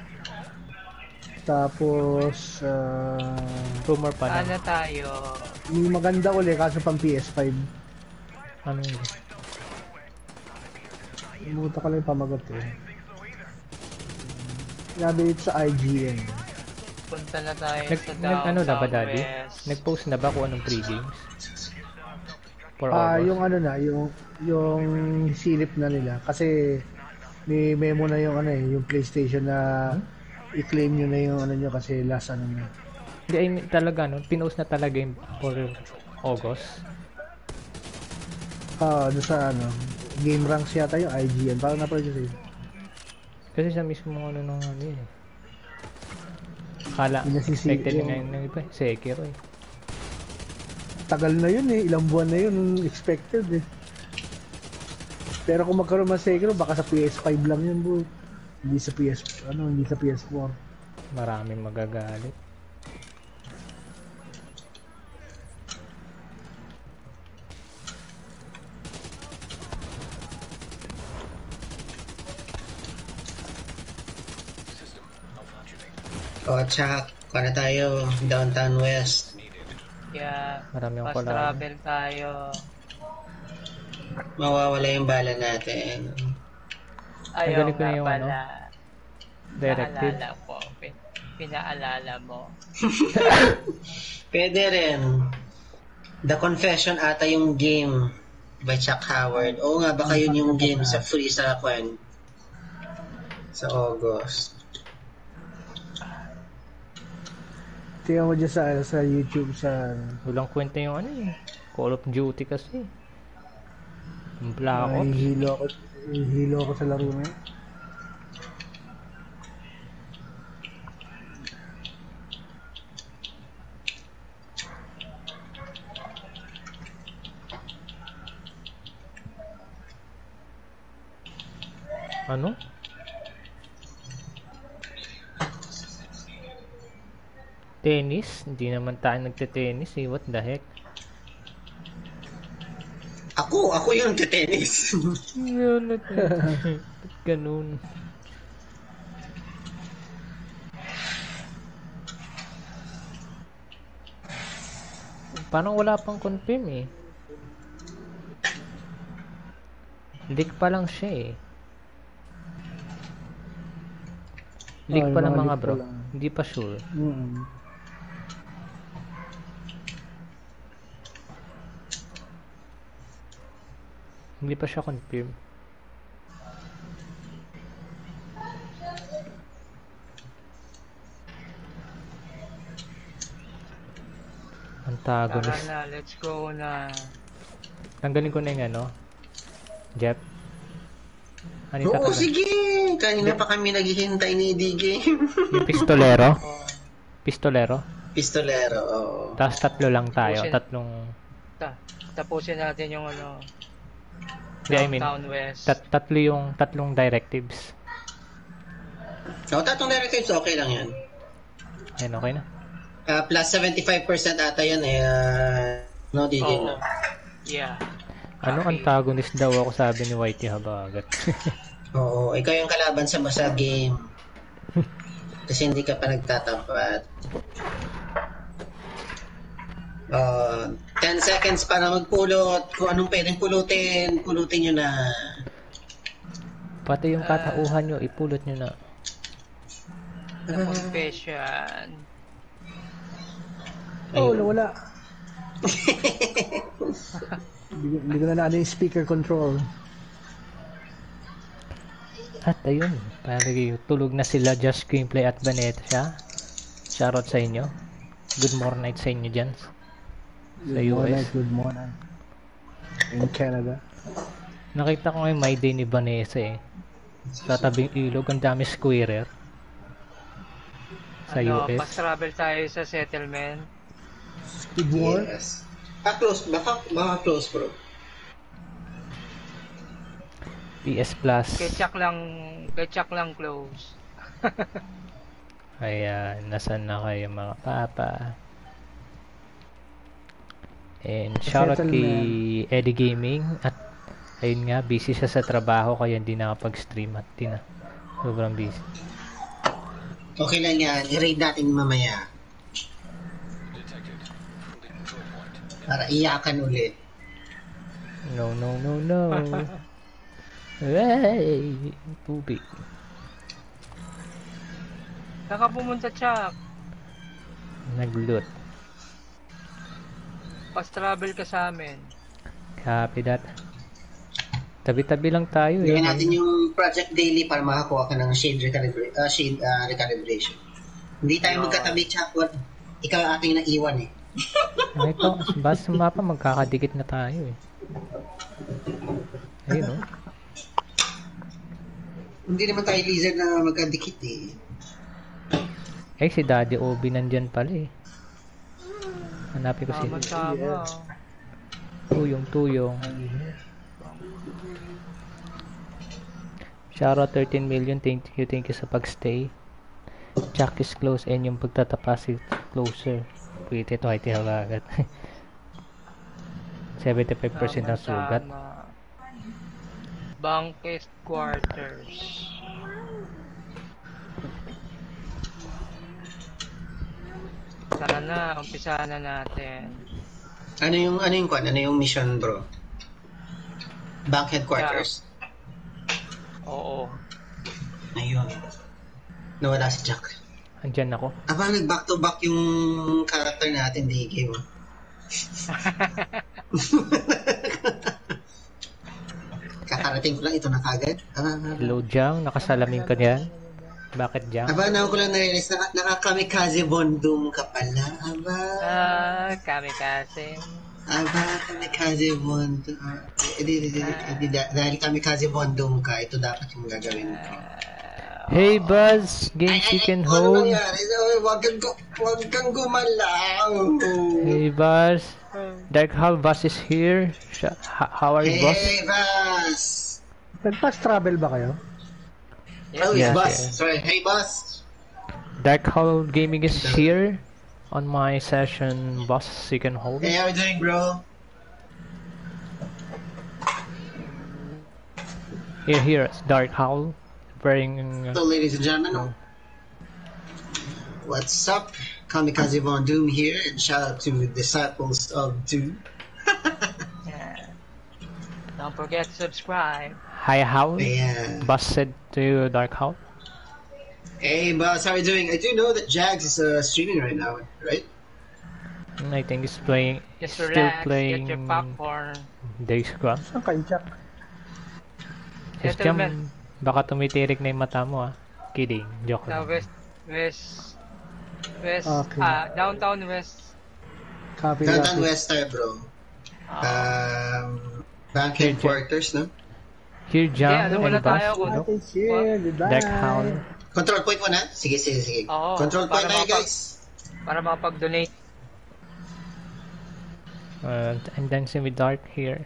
Speaker 5: Tapos,
Speaker 1: Rumor pa na.
Speaker 4: Ano tayo?
Speaker 5: yung maganda uli, kaso pang PS5.
Speaker 1: Ano yun?
Speaker 5: Imuta ko lang yung pamagat eh. Sabi ito sa IGN.
Speaker 4: Punta na tayo sa
Speaker 1: Ano na ba,
Speaker 4: downtown
Speaker 1: daddy?
Speaker 4: west.
Speaker 1: Nag-post na ba kung anong pre-games? For
Speaker 5: Ah,
Speaker 1: August?
Speaker 5: yung ano na, yung silip na nila. Kasi, may memo na yung ano eh, yung PlayStation na i-claim nyo na yung ano nyo kasi last ano na.
Speaker 1: Hindi, I mean, talaga, no? Pinost na talaga yung for August.
Speaker 5: Doon sa ano, Game Ranks yata yung IGN. Parang na-produce eh.
Speaker 1: Kasi sa mismo ano nung ano yun eh. Akala,
Speaker 5: Yung nasisi-
Speaker 1: expected
Speaker 5: yung-
Speaker 1: nga yung iba eh. Sekiro eh.
Speaker 5: Tagal na yun eh, ilang buwan na yun expected eh. Pero kung magkaroon man Sekiro, baka sa PS5 lang yun bro. Hindi sa hindi sa PS4.
Speaker 1: Maraming magagalit.
Speaker 3: O, tsaka, na tayo, downtown west.
Speaker 4: Kaya,
Speaker 1: Marami akong
Speaker 4: fast
Speaker 1: collab.
Speaker 4: travel tayo.
Speaker 3: Mawawala yung bala natin.
Speaker 4: Ayaw
Speaker 1: Nagaling ko na
Speaker 4: nga
Speaker 1: yung
Speaker 4: pala.
Speaker 1: Directive.
Speaker 4: Naalala ko. Pinaalala mo.
Speaker 3: Pwede rin. The Confession ata yung game by Chuck Howard. Oo nga, baka yun yung game sa free sa Kwan. Sa August.
Speaker 5: Tingnan mo dyan sa YouTube sa
Speaker 1: Walang kwenta yung ano eh. Call of Duty kasi. Yung Black Ops.
Speaker 5: hihilo ako sa laro na yun.
Speaker 1: Ano? Tennis? Hindi naman tayo nagte-tennis eh. What the heck?
Speaker 3: Ako yung tennis.
Speaker 1: Yun, ba't ganun? Parang wala pang confirm eh. Leak pa lang siya eh. Leak pa lang
Speaker 5: mga
Speaker 1: mga
Speaker 5: leak pa
Speaker 1: bro.
Speaker 5: lang.
Speaker 1: Hindi pa sure. Hindi pa siya confirm.
Speaker 4: Tara
Speaker 1: Antagonist.
Speaker 4: na, let's go na.
Speaker 1: Tanggalin ko na yung ano. Jeff. Ano yung
Speaker 3: Oo,
Speaker 1: tatanggal?
Speaker 3: sige. Kanina pa kami naghihintay ni DG.
Speaker 1: Yung pistolero? Pistolero?
Speaker 3: Pistolero, oo.
Speaker 1: Tapos tatlo lang tayo.
Speaker 4: Pusin.
Speaker 1: Tatlong...
Speaker 4: Tapusin natin yung
Speaker 1: Yeah, I mean,
Speaker 4: Downtown West.
Speaker 1: tatlong directives.
Speaker 3: So, tatong directives, okay lang yan.
Speaker 1: Ayun, okay na.
Speaker 3: Plus 75% ata yan no, di game na.
Speaker 4: Yeah.
Speaker 1: Ano, antagonist daw ako, sabi ni Whitey Habagat.
Speaker 3: Oo, ikaw yung kalaban sa game. Kasi hindi ka pa nagtatapat. 10 seconds para magpulot. Kung anong pwedeng pulutin nyo na.
Speaker 1: Pati yung katauhan nyo, ipulot nyo na.
Speaker 4: The confession.
Speaker 5: Oh, nawala. Hindi ko na yung speaker control.
Speaker 1: At ayun, tulog na sila Just Gameplay at Vanessa. Shoutout sa inyo. Good morning sa inyo dyan. Sa US.
Speaker 5: Good morning. In Canada.
Speaker 1: Nakita ko ngayon my day ni Vanessa eh. Sa tabing ilog, ang dami squarer. Sa US.
Speaker 4: Pas-travel tayo sa settlement.
Speaker 5: Good morning.
Speaker 3: Yes. Baka close bro.
Speaker 1: PS Plus.
Speaker 4: Ketchup lang close.
Speaker 1: Ayan, nasan na kayo mga papa? And shoutout kay Eddie Gaming. At ayun nga, busy siya sa trabaho kaya hindi nakapag-stream at sobrang busy.
Speaker 3: Okay lang yan, i-raid natin mamaya. Para iyakan ulit.
Speaker 1: No. Hey, tubig.
Speaker 4: Saan ka pumunta, Chuck?
Speaker 1: Nag-loot.
Speaker 4: Pas-travel ka sa amin.
Speaker 1: Copy that. Tabi-tabi lang tayo.
Speaker 3: Gawin natin yung project daily para makakuha ka ng shade recalibration. Hindi tayo magkatabi, Chuck. Ikaw ang ating naiwan eh.
Speaker 1: Ito, basta sa mapa magkakadikit na tayo eh. Ayun oh.
Speaker 3: Hindi naman tayo lizard na magkadikit eh.
Speaker 1: Eh, si Daddy Obi nandyan pala eh. Hanapin ko si
Speaker 4: Tama.
Speaker 1: Tuyong. Shoutout 13 million. Thank you sa pagstay. Jack is close and yung pagtatapas is closer. Pwede ito ay tihawagat. 75% ng sugat.
Speaker 4: Bankest quarters. Tara na, umpisahan na natin.
Speaker 3: Ano yung mission, bro? Bank headquarters?
Speaker 4: Oo.
Speaker 3: Ayun. Nawala si Jack.
Speaker 1: Andyan ako.
Speaker 3: Aba, nag-back to back yung character natin, di game. Kakarating ko lang ito na kagad.
Speaker 1: Hello, Jang. Nakasalamin ka diyan. Bakit, Jang?
Speaker 3: Aba, na ko lang narinis. Nakakamikaze bondum ka pala. Aba.
Speaker 4: Kamikaze.
Speaker 3: Aba, kamikaze bondum. Dahil kamikaze bondum ka, ito dapat yung gagawin ko.
Speaker 1: Hey, Buzz. Game Chicken Hold.
Speaker 3: Huwag kang gumalaw.
Speaker 1: Hey, Buzz. Dark Hall Buzz is here. How are you, boss?
Speaker 3: Hey, Buzz.
Speaker 5: Nag-fast travel ba kayo?
Speaker 1: Yes,
Speaker 3: Boss.
Speaker 1: yes.
Speaker 3: Sorry, hey, Boss.
Speaker 1: Dark Hall Gaming is here on my session, boss. You can hold
Speaker 3: Hey,
Speaker 1: it.
Speaker 3: how you doing, bro?
Speaker 1: Here, it's Dark Hall. Wearing...
Speaker 3: So, ladies and gentlemen, what's up? Kamikaze Von Doom here, and shout out to Disciples of Doom.
Speaker 4: Yeah. Don't forget to subscribe.
Speaker 1: Hi, Howl.
Speaker 3: Yeah.
Speaker 1: Boss said to Dark Hall.
Speaker 3: Hey, boss, how are you doing? I do know that Jags is streaming right now, right?
Speaker 1: I think he's playing...
Speaker 4: Just
Speaker 1: still
Speaker 4: relax,
Speaker 1: playing...
Speaker 4: get your popcorn.
Speaker 1: Days Gone.
Speaker 5: Saan kayo, Chuck?
Speaker 1: Just
Speaker 4: Settlement.
Speaker 1: baka tumitirik na yung mata mo ah. Kidding. Joke
Speaker 4: Sa
Speaker 1: lang.
Speaker 4: West,
Speaker 5: Okay.
Speaker 4: Downtown West.
Speaker 5: Copy
Speaker 3: Downtown
Speaker 5: that.
Speaker 3: West tayo, bro. Bank headquarters, no?
Speaker 1: Here, Jam
Speaker 4: ano muna
Speaker 1: and Boss.
Speaker 4: tayo kung...
Speaker 5: Natin share, di ba?
Speaker 1: Dark Howl.
Speaker 3: Control point mo na? Sige.
Speaker 4: Oo,
Speaker 3: Control point
Speaker 4: para
Speaker 3: tayo, guys.
Speaker 4: Para makapag-donate.
Speaker 1: I'm dancing with Dark here.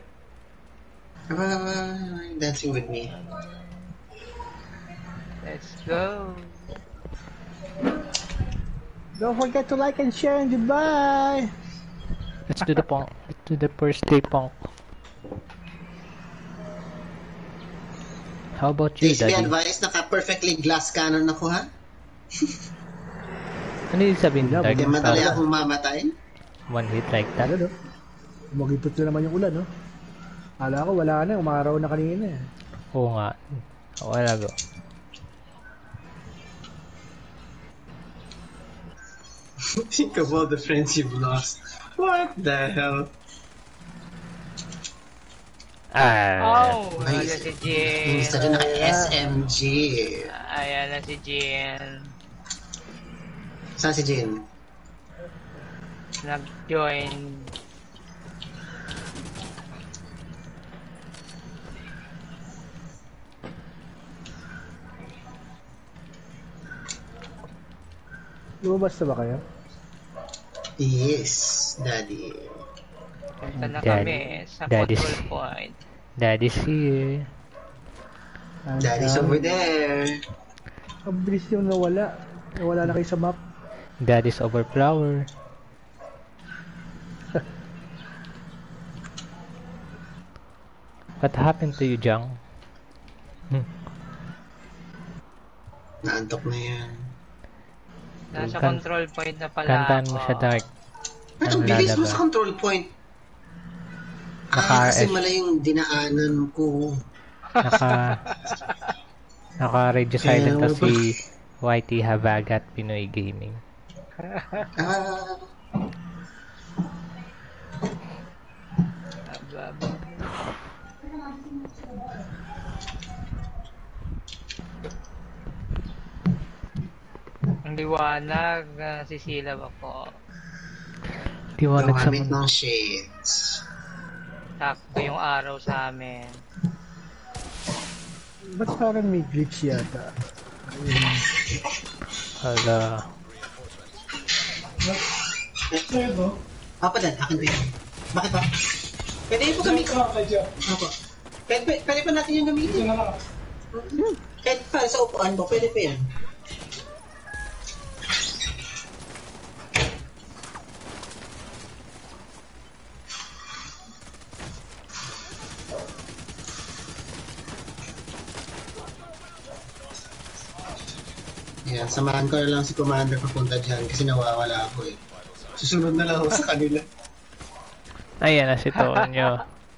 Speaker 3: Dancing with me.
Speaker 4: Let's go.
Speaker 5: Don't forget to like and share and goodbye.
Speaker 1: Let's do the punk. Let's do the first day punk. How about you,
Speaker 3: Please be
Speaker 1: Daddy?
Speaker 3: advised, naka-perfectly glass cannon ako, ha?
Speaker 1: Ano yung sabihin, Dark?
Speaker 3: Hindi madali
Speaker 1: Parang
Speaker 3: akong mamatay.
Speaker 1: one hit like that?
Speaker 5: Ano? Umagipot na naman yung ulan, no? Kala ko wala na, umaraw na kanina.
Speaker 1: Oo nga. Wala go.
Speaker 3: Think of all the friends you've lost. What the hell?
Speaker 1: Ah.
Speaker 4: Oh,
Speaker 3: Ay,
Speaker 4: ayan si
Speaker 3: yung isa
Speaker 4: Jin.
Speaker 3: dyan naka-SMG.
Speaker 4: Ayan na si Jin.
Speaker 3: Saan si Jin?
Speaker 4: Nag-join.
Speaker 5: Lumabas na ba kayo?
Speaker 3: Yes, Daddy.
Speaker 4: Punta na
Speaker 1: Daddy.
Speaker 4: kami sa
Speaker 1: Daddy's-
Speaker 4: control point.
Speaker 1: Daddy's here.
Speaker 3: Daddy's over there.
Speaker 5: Ang bilis yung nawala. Nawala na kayo sa map.
Speaker 1: Daddy's over flower. What happened to you, Jang?
Speaker 3: Naantok na yan.
Speaker 4: Nasa
Speaker 1: Kan-
Speaker 4: control point na pala
Speaker 1: Kantaan mo
Speaker 4: ako.
Speaker 1: siya, Dark.
Speaker 3: Ba't ang
Speaker 1: Ang
Speaker 3: bilis mo
Speaker 1: lalaba.
Speaker 3: sa control point?
Speaker 1: Naka-
Speaker 3: Kasi mali yung dinaanan ko.
Speaker 1: Naka-radio silent
Speaker 3: Kaya
Speaker 1: na si YT Habagat Pinoy Gaming.
Speaker 3: Ah,
Speaker 4: Aba. Ang liwanag, sisilaw ako.
Speaker 1: Tiwanag sa
Speaker 3: gumamit
Speaker 1: mundo.
Speaker 3: ng shades.
Speaker 4: Sakto yung araw sa amin.
Speaker 5: Ba't parang may glitch yata?
Speaker 1: Hala.
Speaker 3: Papa Dan, akin ba yan? Bakit ba? Pwede po gamitin. Apo. Pwede pa natin yung gamitin. Kahit para sa upuan mo, pwede pa yan. Yan, samahan ko na lang si Commander papunta dyan kasi nawawala ako eh. Susunod na lang ako sa kanila.
Speaker 1: Ayan na si Tonyo.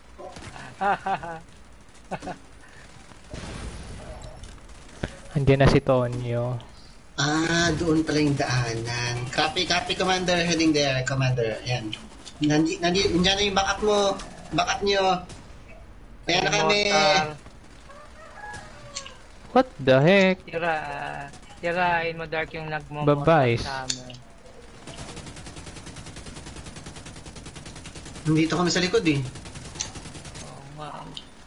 Speaker 1: Andiyan na si Tonyo.
Speaker 3: Ah, doon pala yung daanan. Copy, Commander. Heading there, Commander. Ayan. Nandiyan na yung backup mo. Backup nyo. Ayan na kami.
Speaker 4: Immortal.
Speaker 1: What the heck?
Speaker 4: Tirain mo Dark yung nagmo
Speaker 1: Babays.
Speaker 4: sa amin.
Speaker 3: Nandito kami sa likod eh.
Speaker 4: Oh, wow.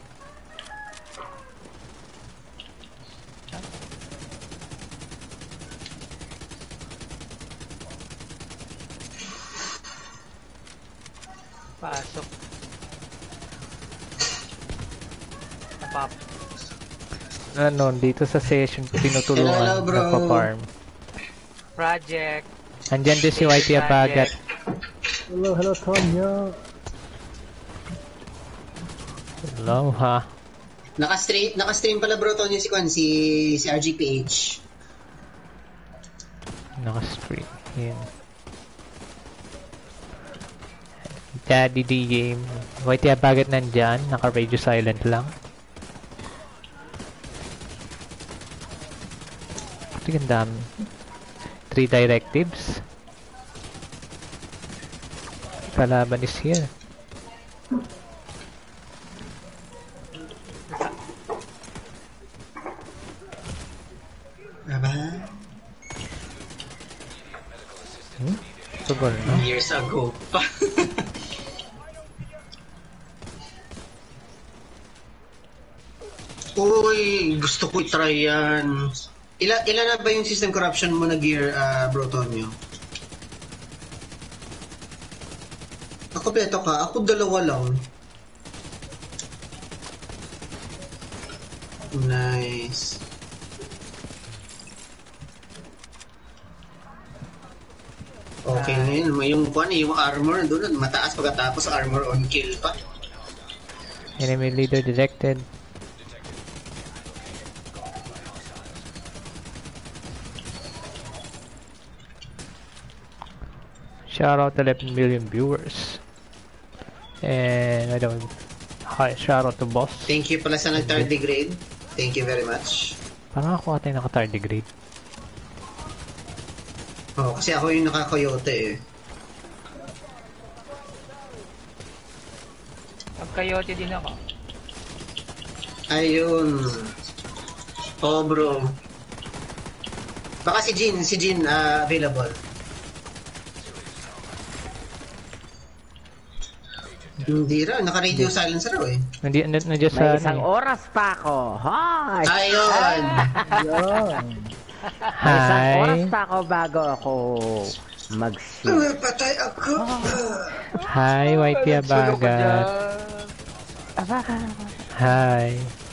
Speaker 4: Pasok. Napap.
Speaker 1: Ano, dito sa session ko tinutulungan
Speaker 3: Hello, bro.
Speaker 1: nagpa-farm.
Speaker 4: Project.
Speaker 1: Andyan din si YT Abagat.
Speaker 5: Hello, Tonyo.
Speaker 1: Hello, ha?
Speaker 3: Naka-stream pala bro to si Kwan, si RGPH.
Speaker 1: Naka-stream. Yan. Daddy D game. YT Abagat nandyan. Naka-radio silent lang. Ito ang dami. 3 directives. Kalaban is here.
Speaker 3: Aba?
Speaker 1: Tugol, no?
Speaker 3: Years ago pa. Uy, gusto ko i-try yan. Ilan na ba yung system corruption mo na gear, Bro Tonyo? Kompleto ka? Ako dalawa lang. Nice. Okay na yun. Yung armor doon, mataas pagkatapos armor on kill pa.
Speaker 1: Enemy leader detected. Shout out to 11 million viewers. And I don't. Hi, shout out to boss.
Speaker 3: Thank you pala sa nag-tardigrade. Thank you very much.
Speaker 1: Parang ako ata yung naka-tardigrade.
Speaker 3: Oh, kasi ako yung naka-coyote eh.
Speaker 4: Mag-coyote din ako.
Speaker 3: Ayun. Oh bro. Baka si Jin available. Hindi raw, naka-radio silencer raw eh.
Speaker 1: Nandiyan
Speaker 6: May
Speaker 1: sa
Speaker 6: isang oras pa ako. Hi!
Speaker 3: Ayun!
Speaker 5: Yan.
Speaker 6: May isang
Speaker 1: Hi.
Speaker 6: oras pa ako bago ako mag-shoot.
Speaker 3: Patay ako!
Speaker 1: Hi, Whitey Abagat. Hi.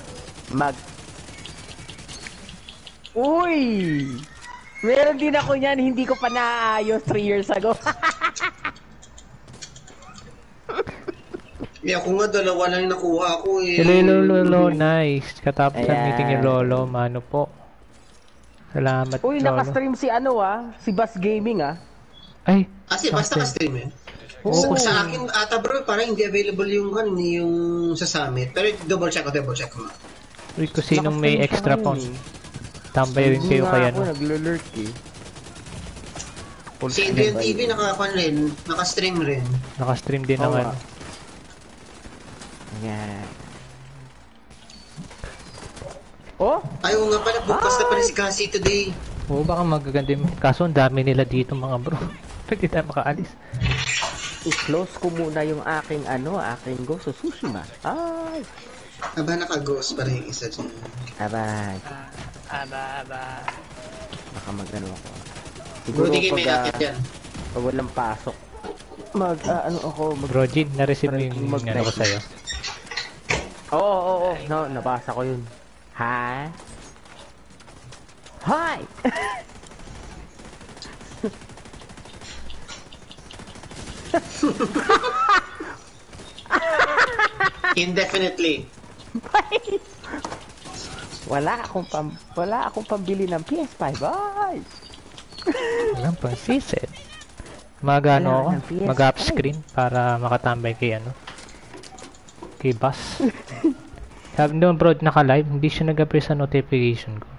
Speaker 6: Uy! Meron din ako yan, hindi ko pa naayos 3 years ago.
Speaker 3: Ako nga, dalawa lang yung nakuha ko eh.
Speaker 1: Hello, Lolo. Nice. Katapos ng
Speaker 6: Ayan.
Speaker 1: meeting ni Lolo. Mano po. Salamat,
Speaker 6: Uy,
Speaker 1: Lolo.
Speaker 6: nakastream si si Bass Gaming
Speaker 1: Ay.
Speaker 3: Kasi basta ka-stream eh.
Speaker 6: Oo.
Speaker 3: Sa akin, ata bro, parang hindi available yung sa Summit. Pero double check ko.
Speaker 1: Uy, kung sinong may extra pounds. Tambay rin kayo kaya no.
Speaker 6: naglo-lurk eh.
Speaker 3: Si Adrian TV naka-stream rin.
Speaker 1: Nakastream din
Speaker 6: Oo
Speaker 1: naman.
Speaker 6: nga. Ayan. Oh?
Speaker 3: Ayaw nga pala, bukas na pala si Cassie today.
Speaker 1: Oo, baka magaganda yung... Kaso ang dami nila dito mga bro. Hindi tayo makaalis.
Speaker 6: I-close ko muna yung aking Ghost of Tsushima. Ay!
Speaker 3: Aba, naka-ghost pa rin yung isa dyan.
Speaker 6: Abay.
Speaker 4: Aba.
Speaker 6: Baka ako.
Speaker 3: Siguro di kayo may nakit yan.
Speaker 6: Pag walang pasok.
Speaker 1: Bro, Jin, na-receive mo yung ano ko sa'yo.
Speaker 6: Oo. No, nabasa ko yun. Ha? Hi!
Speaker 3: Indefinitely.
Speaker 6: Wala akong pambili ng PS5. Bye!
Speaker 1: Walang pansisit. Mag-ano ako,
Speaker 6: Wala, ng PS5.
Speaker 1: mag-up screen para makatambay kay kay Bass. Sabi naman bro, naka-live, hindi siya nag-appear sa notification ko.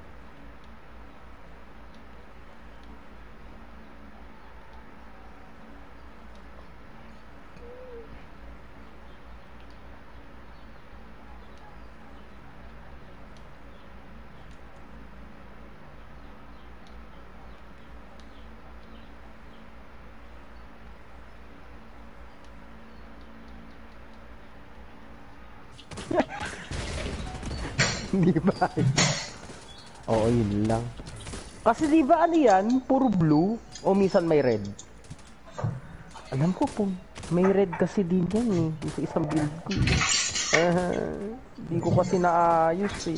Speaker 6: Di ba? Oo, yun lang. Kasi di ba yan? Puro blue o minsan may red? Alam ko po, may red kasi din yan sa isang build ko. Di ko kasi naayos eh.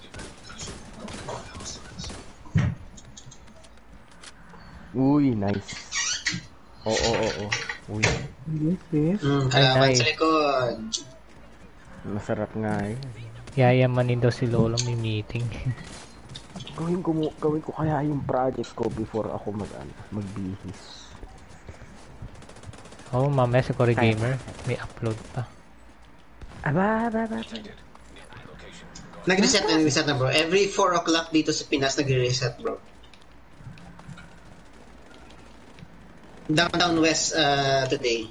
Speaker 6: Uy, nice. Oo. Uy,
Speaker 5: Yes.
Speaker 3: Kalaban
Speaker 1: nice.
Speaker 3: sa likod.
Speaker 6: masarap nga eh.
Speaker 1: Yayamanin daw si Lolo, may meeting.
Speaker 6: Gawin ko kaya yung project ko before ako magbihis.
Speaker 1: Oh, mamaya sa Core Gamer, may upload pa.
Speaker 6: Aba.
Speaker 3: Nag-reset na bro. Every 4 o'clock dito sa Pinas nag-reset bro. Downtown West today.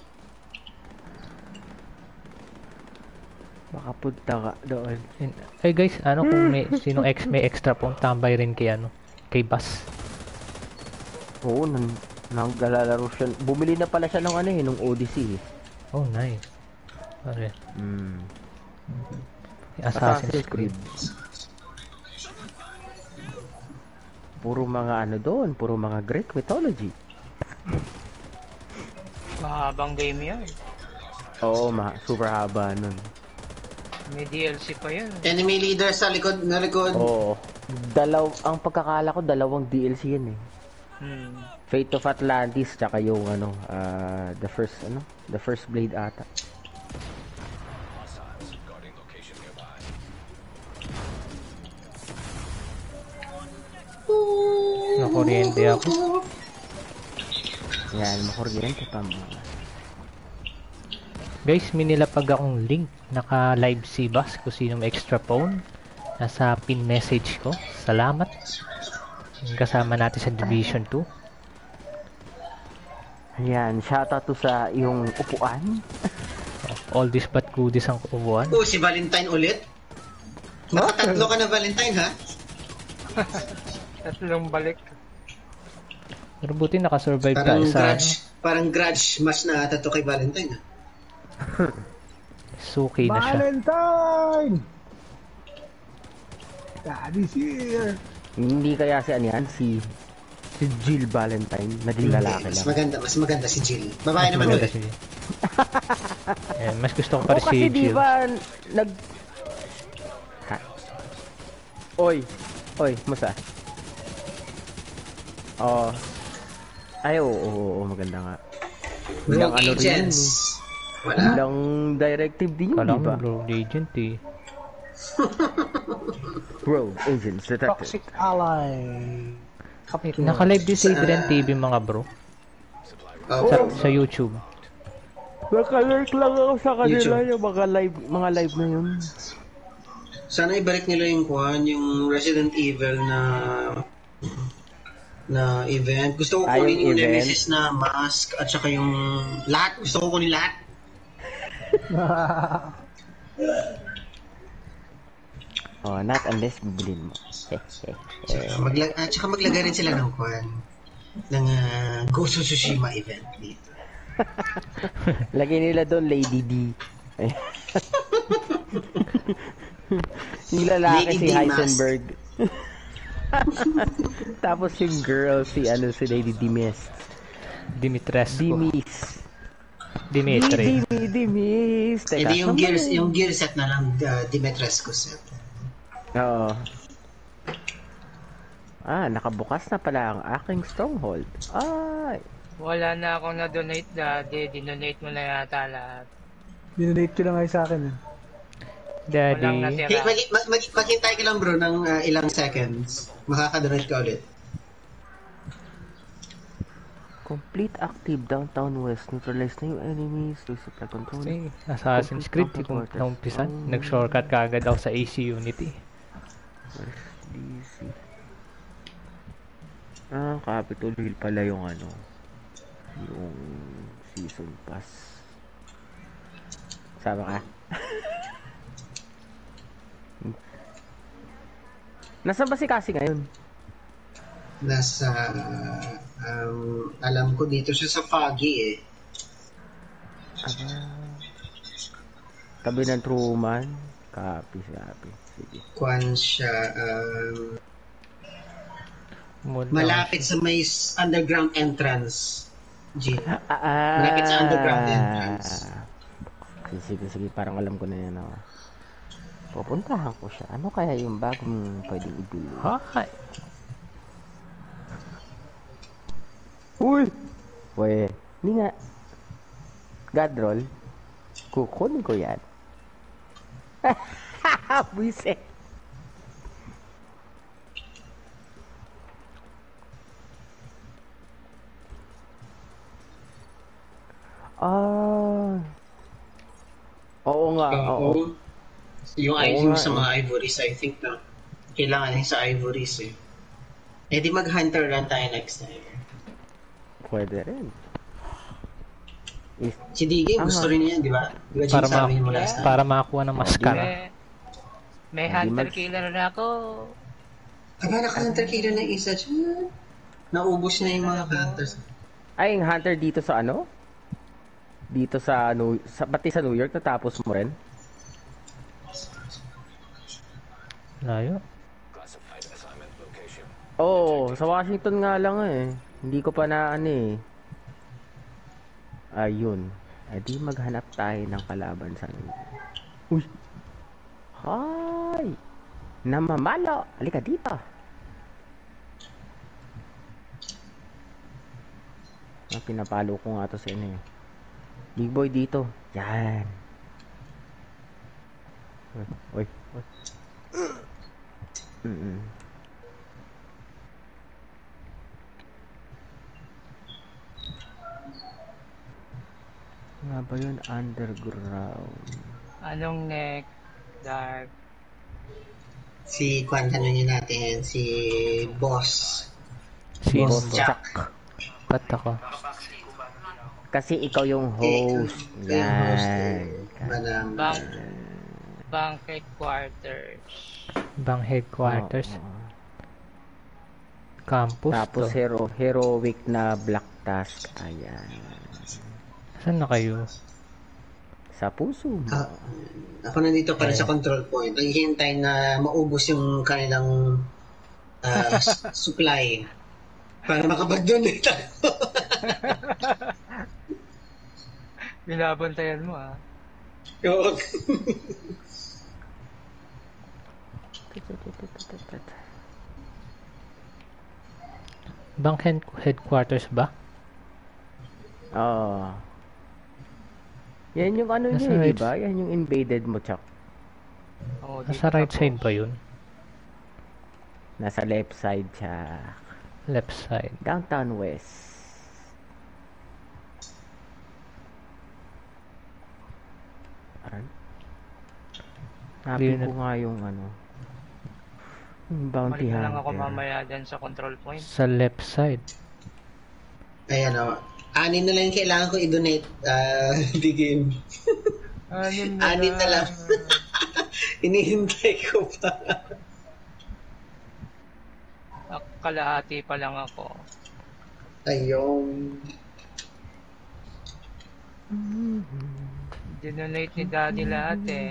Speaker 6: Baka punta ka doon.
Speaker 1: Ay guys, kung may may extra phone, tambay rin kay Bass.
Speaker 6: Oo, nanggalalaro siya. Bumili na pala siya ng nung Odyssey.
Speaker 1: Oh, nice. Pare,
Speaker 6: Assassin's Creed. Puro mga doon, puro mga Greek mythology.
Speaker 4: Mahabang game yan.
Speaker 6: Oo, super haba nun.
Speaker 4: May DLC pa yan.
Speaker 3: Enemy leader sa likod, na likod.
Speaker 6: Oo. Ang pagkakala ko, dalawang DLC yan eh. Fate of Atlantis, tsaka yung the first blade ata.
Speaker 2: Hostiles guarding location nearby.
Speaker 1: Nakuryente ako.
Speaker 6: Yan, makuryente pa mga.
Speaker 1: Guys, may nilapag akong link. Naka-live si Bas kung sino may extra phone. Nasa pin message ko. Salamat. Kasama natin sa Division 2.
Speaker 6: Ayan, shoutout to sa iyong upuan.
Speaker 1: All this but goodies ang upuan.
Speaker 3: Oh, si Valentine ulit? Nakatatlo ka na Valentine, ha?
Speaker 4: Tatlong balik.
Speaker 1: Pero buti nakasurvive tayo sa
Speaker 3: Parang grudge mas na tato kay Valentine, ha?
Speaker 1: Suki na siya.
Speaker 5: Valentine! Daddy's here!
Speaker 6: Hindi kaya si ano yan, si Jill Valentine, naging lalaki
Speaker 3: Mas
Speaker 6: lang.
Speaker 3: maganda si Jill. Babae naman
Speaker 1: Maganda
Speaker 3: ulit.
Speaker 1: si Jill. Mas gusto ko pa rin si
Speaker 6: Kasi di
Speaker 1: Jill.
Speaker 6: ba Ha? Oy, musta? Oh. Ay, oo, maganda nga. Walang ano rin yun eh.
Speaker 3: Wala.
Speaker 6: Walang directive din yun,
Speaker 1: Kala
Speaker 6: di
Speaker 1: mo
Speaker 6: ba?
Speaker 1: Rogue Agent eh.
Speaker 6: Rogue Agents detected.
Speaker 5: Toxic ally.
Speaker 1: Naka-live din sa Adrian TV mga bro. Sa YouTube.
Speaker 6: Naka-lurk lang ako sa kanila
Speaker 3: YouTube.
Speaker 6: yung mga live na yun.
Speaker 3: Sana ibalik nila yung yung Resident Evil na event. Gusto ko kunin yung
Speaker 6: event?
Speaker 3: Nemesis na mask at saka yung lahat. Gusto ko kunin lahat.
Speaker 6: Oh, not unless bibilin mo.
Speaker 3: At saka maglagay rin sila ng ng Ghost of Tsushima event dito.
Speaker 6: Lagay nila doon Lady D. Yung lalaki
Speaker 3: Lady
Speaker 6: si
Speaker 3: D
Speaker 6: Heisenberg. Tapos yung girl si Lady Dimitrescu.
Speaker 1: Dimitri.
Speaker 6: Dimis. Teka,
Speaker 3: Hindi yung
Speaker 6: saan ba
Speaker 3: yung gear set na lang Dimitrescu set.
Speaker 6: Oo. Nakabukas na pala ang aking stronghold. Ay.
Speaker 4: Wala na akong na-donate daddy. Dinonate mo na yata lahat.
Speaker 5: Dinonate ko na nga sa akin.
Speaker 1: Daddy.
Speaker 4: Walang natira.
Speaker 3: Hey, maghintay ka lang bro ng ilang seconds. Makaka-donate ka ulit.
Speaker 6: Complete active downtown west. Neutralize na yung enemies. Resupply control.
Speaker 1: Hey, Assassin's Creed, kung naumpisan, nag-shortcut ka agad ako sa AC Unity.
Speaker 6: DC. Capitol Hill pala yung yung season pass. Sama ka? Nasaan ba si Cassie ngayon?
Speaker 3: Nasa alam ko dito siya sa Foggy eh.
Speaker 6: Tabi ng Truman. Copy. Sige.
Speaker 3: Kuan siya malapit sa may underground entrance. G. Malapit sa underground entrance.
Speaker 6: Sige. Parang alam ko na yan. Pupuntahan ko siya. Ano kaya yung bagong pwedeng ibili?
Speaker 1: Hi!
Speaker 6: Uy! Weh, hindi nga. Godroll. Kukunin ko yan. Buisit. Oo nga. Oo.
Speaker 3: Yung sa mga ivories, I think na kailangan sa ivories eh. Eh di mag-hunter run tayo next time.
Speaker 6: Pwede rin.
Speaker 3: Si DG gusto rin yan, di ba? Di ba
Speaker 1: Para,
Speaker 3: sabi mo last time?
Speaker 1: para makakuha ng maskara.
Speaker 4: May hunter killer na ako.
Speaker 3: Aba, naka-hunter killer na isa dyan. Naubos na yung mga hunters.
Speaker 6: Ay, yung hunter dito sa Dito sa pati sa New York natapos mo rin?
Speaker 1: Layo.
Speaker 2: Classified assignment location.
Speaker 6: Oo, sa Washington nga lang eh. Hindi ko pa na Ayun. Di maghanap tayo ng kalaban sa... Uy! Hi! Namamalo! Halika dito! Pinapalo ko nga to sa inyo. Big boy dito. Yan. Uy. Nga ba yun? Underground.
Speaker 4: Anong neck? Dark.
Speaker 3: Si Kwan, tanongin natin, si Boss.
Speaker 1: Si
Speaker 3: Boss Jack.
Speaker 1: Cut ako.
Speaker 6: Kasi ikaw yung host. Yan.
Speaker 4: Bank headquarters.
Speaker 1: Bang headquarters. Campus
Speaker 6: Tapos
Speaker 1: to.
Speaker 6: heroic na black task. Ayan.
Speaker 1: Saan na kayo?
Speaker 6: Sa puso mo.
Speaker 3: Ako nandito pa rin sa control point. Naghihintay na maubos yung kanilang supply para makapag-donate ako.
Speaker 4: Binabantayan mo ah.
Speaker 3: Oo.
Speaker 1: Bang headquarters ba?
Speaker 6: Oo. Yan yung ano
Speaker 1: Nasa
Speaker 6: niya,
Speaker 1: right.
Speaker 6: di ba? Yan yung invaded mo, Chuck.
Speaker 4: Oh,
Speaker 1: Nasa right side ba yun?
Speaker 6: Nasa left side, Chuck.
Speaker 1: Left side.
Speaker 6: Downtown West. Aray. Hanapin ko nga yung ano. Yung bounty
Speaker 4: Balik na lang ako
Speaker 6: hunter.
Speaker 4: mamaya dyan sa control point.
Speaker 1: Sa left side.
Speaker 3: Ayan o. 6 na lang yung kailangan ko i-donate. Hindi game.
Speaker 4: Ayun
Speaker 3: 6 na lang. Inihintay ko pa.
Speaker 4: Kalahati pa lang ako.
Speaker 3: Ayun.
Speaker 4: Dinonate ni Daddy lahat eh.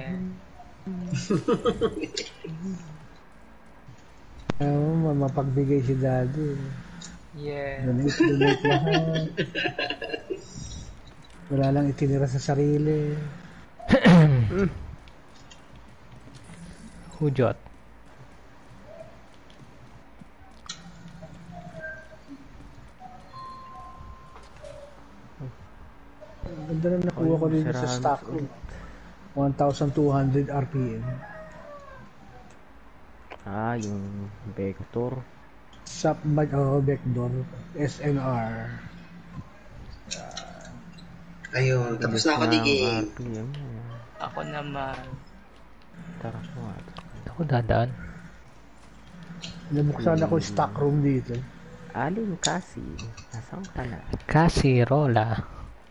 Speaker 5: Mapagbigay si Daddy.
Speaker 4: Yeah.
Speaker 5: Donate lahat. Wala lang itinira sa sarili.
Speaker 1: Hujot.
Speaker 5: Ganda na nakuha ko dito sa stock room. 1,200 RPM.
Speaker 6: Yung vector.
Speaker 5: Sub vector. SNR.
Speaker 3: Ayun. Tapos na ako diging.
Speaker 6: RPM.
Speaker 4: Ako naman.
Speaker 6: Tara ko nga.
Speaker 1: Ako dadaan.
Speaker 5: Nabuksan ako yung stock room dito.
Speaker 6: Aling kasi. Nasaan ka na?
Speaker 1: Kasirola.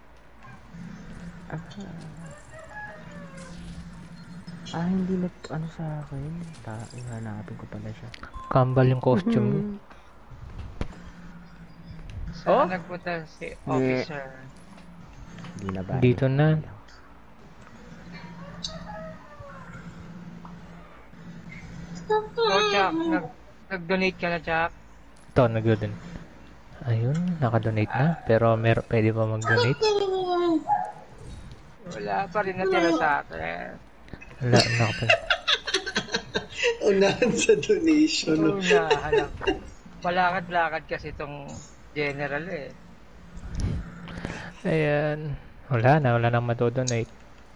Speaker 6: Hindi ano sa akin. Hanapin ko pala siya.
Speaker 1: Kambal yung costume niya.
Speaker 4: Saan nagpunta si officer?
Speaker 6: Hindi na ba?
Speaker 1: Dito na.
Speaker 4: Oh, Jack. Nag-donate ka na, Jack?
Speaker 1: Ito, nag-donate. Ayun, nakadonate na. Pero pwede pa mag-donate.
Speaker 4: Wala pa rin natira sa akin.
Speaker 1: Wala, nakapal.
Speaker 3: Unahan sa donation.
Speaker 4: Unahan ako. Palakad-lakad kasi itong general eh.
Speaker 1: Ayan. Wala nang matodonate.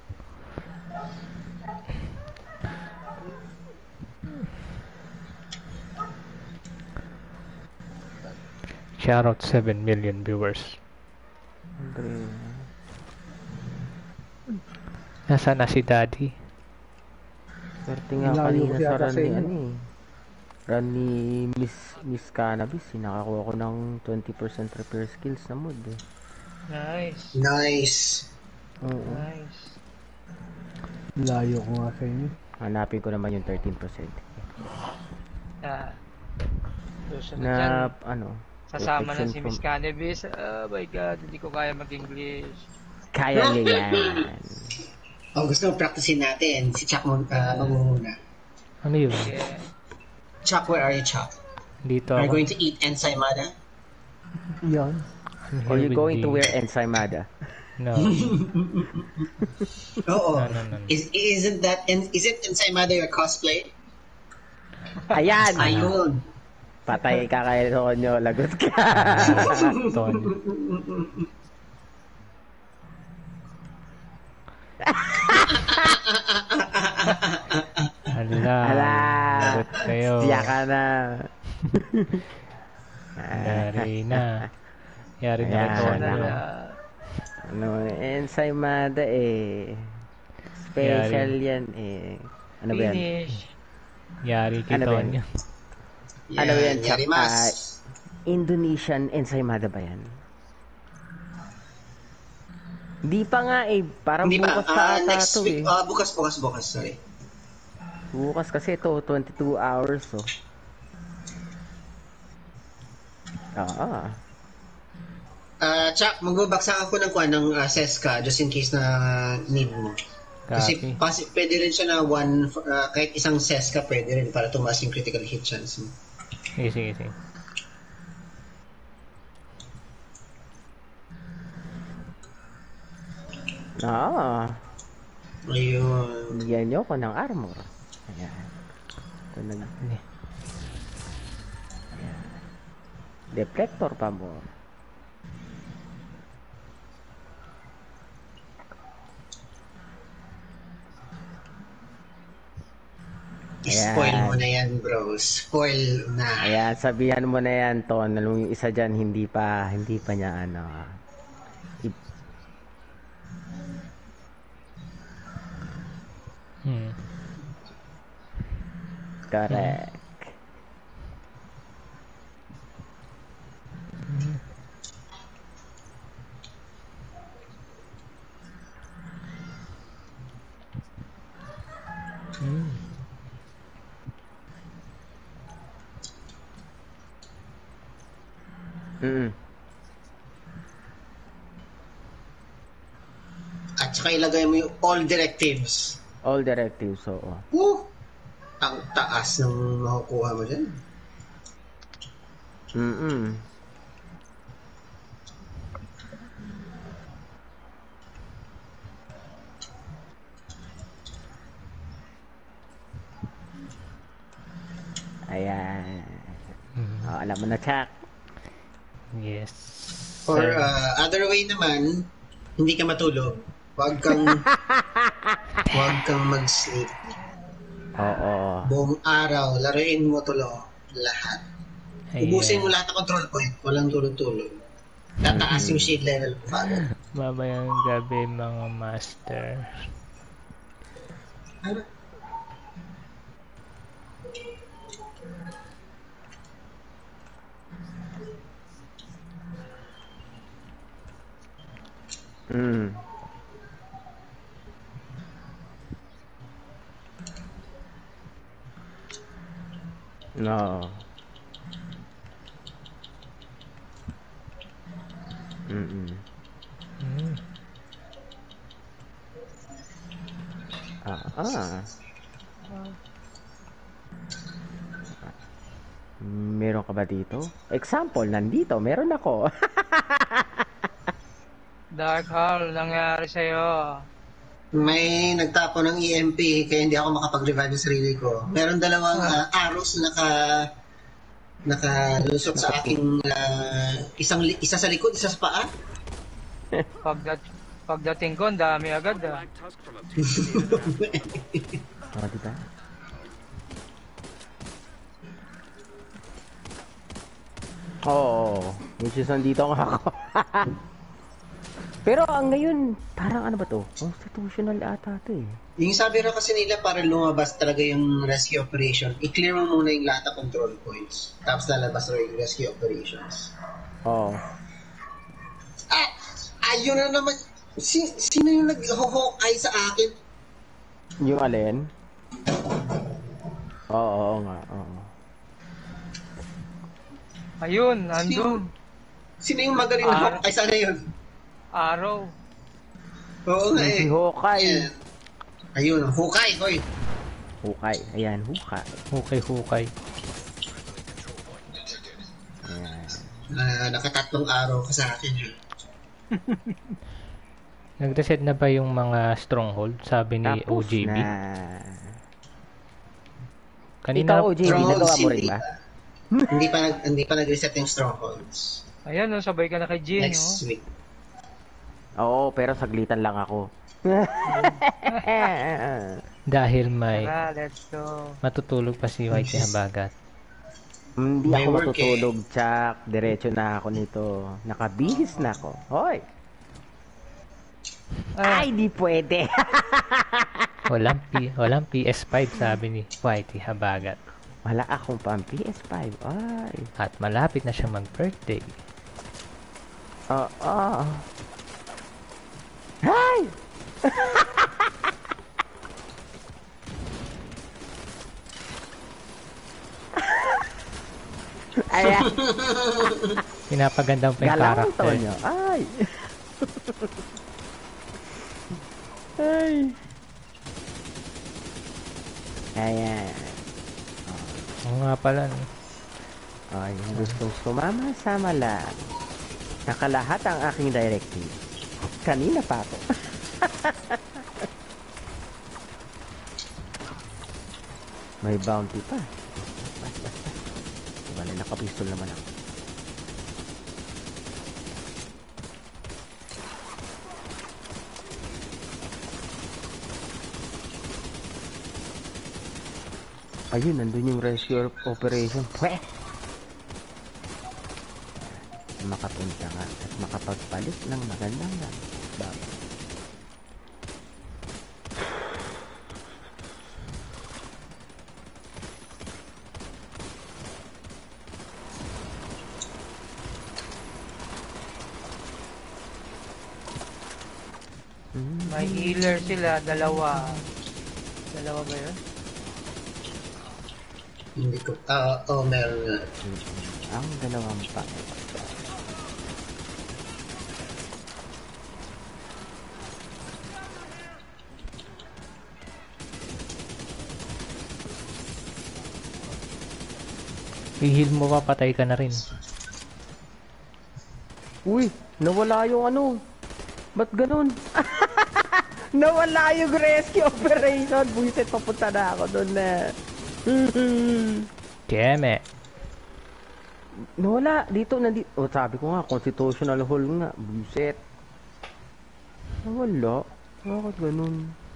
Speaker 1: Shoutout 7 million viewers. Nasaan na si Daddy?
Speaker 6: Swerte nga
Speaker 5: Layo
Speaker 6: kanina
Speaker 5: kasi
Speaker 6: sa
Speaker 5: ata
Speaker 6: run
Speaker 5: sa
Speaker 6: ni
Speaker 5: inyo.
Speaker 6: Run ni Miss Cannabis. Nakakuha ko ng 20% repair skills na mod eh.
Speaker 4: Nice.
Speaker 3: Nice.
Speaker 6: Oo.
Speaker 4: Nice.
Speaker 5: Layo ko nga sa inyo.
Speaker 6: Hanapin ko naman yung 13%.
Speaker 4: Susunod dyan.
Speaker 6: Na ano?
Speaker 4: Sasama na
Speaker 6: protection
Speaker 4: si Miss
Speaker 6: from-
Speaker 4: Cannabis. Oh my God, hindi ko kaya mag-English.
Speaker 6: Kaya niya yan.
Speaker 3: Gusto mo practicein natin. Si Chuck magmumuna.
Speaker 1: Ano yun?
Speaker 4: Yeah.
Speaker 3: Chuck, where are you, Chuck?
Speaker 1: Dito
Speaker 3: Are you
Speaker 1: ako.
Speaker 3: going to eat ensaymada?
Speaker 5: Yan.
Speaker 1: I'm
Speaker 6: Or
Speaker 1: here
Speaker 6: you
Speaker 1: with
Speaker 6: going to
Speaker 1: the-
Speaker 6: wear ensaymada?
Speaker 1: No.
Speaker 3: Oo.
Speaker 1: No.
Speaker 3: Isn't that, isn't Ensaymada your cosplay?
Speaker 6: Ayan!
Speaker 3: Ayun.
Speaker 6: Patay ka kay Tonyo, lagot ka.
Speaker 1: Ton. Hala.
Speaker 6: Ala!
Speaker 1: Lagot kayo.
Speaker 6: Siya ka na.
Speaker 1: Yari na. Yari na
Speaker 6: Ayan.
Speaker 1: kay Ton.
Speaker 6: Ano, Ensaymada eh. Special yan eh. Ano ba yan?
Speaker 4: Finish.
Speaker 1: Yari kay
Speaker 6: Ano ba
Speaker 1: Ton.
Speaker 6: yan? Ano ba yan, Chap?
Speaker 3: Yarimas.
Speaker 6: Indonesian Ensaymada ba yan? Di pa nga eh. Parang
Speaker 3: Hindi pa.
Speaker 6: bukas pa ata
Speaker 3: Next
Speaker 6: to
Speaker 3: week.
Speaker 6: eh.
Speaker 3: Bukas. Sorry.
Speaker 6: Bukas kasi ito, 22 hours oh.
Speaker 3: Chuck, magbabaksak ako ng kuha ng Seska just in case na need mo. Kasi pwede rin siya na kahit isang Seska pwede rin para tumaas yung critical hit chance mo.
Speaker 1: Sige.
Speaker 3: Ayun.
Speaker 6: Bigyan nyo ko ng armor. Ayan. Ito na. Ayan. Deflector pa mo.
Speaker 3: Spoil mo na yan, bro. Spoil na.
Speaker 6: Ayan, sabihan mo na yan, Ton. Yung isa dyan, hindi pa niya ano. Correct.
Speaker 3: At saka ilagay mo yung all directives.
Speaker 6: All directives, oo.
Speaker 3: Ang taas ng makukuha mo dyan.
Speaker 6: Ayan. Alam mo na, Chuck.
Speaker 1: Yes.
Speaker 3: Or other way naman, hindi ka matulog. Huwag kang mag-sleep.
Speaker 6: Oo.
Speaker 3: Buong araw, laruin mo lahat. Ubusin mo lahat ng control point. Walang tulog-tulog. Tataas yung shield level mo agad.
Speaker 1: Mamayang gabi mga master.
Speaker 6: No. Meron ka ba dito? Example, nandito, meron ako.
Speaker 4: Dark Hall, nangyari sa'yo.
Speaker 3: May nagtapo ng EMP kaya hindi ako makapag-revive sa sarili ko. Meron dalawang arrows na nakalusok sa aking isa sa likod, isa sa paa.
Speaker 4: Pagdating ko, ang dami agad
Speaker 6: Diba? Oo. Which is nandito nga ako. Pero ang ngayon, parang ano ba to? Constitutional ata to eh.
Speaker 3: Yung sabi rin kasi nila para lumabas talaga yung rescue operation, i-clear mo muna yung lahat ng control points. Tapos lalabas rin yung rescue operations.
Speaker 6: Oo.
Speaker 3: Ayun na naman. Sino yung nag-ho-hawkeye sa akin?
Speaker 6: Yung alin? Oo nga. Oo.
Speaker 4: Ayun, nandun.
Speaker 3: Sino yung magaling na hawkeye? Sana yun?
Speaker 4: Araw.
Speaker 3: Oo nga eh.
Speaker 6: Si Hawkeye.
Speaker 3: Ayun, hukay, hoy.
Speaker 6: Hukay. Ayan, hukay.
Speaker 1: Hukay.
Speaker 6: Ayan.
Speaker 3: Nakatatlong araw ka sa akin.
Speaker 1: Nag-reset na ba yung mga stronghold? Sabi ni
Speaker 6: Tapos
Speaker 1: OJB.
Speaker 6: na.
Speaker 1: Kanina,
Speaker 6: Ikaw, OJB, nagawa mo rin ba?
Speaker 3: Hindi pa nag-reset yung strongholds.
Speaker 4: Ayan, no, sabay ka na kay Jin, no?
Speaker 3: Next week.
Speaker 6: Oo, pero saglitan lang ako.
Speaker 1: dahil may
Speaker 4: Tara, let's go.
Speaker 1: matutulog pa si Whitey Habagat.
Speaker 6: Hindi
Speaker 3: May
Speaker 6: ako
Speaker 3: work
Speaker 6: matutulog, Chuck. Diretso na ako nito. Nakabihis na ako. Hoy! Ay, di pwede.
Speaker 1: Walang PS5 sabi ni Whitey Habagat.
Speaker 6: Wala akong pang PS5. Ay.
Speaker 1: At malapit na siya mag-birthday.
Speaker 6: Oo. Hay! Ayan.
Speaker 1: Pinapagandang pa yung
Speaker 6: Galang
Speaker 1: character.
Speaker 6: Antonio. Ay. Ay. Ayan.
Speaker 1: Oo nga pala. No?
Speaker 6: Ay, gustong sumama-sama lang. Nakalahat ang aking directive. Kanina pa ako. May bounty pa. Basta. Wala, nakapistol naman ako. Ayun, nandun yung rescue operation. Pweh! Makapunta nga at makapagpalit ng magandang bagay.
Speaker 4: May healer sila, dalawa. Dalawa ba yun?
Speaker 3: Hindi ko, meron nga.
Speaker 6: Ang dalawang pa.
Speaker 1: I-heal mo pa, patay ka na rin.
Speaker 6: Uy, nawala yung ano. Ba't ganun? Nawala yung rescue operation. Buisit, papunta na ako doon na.
Speaker 1: Keme.
Speaker 6: Nawala. Dito, nandito. Oh, sabi ko nga, constitutional hall nga. Buisit. Nawala. Bakit ganun?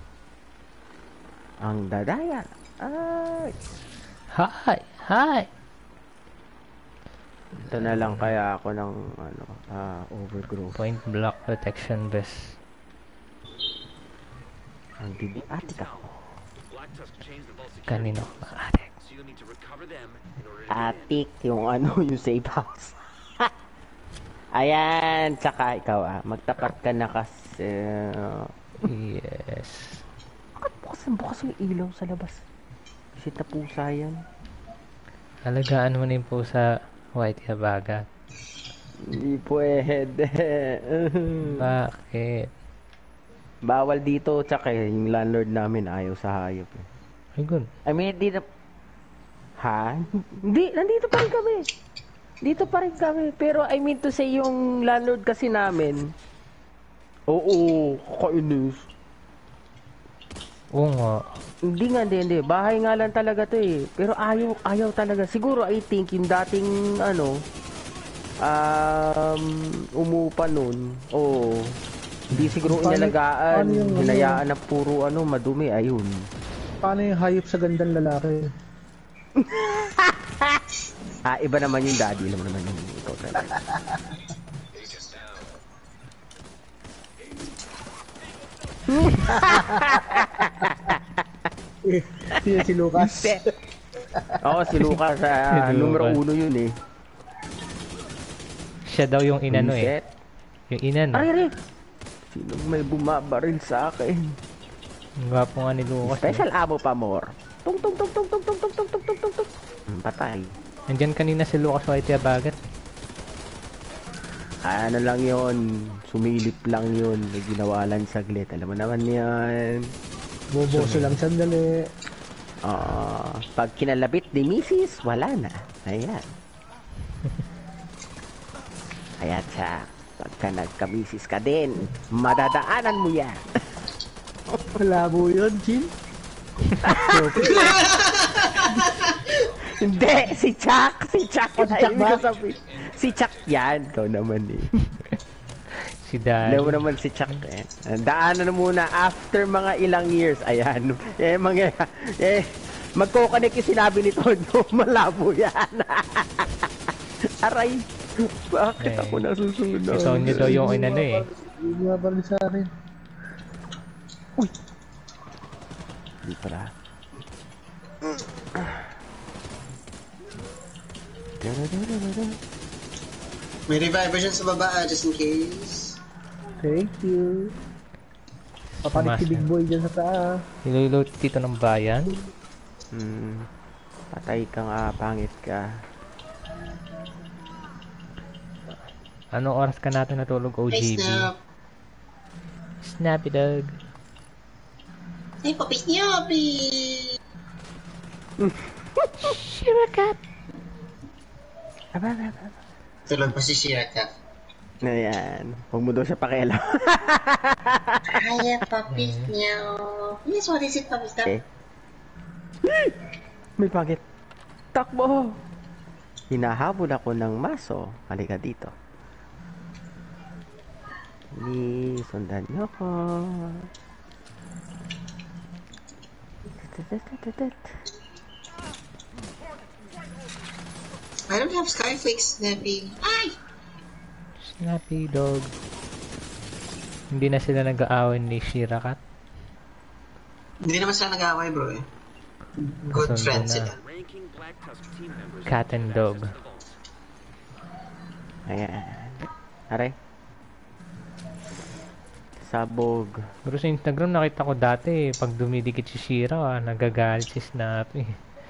Speaker 6: Ang dadaya. Ay.
Speaker 1: Hi!
Speaker 6: Ito na lang kaya ako ng overgrowth.
Speaker 1: Point block protection vest.
Speaker 6: Ang bibiatik ako.
Speaker 1: Kanino makatik?
Speaker 6: Atik yung yung safe house. Ayan, tsaka ikaw magtapat ka na kasi.
Speaker 1: Yes.
Speaker 6: Bakit bukas yung ilaw sa labas? Kasi tapusa yan.
Speaker 1: Alagaan mo na yung pusa, Whitey Habagat.
Speaker 6: Hindi pwede.
Speaker 1: Bakit?
Speaker 6: Bawal dito, tsaka yung landlord namin ayaw sa hayop.
Speaker 1: Ay, good.
Speaker 6: I mean, hindi na... Ha? Hindi, nandito pa rin kami. Dito pa rin kami. Pero I mean to say, yung landlord kasi namin, oo, kakainis.
Speaker 1: Oo nga.
Speaker 6: Hindi. Bahay nga lang talaga to eh. Pero ayaw talaga. Siguro I think yung dating umupa nun. Oo. Hindi siguro inalagaan.
Speaker 5: paano yung
Speaker 6: Hinayaan na puro madumi. Ayun.
Speaker 5: Paano yung hayop sa gandang lalaki?
Speaker 6: Iba naman yung daddy. Alam mo naman yung ikaw talaga.
Speaker 5: Si Lucas.
Speaker 6: Oo, si Lucas.
Speaker 1: Si
Speaker 6: Numero
Speaker 1: Lucas.
Speaker 6: 1 yun eh.
Speaker 1: Siya daw yung inano eh.
Speaker 6: Reset.
Speaker 1: Yung inano.
Speaker 6: Ay. Sinong may bumabaril sa akin?
Speaker 1: Ang gwapo nga ni Lucas.
Speaker 6: Special ammo pa more. Tung. Patay.
Speaker 1: Nandyan kanina si Lucas Whitey Habagat.
Speaker 6: Ano lang yon, sumilip lang yon, may ginawa lang saglit. Alam mo naman yan.
Speaker 5: Boboso lang sandali.
Speaker 6: Pag kinalabit ni Mrs., wala na. Ayan. Ayan siya. Pag Pagka nagkamisis ka din, madadaanan mo yan.
Speaker 5: Malabo yun, Jin.
Speaker 6: Hindi, si Chuck. Si Chuck
Speaker 5: Oh, si Chuck ba?
Speaker 6: Si Chuck yan. Ikaw naman eh.
Speaker 1: Si Daddy.
Speaker 6: Alam mo naman si Chuck eh. Daanan na muna after mga ilang years. Ayan. Magkoconnect yung sinabi ni Todo. Malabo yan. Aray. Bakit ako nasusunod?
Speaker 1: Si Sonya daw yung inano eh.
Speaker 5: Hindi nga pala sa akin.
Speaker 6: Hindi pala.
Speaker 3: May reviver dyan sa baba, just in case.
Speaker 5: Thank you. Papanik si Big Boy dyan sa taas.
Speaker 1: Nilulot dito ng bayan.
Speaker 6: Patay ka nga, pangit ka.
Speaker 1: Anong oras ka natin natulog,
Speaker 3: Hey,
Speaker 1: OGB?
Speaker 3: Snap.
Speaker 1: Snappy dog.
Speaker 3: Hey, Papi Snappy!
Speaker 1: Shirakat!
Speaker 3: Tulog pa si Shiraka.
Speaker 6: Ayan. Huwag mo daw siya pakialam.
Speaker 3: Hiya, Papi Snappy. Yes, what is it, Papi Snappy?
Speaker 6: May pangit. Takbo! Hinahabol ako ng maso. Halika dito. Sundan niyo ko.
Speaker 3: I don't have Skyflakes, Snappy. Ay!
Speaker 1: Snappy dog. Hindi na sila nag-aaway ni Shirakat.
Speaker 3: Hindi naman sila nag-away, bro eh. Good
Speaker 1: Kasundo
Speaker 3: friends
Speaker 1: na.
Speaker 3: sila.
Speaker 1: Cat and dog.
Speaker 6: Ayan. Aray. Sabog.
Speaker 1: Pero sa Instagram nakita ko dati, pag dumidikit si Shira, nagagalit si Snappy.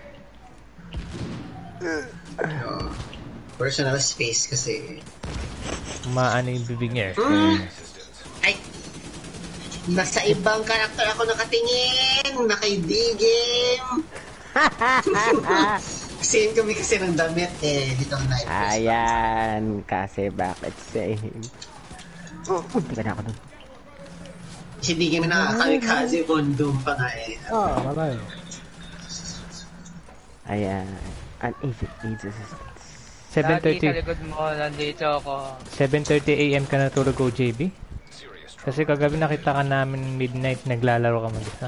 Speaker 3: Personal space kasi.
Speaker 1: Umaano yung bibig niya.
Speaker 3: Ay! Nasa ibang karakter ako nakatingin! Nakaidigim! Same kami kasi ng damit eh. Dito ang night.
Speaker 6: Ayan. Kasi bakit same? Hindi ka na ako dun.
Speaker 3: Hindi kami nakakamikaze condom pa nga eh.
Speaker 5: Malay.
Speaker 6: Ayan. Uneasy needs assistance.
Speaker 4: Lagi sa
Speaker 1: 7:30
Speaker 4: likod mo, nandito ako.
Speaker 1: 7:30 AM ka natulog, OJB? Kasi kagabi nakita ka namin midnight, naglalaro ka mag-isa.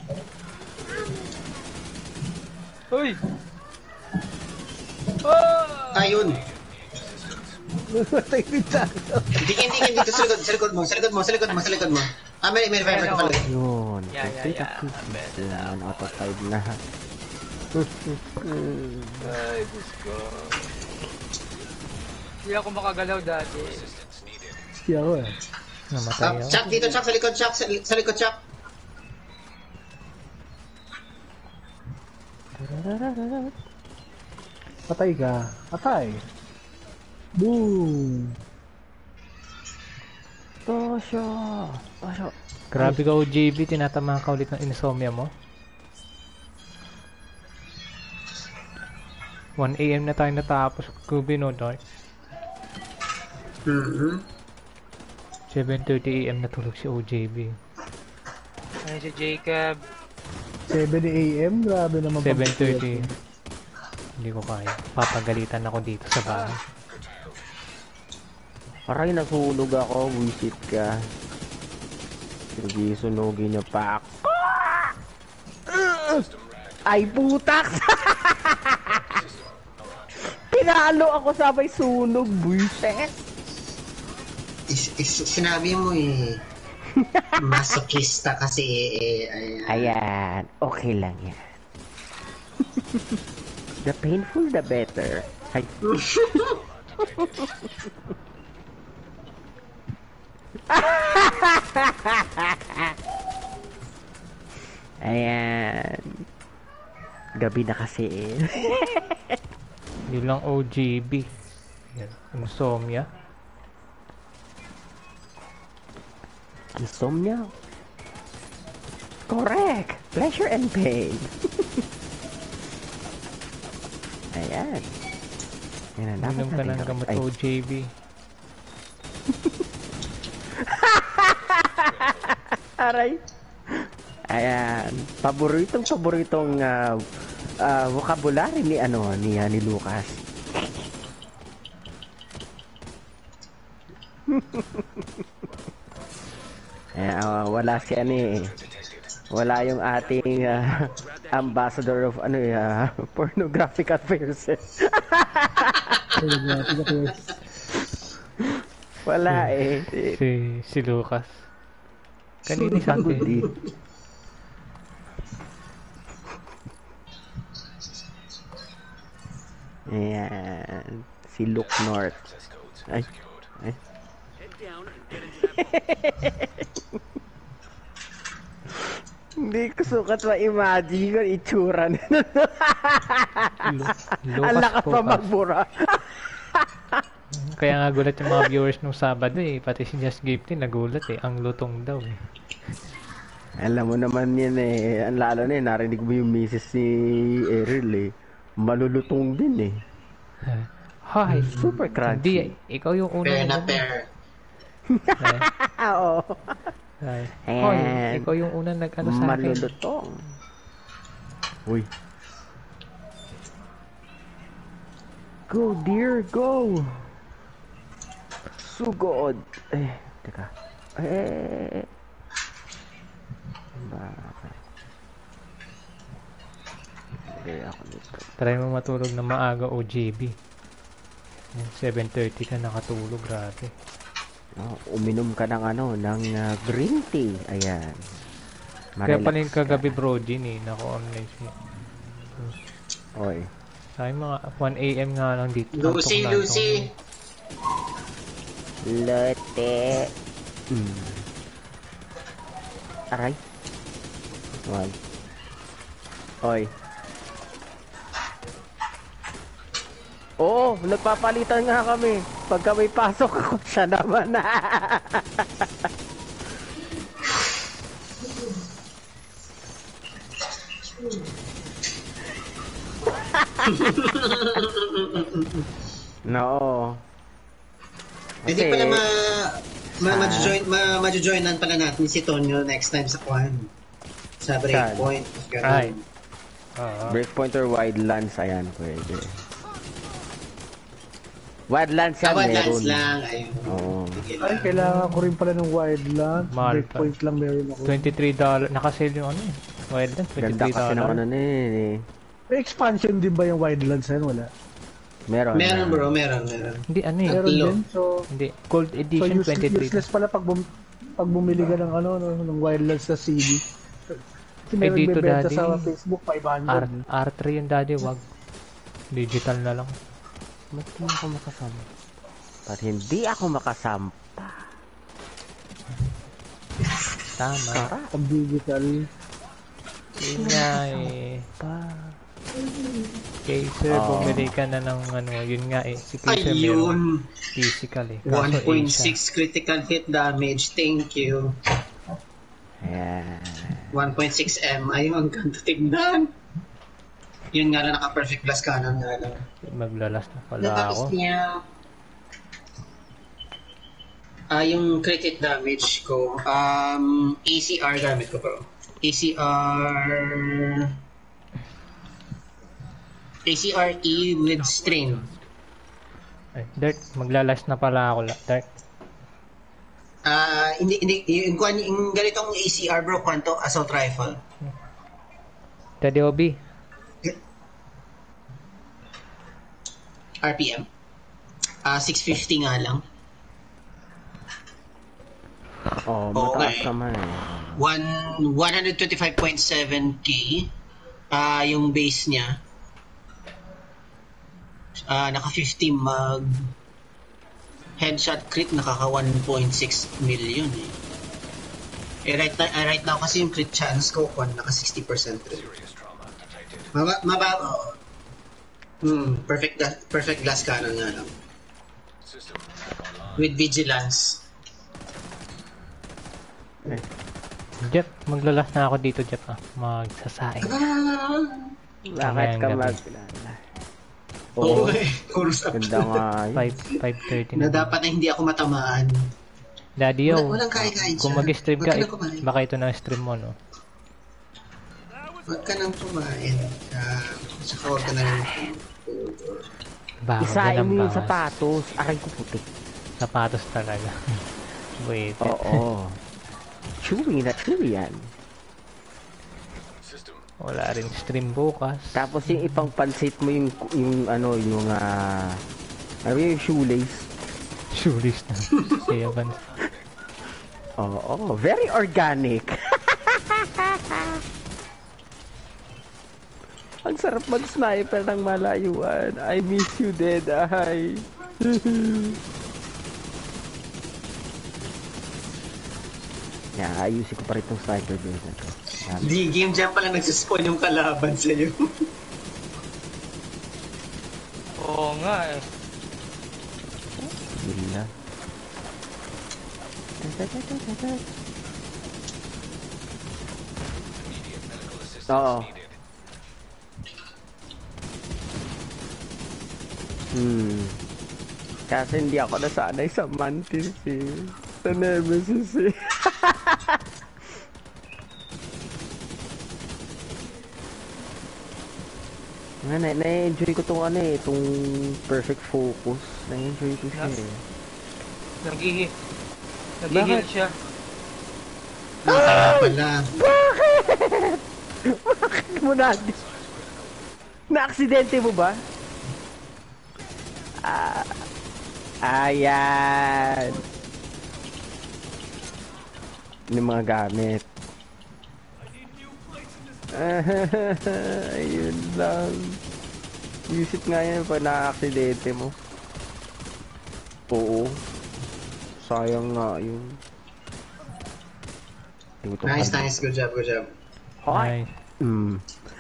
Speaker 4: Uy!
Speaker 3: Ayun!
Speaker 5: Matay ni Chuck.
Speaker 3: Hindi dito sa likod mo. Ah, may reviver ka pala.
Speaker 6: Yun.
Speaker 4: Yeah.
Speaker 6: Yan. Auto 5 na.
Speaker 4: Ay, Diyos ko. Hindi ako makagalaw dati.
Speaker 5: Siya ako eh.
Speaker 1: Namatay ako.
Speaker 3: Chuck, dito Chuck, sa likod Chuck, sa likod Chuck.
Speaker 5: Patay ka. Patay. Boom.
Speaker 6: Tosyo.
Speaker 1: Grabe ka, OJB, tinatamaan ka ulit ng insomnia mo. 1 AM na tayo natapos. Kubi no, Dark. 7:30 AM natulog si OJB.
Speaker 4: Ay, si Jacob.
Speaker 5: 7 AM? Grabe naman.
Speaker 1: 7:30. Hindi ko kaya. Papagalitan ako dito sa bahay.
Speaker 6: Aray, nasunog ako. Wisit ka. Sige, sunugin niyo pa ako. Ay, putak! Pinalo ako sabay sunog, buiset.
Speaker 3: Sinabi mo eh. Masokista kasi eh.
Speaker 6: Ayan, okay lang yan. The painful, the better. Ay. Ayan. Gabi na kasi eh.
Speaker 1: Hindi lang OJB. Yan. Insomnia.
Speaker 6: Insomnia? Correct! Pleasure and pain. Ayan. Yan ang dapat
Speaker 1: Inom ka
Speaker 6: natin
Speaker 1: ng
Speaker 6: gawin.
Speaker 1: gamot,
Speaker 6: Ay,
Speaker 1: OJB.
Speaker 6: Aray. Ayan. Paboritong vocabulary ni Lucas. Ayan, wala si wala yung ating ambassador of pornographic affairs. Wala
Speaker 1: Si Lucas. Kanina sabi.
Speaker 6: Ayan. Si Luke North.
Speaker 2: Access codes
Speaker 6: Ay.
Speaker 2: secured.
Speaker 6: Ay.
Speaker 2: Head down and get into that
Speaker 6: Hindi ko sukat ma-imagine yung itsura nila. Ang lakas pa magbura.
Speaker 1: Kaya nga gulat yung mga viewers nung Sabado pati si Just Gifty nagulat ang lutong daw
Speaker 6: Alam mo naman yan ang lalo na narinig mo yung misis ni Errol malulutong din
Speaker 1: Hi,
Speaker 6: super crunchy.
Speaker 1: Hindi, ikaw yung unang
Speaker 3: Pair na pair.
Speaker 6: Oo.
Speaker 1: Hi.
Speaker 6: And
Speaker 1: Hoy, ikaw yung unang nag-ano sa akin.
Speaker 6: malulutong. Uy. Go dear, go. Sugod. Teka. Bakit? Hindi ako dito.
Speaker 1: Try mo matulog na maaga OJB. 7:30 ka nakatulog, grabe.
Speaker 6: Uminom ka ng green tea. Ayan.
Speaker 1: Kaya pala yung
Speaker 6: Marelax ka.
Speaker 1: kagabi bro, naka-online siya.
Speaker 6: Oy.
Speaker 1: Sa akin mga 1 AM nga lang dito.
Speaker 3: Lucy,
Speaker 1: Antok na
Speaker 3: Lucy.
Speaker 6: Lote. Aray. Wag. Oy. Oo, nagpapalitan nga kami. Pagka may pasok ako, siya naman. No.
Speaker 3: Hindi pala ma-joinan pala natin si Tonyo next time sa Kwan. Sa Breakpoint.
Speaker 1: Ay.
Speaker 6: Breakpoint or Wildlands, ayan, pwede. Wildlands yan,
Speaker 3: Wildlands
Speaker 6: meron.
Speaker 3: lang. Ayun.
Speaker 6: Oo.
Speaker 3: Sige
Speaker 5: Ay,
Speaker 3: lang.
Speaker 5: kailangan ko rin pala ng Wildlands.
Speaker 1: Mahal pa.
Speaker 5: Breakpoint lang meron ako.
Speaker 1: $23. Naka-sale yung Wildland,
Speaker 6: Ganda kasi ng
Speaker 1: $23.
Speaker 5: May expansion din ba yung Wildlands na yun? Wala.
Speaker 6: Meron.
Speaker 3: Meron bro, meron.
Speaker 1: Hindi,
Speaker 5: Meron
Speaker 3: Tatlo.
Speaker 5: din. So
Speaker 1: Gold edition, $23.
Speaker 5: useless pala pag bumili ka ng ng Wildlands na CD. Kasi meron
Speaker 1: dito,
Speaker 5: bebenta
Speaker 1: daddy.
Speaker 5: sa Facebook 500.
Speaker 1: R3 yung daddy, wag. Digital na lang.
Speaker 6: Ba't hindi ako makasama? Ba't hindi ako makasampa?
Speaker 1: Tama.
Speaker 5: Pag digital.
Speaker 1: Yun nga Okay, sir, bumili ka na ng yun nga si Kaiser meron
Speaker 3: Ayun.
Speaker 1: physical Kaso
Speaker 3: 1.6 critical hit damage. Thank you.
Speaker 6: Ayan.
Speaker 3: 1.6 M. Ayun, ganito tignan. Yun nga lang, naka-perfect glass cannon nga lang.
Speaker 1: maglalas na pala
Speaker 3: Natapos
Speaker 1: ako.
Speaker 3: niya. Yung crit hit damage ko, ACR gamit ko bro. ACRE with strain.
Speaker 1: Ay, Dirt, maglalas na pala ako. Dirt.
Speaker 3: Hindi, yung ganitong ACR bro, kwanto assault rifle.
Speaker 1: Daddy Obi,
Speaker 3: RPM. 650 nga lang.
Speaker 6: Mataas
Speaker 3: Okay.
Speaker 6: naman
Speaker 3: 125.7k yung base niya. Naka 50 mag headshot crit nakaka 1.6 million right now kasi yung crit chance ko naka 60% rin.
Speaker 2: serious trauma detected.
Speaker 3: Mababa. Perfect glass cannon nga lang.
Speaker 2: System online.
Speaker 3: With vigilance.
Speaker 1: Jeff, maglalas na ako dito, Jeff. Magsasaing.
Speaker 6: Bakit ka
Speaker 1: gabi.
Speaker 3: Oo. Chorus up.
Speaker 6: Ganda nga yun.
Speaker 1: 5:30
Speaker 3: Na
Speaker 1: na.
Speaker 3: dapat na hindi ako matamaan.
Speaker 1: Daddy, yo.
Speaker 3: Walang kain-kain
Speaker 1: Kung
Speaker 3: siya.
Speaker 1: mag-stream
Speaker 3: Huwag
Speaker 1: ka,
Speaker 3: ka na kumain.
Speaker 1: baka ito na stream mo, no?
Speaker 3: Huwag ka nang kumain. Tsaka huwag ka na rin
Speaker 1: Baka
Speaker 6: Isain
Speaker 1: ganang
Speaker 6: mo yung
Speaker 1: bawas.
Speaker 6: sapatos. Aray ko puti.
Speaker 1: Sapatos talaga. Wait.
Speaker 6: Oo. Chewy na chewy yan.
Speaker 2: System
Speaker 1: Wala rin stream bukas.
Speaker 6: Tapos yung ipang pansit mo yung ano, yung ano yung shoelace.
Speaker 1: Shoeless na. Siya ba?
Speaker 6: Oo, very organic. Ang sarap mag-sniper ng malayuan. I miss you, Dead Eye. Ayusin ko pa rin itong sniper build na to.
Speaker 3: Di, game jam pala nagsispawn yung kalaban sa'yo.
Speaker 4: Oo nga eh.
Speaker 6: Gila. Oo. Kasi hindi ako nasanay sa mantis eh. Sa nemesis eh. Na-enjoy ko tong ano eh, tong perfect focus. Na-enjoy ko siya eh.
Speaker 4: Nagihil
Speaker 6: Bakit?
Speaker 4: siya.
Speaker 3: Kaya pala.
Speaker 6: Bakit mo na? Na-aksidente mo ba? Ayan. Yung mga gamit. Ayun lang. Use it nga yan pag na-aksidente mo. Oo. Sayang nga yun.
Speaker 3: Nice. Good job.
Speaker 6: Hoy!
Speaker 1: Ay.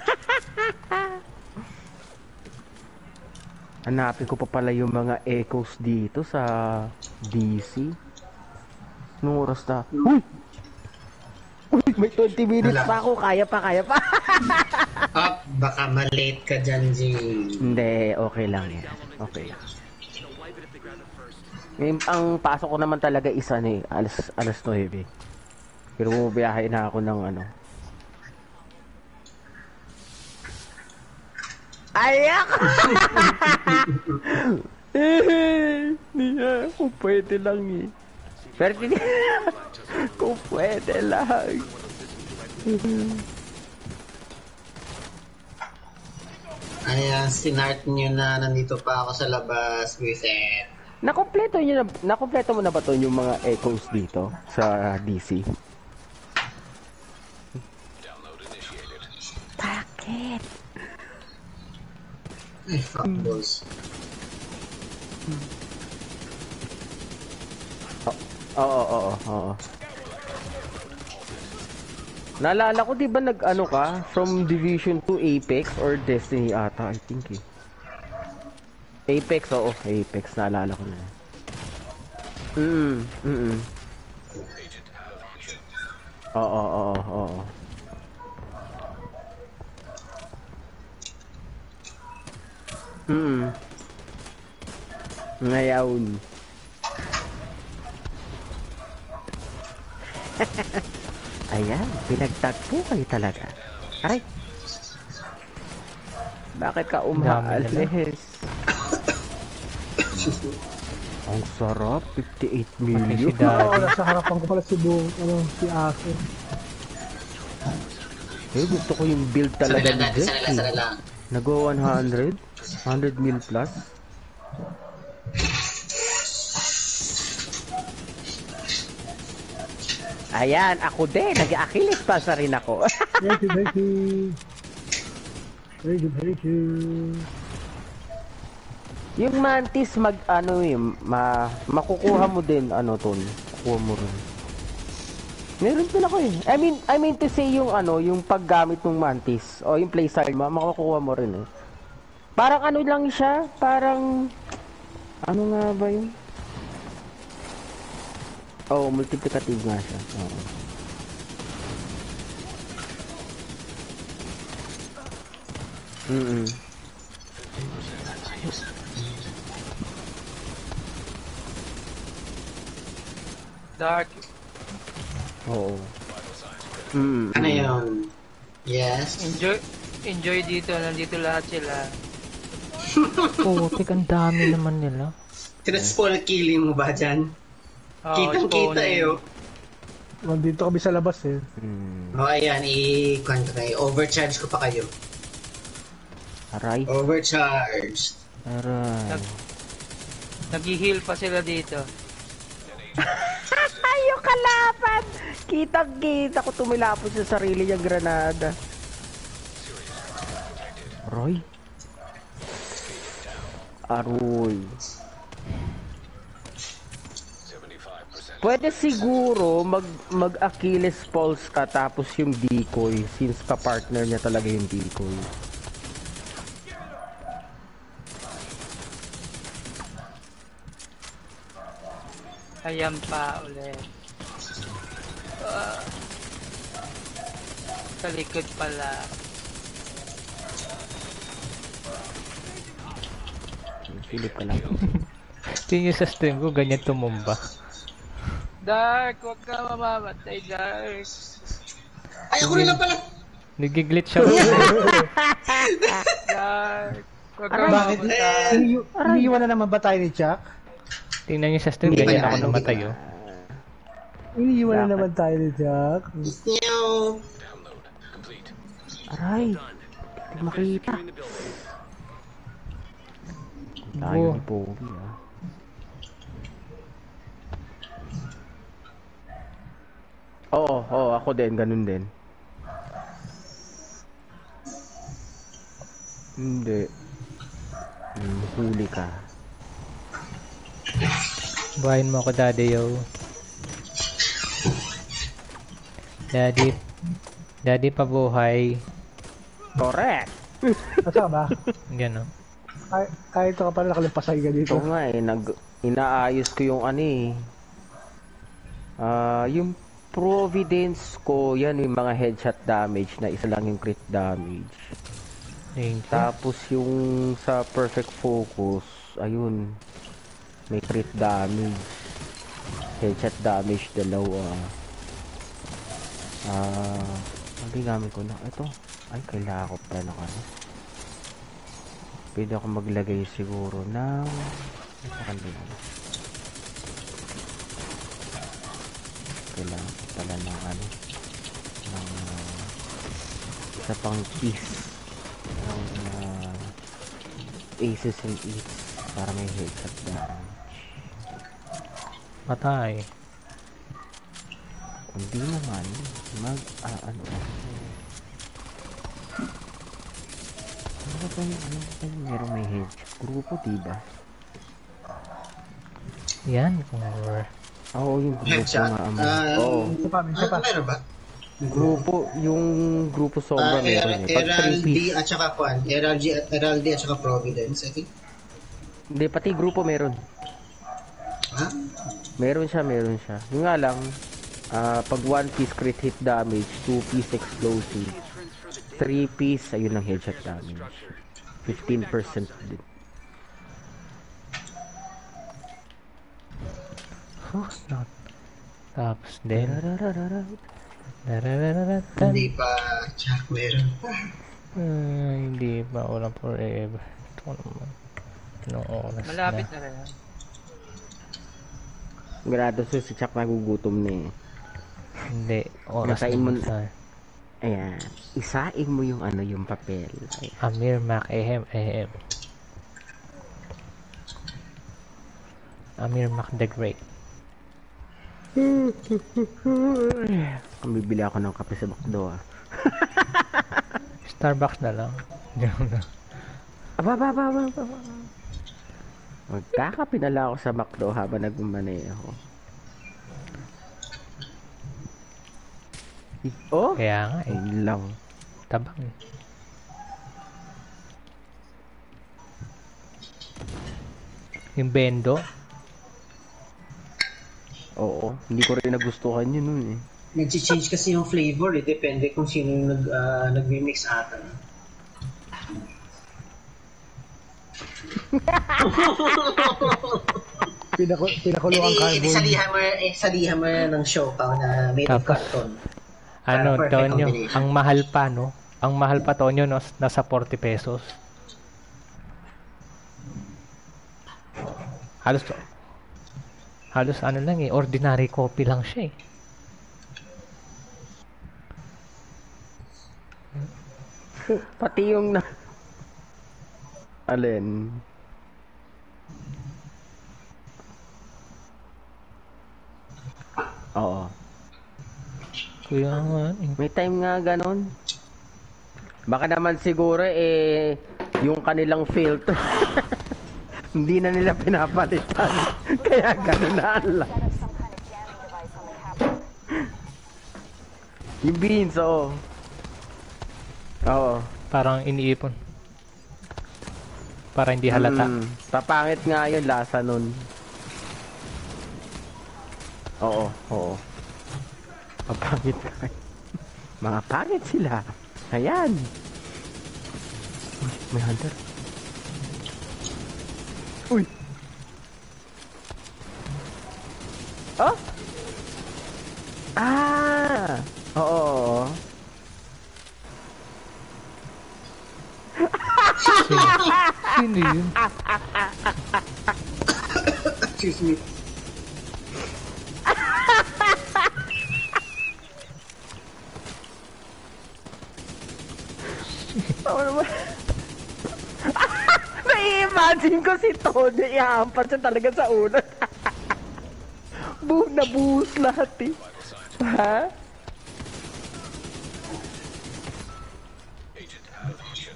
Speaker 6: Hanapin ko pa pala yung mga echoes dito sa DC. Nung oras na. Uy! Uy! May 20 minutes
Speaker 3: Hala.
Speaker 6: pa ako. Kaya pa.
Speaker 3: Baka malate ka dyan, G.
Speaker 6: Hindi. Okay lang yan. Okay lang. Ngayon, ang pasok ko naman talaga isa na eh. Alas 9. Pero bumibiyahe na ako ng ano. Ayak! Niya, kung pwede lang eh. Pero hindi. Kung pwede lang.
Speaker 3: Ayan, sinart nyo na nandito pa ako sa labas, Griffith.
Speaker 6: Nakompleto mo na ba to yung mga echoes dito sa DC?
Speaker 2: download initiated.
Speaker 6: Bakit?
Speaker 3: Ay, fuck balls.
Speaker 6: Oo. Naalala ko, di ba nag-ano ka? From Division 2 Apex or Destiny ata, I think eh. Apex, oo. Apex, naalala ko na. Oo. Ngayon. Ayan, pinagtagpo kayo talaga. Aray! Bakit ka umaalis? Ang sarap, 58 million.
Speaker 1: Si Daddy.
Speaker 5: Oo, nasa harapan ko pala si si Aso.
Speaker 6: Gusto ko yung build talaga ni Jeff.
Speaker 3: Sana lang.
Speaker 6: Nag-go 100? 100 mil plus? Ayan, ako din. Nag-Achilles plus na rin ako.
Speaker 5: Thank you. Very good.
Speaker 6: Yung mantis makukuha mo din ton. Kukuha mo rin. Meron din ako eh. I mean to say yung yung paggamit ng mantis o yung playstyle makukuha mo rin eh. Parang lang siya, parang nga ba yun? Oh, multiplicative nga siya. Oo.
Speaker 4: Dark.
Speaker 6: Oo.
Speaker 3: Ano yun? Yes.
Speaker 4: Enjoy dito. Nandito lahat sila.
Speaker 1: Putik, ang dami naman nila.
Speaker 3: Tinaspall killing mo ba dyan?
Speaker 4: Oh,
Speaker 3: Kitang-kita eh. Oh.
Speaker 5: Nandito kami sa labas eh.
Speaker 3: O ayan, overcharge ko pa kayo.
Speaker 6: Aray.
Speaker 3: Overcharged.
Speaker 6: Aray.
Speaker 4: Nag-heal pa sila dito.
Speaker 6: Yung kalaban! Kitang-kita ko tumilapos sa sarili niyang granada. Roy? Aroy.
Speaker 2: 75%.
Speaker 6: Pwede siguro mag-Achilles pulse ka tapos yung decoy since ka-partner niya talaga yung decoy.
Speaker 4: Ayan pa ulit. Sa likod pala.
Speaker 6: Philip ka lang.
Speaker 1: Tingin sa stream ko, ganyan tumumba.
Speaker 4: Dark, huwag ka mamamatay, Dark.
Speaker 3: Ay, ako na lang pala!
Speaker 1: Nag-glitch siya.
Speaker 4: Dark, huwag ka
Speaker 3: Bakit?
Speaker 4: mamamatay.
Speaker 5: Iniiwan na naman ba tayo ni Chuck?
Speaker 1: Tingnan niyo sa stream,
Speaker 3: Hindi
Speaker 1: ganyan
Speaker 3: pa
Speaker 1: ako
Speaker 3: yan,
Speaker 1: namatay,
Speaker 3: hindi
Speaker 1: oh.
Speaker 5: Iniiwan na naman tayo ni Chuck.
Speaker 3: Meow.
Speaker 2: Download complete.
Speaker 6: Aray! Hindi makita. Tayo
Speaker 1: Oh.
Speaker 6: ni Pogi ah. Oo, ako din, ganun din. Hindi. Huli ka.
Speaker 1: Buhayin mo ako, daddy, yo. Daddy pabuhay.
Speaker 6: Correct!
Speaker 5: Asa ba?
Speaker 1: Yan, oh.
Speaker 5: Kahit ito ka pala nakalimpasay ka dito.
Speaker 6: Ito nga eh, inaayos ko yung ano eh. Yung Providence ko, yan yung mga headshot damage na isa lang yung crit damage.
Speaker 1: Thank you.
Speaker 6: Tapos yung sa Perfect Focus, ayun, may crit damage. Headshot damage, dalawa. Ang gamit ko na. Ito. Ay, kailangan ko pa na ano. Pwede ako maglagay siguro ng... Kailangan ko pala ng ano. Ng... isa pang piece. Ng... aces and eights. Para may headshot damage.
Speaker 1: Patay.
Speaker 6: Hindi naman. Ano ba yung meron may headshot? Grupo, diba?
Speaker 1: Yan, or...
Speaker 6: Oo, yung grupo
Speaker 3: Headshot.
Speaker 6: nga. Oo.
Speaker 5: Isa pa.
Speaker 3: Meron ba?
Speaker 6: Grupo, yung grupo sobra meron eh. Pag 3
Speaker 3: Herald D
Speaker 6: piece.
Speaker 3: at saka Kwan. Herald D at saka Providence, I think.
Speaker 6: Hindi, pati grupo meron.
Speaker 3: Ha?
Speaker 6: Meron siya. Yung nga lang, pag 1 piece crit hit damage, 2 piece explosive, 3 piece, ayun ang headshot damage. 15% din.
Speaker 1: Who's not? Tapos din.
Speaker 3: Hindi pa, Chuck, meron pa.
Speaker 1: Hindi pa. Walang forever. Ito naman. Anong oras
Speaker 4: Malapit
Speaker 1: na?
Speaker 4: na rin.
Speaker 6: Grado si Chuck nagugutom na eh.
Speaker 1: Hindi. Oras
Speaker 6: Nasain mo
Speaker 1: na sa...
Speaker 6: Ayan. Isain mo yung ano, yung papel. Ayan.
Speaker 1: Amir Mac Ehem. Amir Mac the Great.
Speaker 6: Bibili ako ng kape sa Bakdo ah.
Speaker 1: Starbucks na lang.
Speaker 6: Aba. Magkakape na lang ako sa Bakdo habang nagmamaneho. Oh?
Speaker 1: Kaya nga eh.
Speaker 6: Ayun lang.
Speaker 1: Tabang eh. Yung bendo.
Speaker 6: Oo. Hindi ko rin nagustuhan yun nun eh.
Speaker 3: Nag-change kasi yung flavor eh. Depende kung sino yung nag-remix ata.
Speaker 5: Pinakulungan carbon.
Speaker 3: Salihan mo ng show pa na made of
Speaker 1: Tapos,
Speaker 3: carton.
Speaker 1: ano,
Speaker 3: Perfect
Speaker 1: Tonyo,
Speaker 3: combination.
Speaker 1: ang mahal pa, no? Ang mahal pa, Tonyo, no? Nasa 40 pesos. Halos ano lang eh, ordinary coffee lang siya eh.
Speaker 6: Pati yung na... Alin? Oo.
Speaker 1: Kaya nga eh.
Speaker 6: May time nga ganon. Baka naman siguro yung kanilang filter. Hindi na nila pinapalitan. Kaya ganon na ang lakas. Yung beans, oo. Oo.
Speaker 1: Parang iniipon. Para hindi halata.
Speaker 6: Papangit nga yun, lasa nun. Oo, oo. Papangit nga. Mga pangit sila. Ayan. Uy, may hunter. Uy. Oh? Ah! Oo.
Speaker 1: Sino yun?
Speaker 3: Excuse me.
Speaker 6: Nai-imagine ko si Tony, ihampas siya talaga sa ulo. Nabuhos lahat eh. Ha?
Speaker 2: Agent out of mission.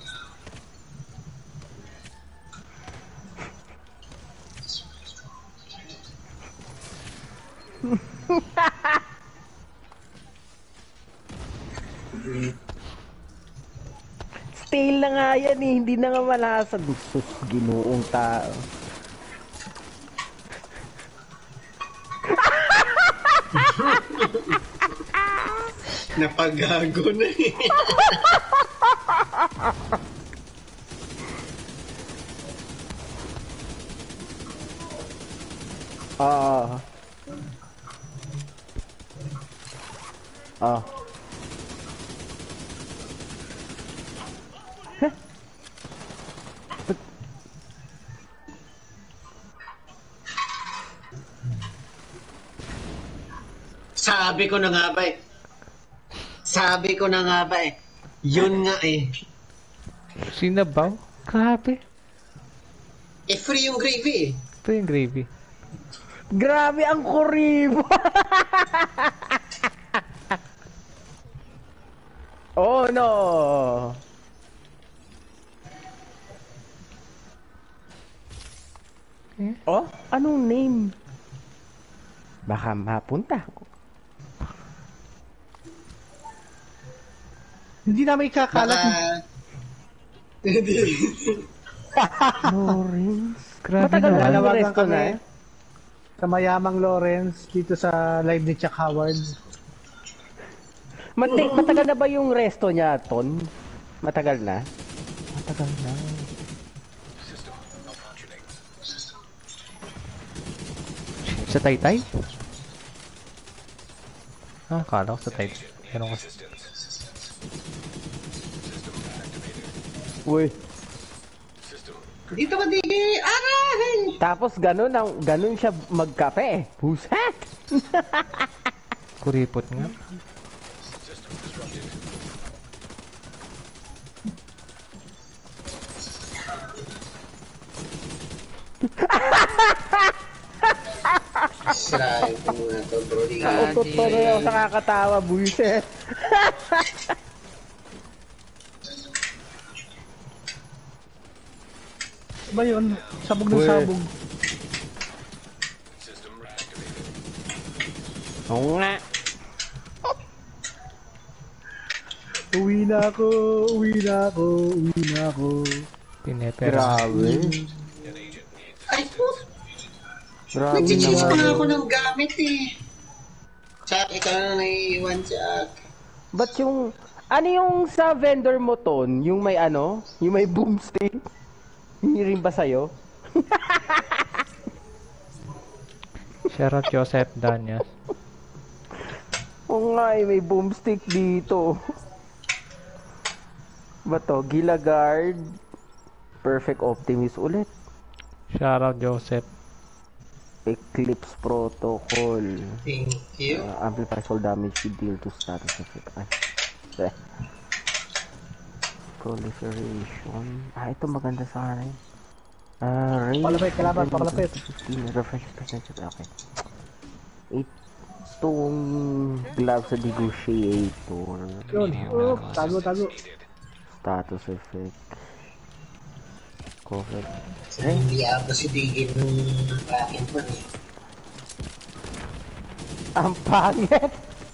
Speaker 6: Stale na nga yan eh, hindi na nga malasa. Sus, ginoong tao.
Speaker 3: Napagago na eh.
Speaker 6: Ah. Ah.
Speaker 3: Sabi ko na nga ba eh. Sabi ko na nga ba eh. Yun nga eh.
Speaker 1: Sinabaw? Grabe.
Speaker 3: Free yung gravy eh.
Speaker 1: Ito yung gravy.
Speaker 6: Grabe ang kuribo. Oh no. Oh, anong name? Baka mapunta.
Speaker 5: Hindi namin ikakalat.
Speaker 6: Lawrence.
Speaker 1: Grabe
Speaker 6: Matagal na
Speaker 1: naman.
Speaker 6: yung
Speaker 5: Nanawagan
Speaker 6: resto na.
Speaker 5: kami sa mayamang Lawrence dito sa live ni Chuck Howard.
Speaker 6: Matagal na ba yung resto niya, Ton? Matagal na? Matagal na.
Speaker 2: System malfunctioning.
Speaker 1: Sa Taytay? Ah, kala ko sa Taytay. Meron kasi.
Speaker 2: Assistance.
Speaker 6: Uy.
Speaker 2: System.
Speaker 3: Dito ba di? Aray!
Speaker 6: Tapos ganun siya magkape. Buset!
Speaker 1: Kuripot nga.
Speaker 2: System disrupted.
Speaker 3: Sirahin ko muna to, bro. Di ka.
Speaker 6: Totoo yung nakakatawa, buset.
Speaker 5: Ba yun? Sabog ng
Speaker 6: Uy.
Speaker 5: sabog.
Speaker 2: System reactivated.
Speaker 6: Oo nga.
Speaker 5: Uwi na ako, uwi na ako, uwi na ako.
Speaker 1: Pinepera.
Speaker 6: Grabe.
Speaker 2: An agent needs
Speaker 3: Ay po!
Speaker 6: Grabe
Speaker 3: Nag-change pa
Speaker 6: naman.
Speaker 3: nga ako ng gamit eh. Chuck, ikaw na naiiwan, Chuck.
Speaker 6: Ba't yung... Ano yung sa vendor mo, Ton? Yung may ano? Yung may boomstick? Hindi rin ba sa'yo?
Speaker 1: Shout out Joseph Daniel.
Speaker 6: Oo nga may boomstick dito. Ba to? Gilagard. Perfect Optimist ulit.
Speaker 1: Shout out Joseph.
Speaker 6: Eclipse Protocol.
Speaker 3: Thank you.
Speaker 6: Amplify soul damage with deal to status effect. Ay. Proliferation. Ito maganda sa akin.
Speaker 5: Palapit, kalaban, palapit.
Speaker 6: 15 refresh percentage. Okay. Itong gloves sa negotiator.
Speaker 5: Yun. Oh, tago.
Speaker 6: Status effect. Cover.
Speaker 3: Hindi ako si Digin ng akin po eh.
Speaker 6: Ang pangit!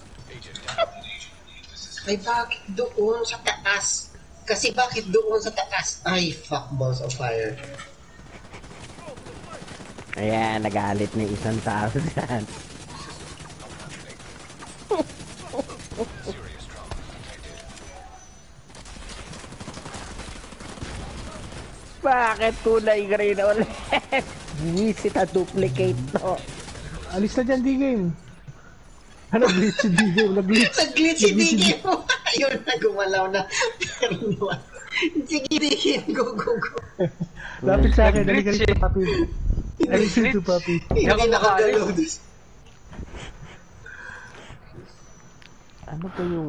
Speaker 3: Ay, bakit doon sa taas? Kasi bakit doon sa taas? Ay, fuck, balls of fire.
Speaker 6: Ayan, nagalit na yung isang tao dyan. Bakit kulay green ulit? Visit a duplicate to.
Speaker 5: Alis na dyan, D-Game. Nag-glitch si D-Game.
Speaker 3: Nag-glitch si Digin mo. Ayun, nagumalaw na. Sige, Digin. Go.
Speaker 5: Lapit sa akin.
Speaker 4: Nag-glitch
Speaker 5: Naligalit sa papi. Naligalit sa papi.
Speaker 3: Hindi nakagalaw.
Speaker 6: Ano ba yung...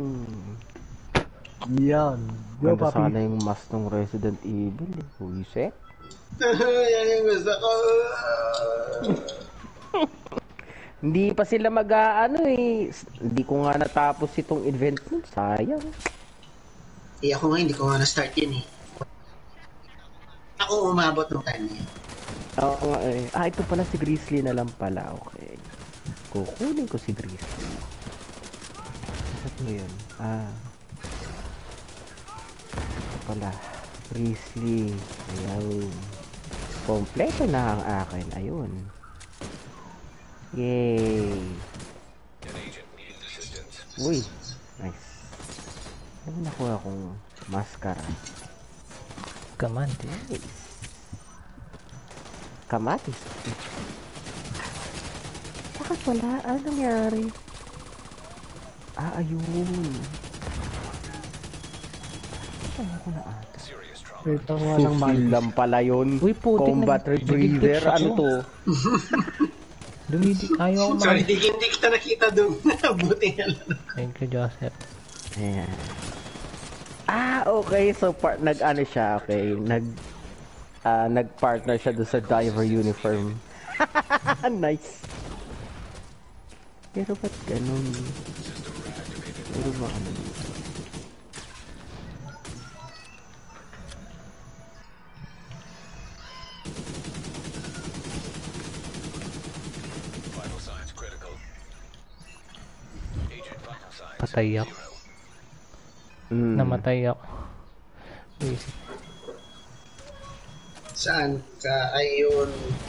Speaker 5: Yan. Go,
Speaker 6: Ganda
Speaker 5: papi.
Speaker 6: sana yung mask ng Resident Evil. Buiset.
Speaker 3: Yan yung gusto ko.
Speaker 6: Hindi pa sila mag-aano eh. Hindi ko nga natapos itong event mo. Sayang.
Speaker 3: Ako nga, hindi ko nga na-start yun eh. Ako umabot ng time niya.
Speaker 6: Oo nga eh. Ito pala si Grizzly na lang pala. Okay. Kukunin ko si Grizzly. Saan mo yun? Ito pala. Grizzly. Ayan. Kompleto na ang akin. Ayun. Yay!
Speaker 2: An agent needs assistance.
Speaker 6: Uy! Nice. Ano nakuha akong maskara?
Speaker 1: Kamante.
Speaker 6: Nice. Kamatis. Bakit wala? Ano nangyari? Ayun. Ano ko na ata?
Speaker 2: Serious trauma.
Speaker 5: Wait, ang nga ng
Speaker 6: Fulfill lang pala yun.
Speaker 1: Uy, putik,
Speaker 6: Combat Rebreather.
Speaker 1: nag-glitch
Speaker 6: Ano
Speaker 1: ako.
Speaker 6: to?
Speaker 1: Ayaw ko
Speaker 3: Sorry, hindi kita nakita doon. Buti na lang.
Speaker 1: Thank you, Joseph.
Speaker 6: Ayan. Okay. So, nag-ano siya, okay. Nag-partner siya doon sa diver uniform. Nice. Pero ba't ganun? Pero ba ano?
Speaker 2: Vital signs critical. Agent vital signs.
Speaker 1: Patay ako. Namatay ako. Basic.
Speaker 3: Saan ka? Ayun.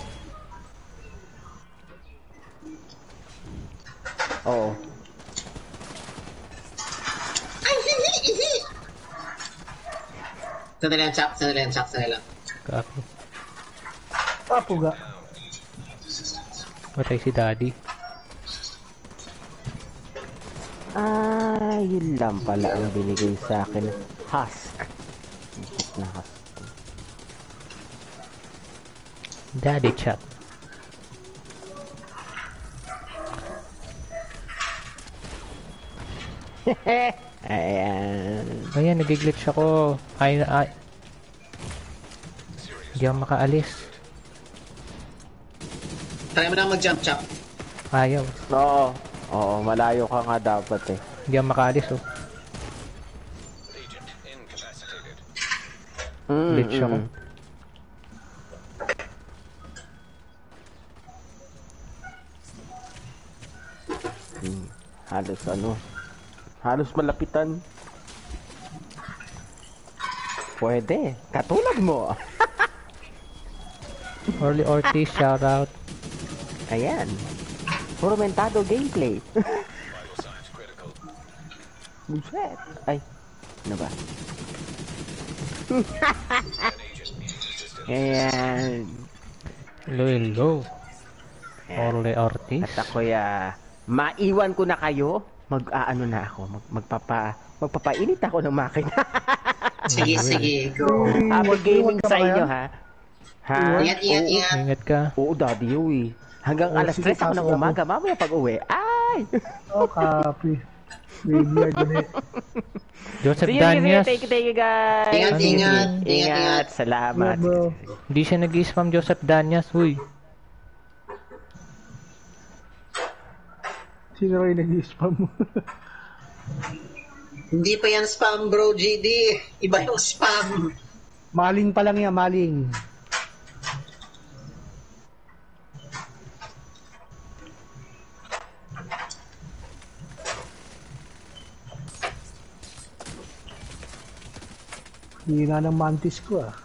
Speaker 6: Oo.
Speaker 3: Ay, hindi. Sandali lang.
Speaker 1: Copy.
Speaker 5: Papuga.
Speaker 1: Patay si Daddy.
Speaker 6: Yun lang pala ang binigay sa akin. Husk. Na husk.
Speaker 1: Daddy chat.
Speaker 6: Ayan.
Speaker 1: Ayan, nag-glitch ako. Hindi ako makaalis.
Speaker 3: Try mo na mag-jump chop.
Speaker 1: Ayaw.
Speaker 6: Oo, malayo ka nga dapat eh.
Speaker 1: Hindi ako makaalis, oh.
Speaker 2: Agent incapacitated.
Speaker 1: Glitch ako.
Speaker 6: Halos malapitan. Pwede. Katulad mo.
Speaker 1: Orly Ortiz, shoutout.
Speaker 6: Ayan. Puro mentado gameplay.
Speaker 2: Vital signs critical.
Speaker 6: Buset. Ay. Ano ba?
Speaker 2: An agent needs assistance.
Speaker 6: Ayan.
Speaker 1: Hello. Orle Ortiz.
Speaker 6: At ako'y maiwan ko na kayo. Mag-aano na ako. Magpapainit ako ng makina.
Speaker 3: Sige, sige, go.
Speaker 6: Happy gaming sa inyo, ha? Ha?
Speaker 3: Ingat, ingat, ingat.
Speaker 1: Ingat ka.
Speaker 6: Oo, Daddy, uwi. Hanggang
Speaker 5: Oh,
Speaker 6: alas
Speaker 5: sige,
Speaker 6: 3 ako ng
Speaker 5: pasok ako.
Speaker 6: umaga. Mamaya pag-uwi. Ay!
Speaker 5: Oh, copy. Graveyard ulit.
Speaker 1: Joseph
Speaker 6: See you,
Speaker 1: Danias.
Speaker 6: thank you, guys.
Speaker 3: Ingat,
Speaker 1: Ano
Speaker 3: ingat,
Speaker 1: yun?
Speaker 3: ingat, ingat.
Speaker 6: Ingat, salamat.
Speaker 5: Yeah, bro.
Speaker 1: Hindi siya nag-spam Joseph Danias. Uy.
Speaker 5: Sino rin nag-spam mo?
Speaker 3: Hindi pa yan spam, bro, GD. Iba yung spam.
Speaker 5: Maling pa lang yan, maling. Hina ng mantis ko ah.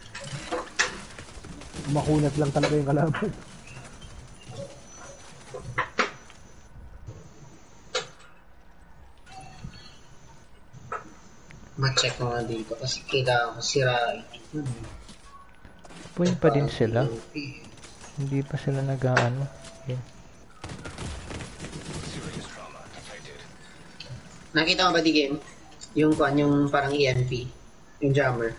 Speaker 5: Makunat lang talaga yung kalaban.
Speaker 3: Ma-check ko nga dito kasi kailangan ko sirain.
Speaker 1: Point pa din sila. Hindi pa sila nag-ano. Yun.
Speaker 3: Nakita mo ba di game? Yung kwan, yung parang EMP. Yung jammer.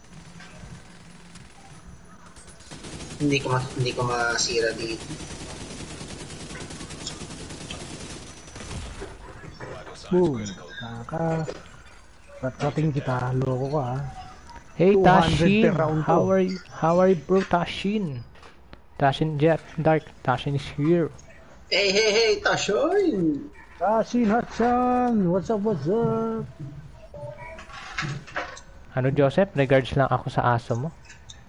Speaker 3: Hindi ko masira dito.
Speaker 5: Boom. Rating kita, loko ka ah.
Speaker 1: Hey
Speaker 5: 200
Speaker 1: Tashin,
Speaker 5: per round to.
Speaker 1: how are you bro Tashin? Tashin Jeff, Dark, Tashin is here.
Speaker 3: Hey, Tashoy!
Speaker 5: Tashin Hatsan, what's up?
Speaker 1: Ano Joseph, regards lang ako sa aso mo.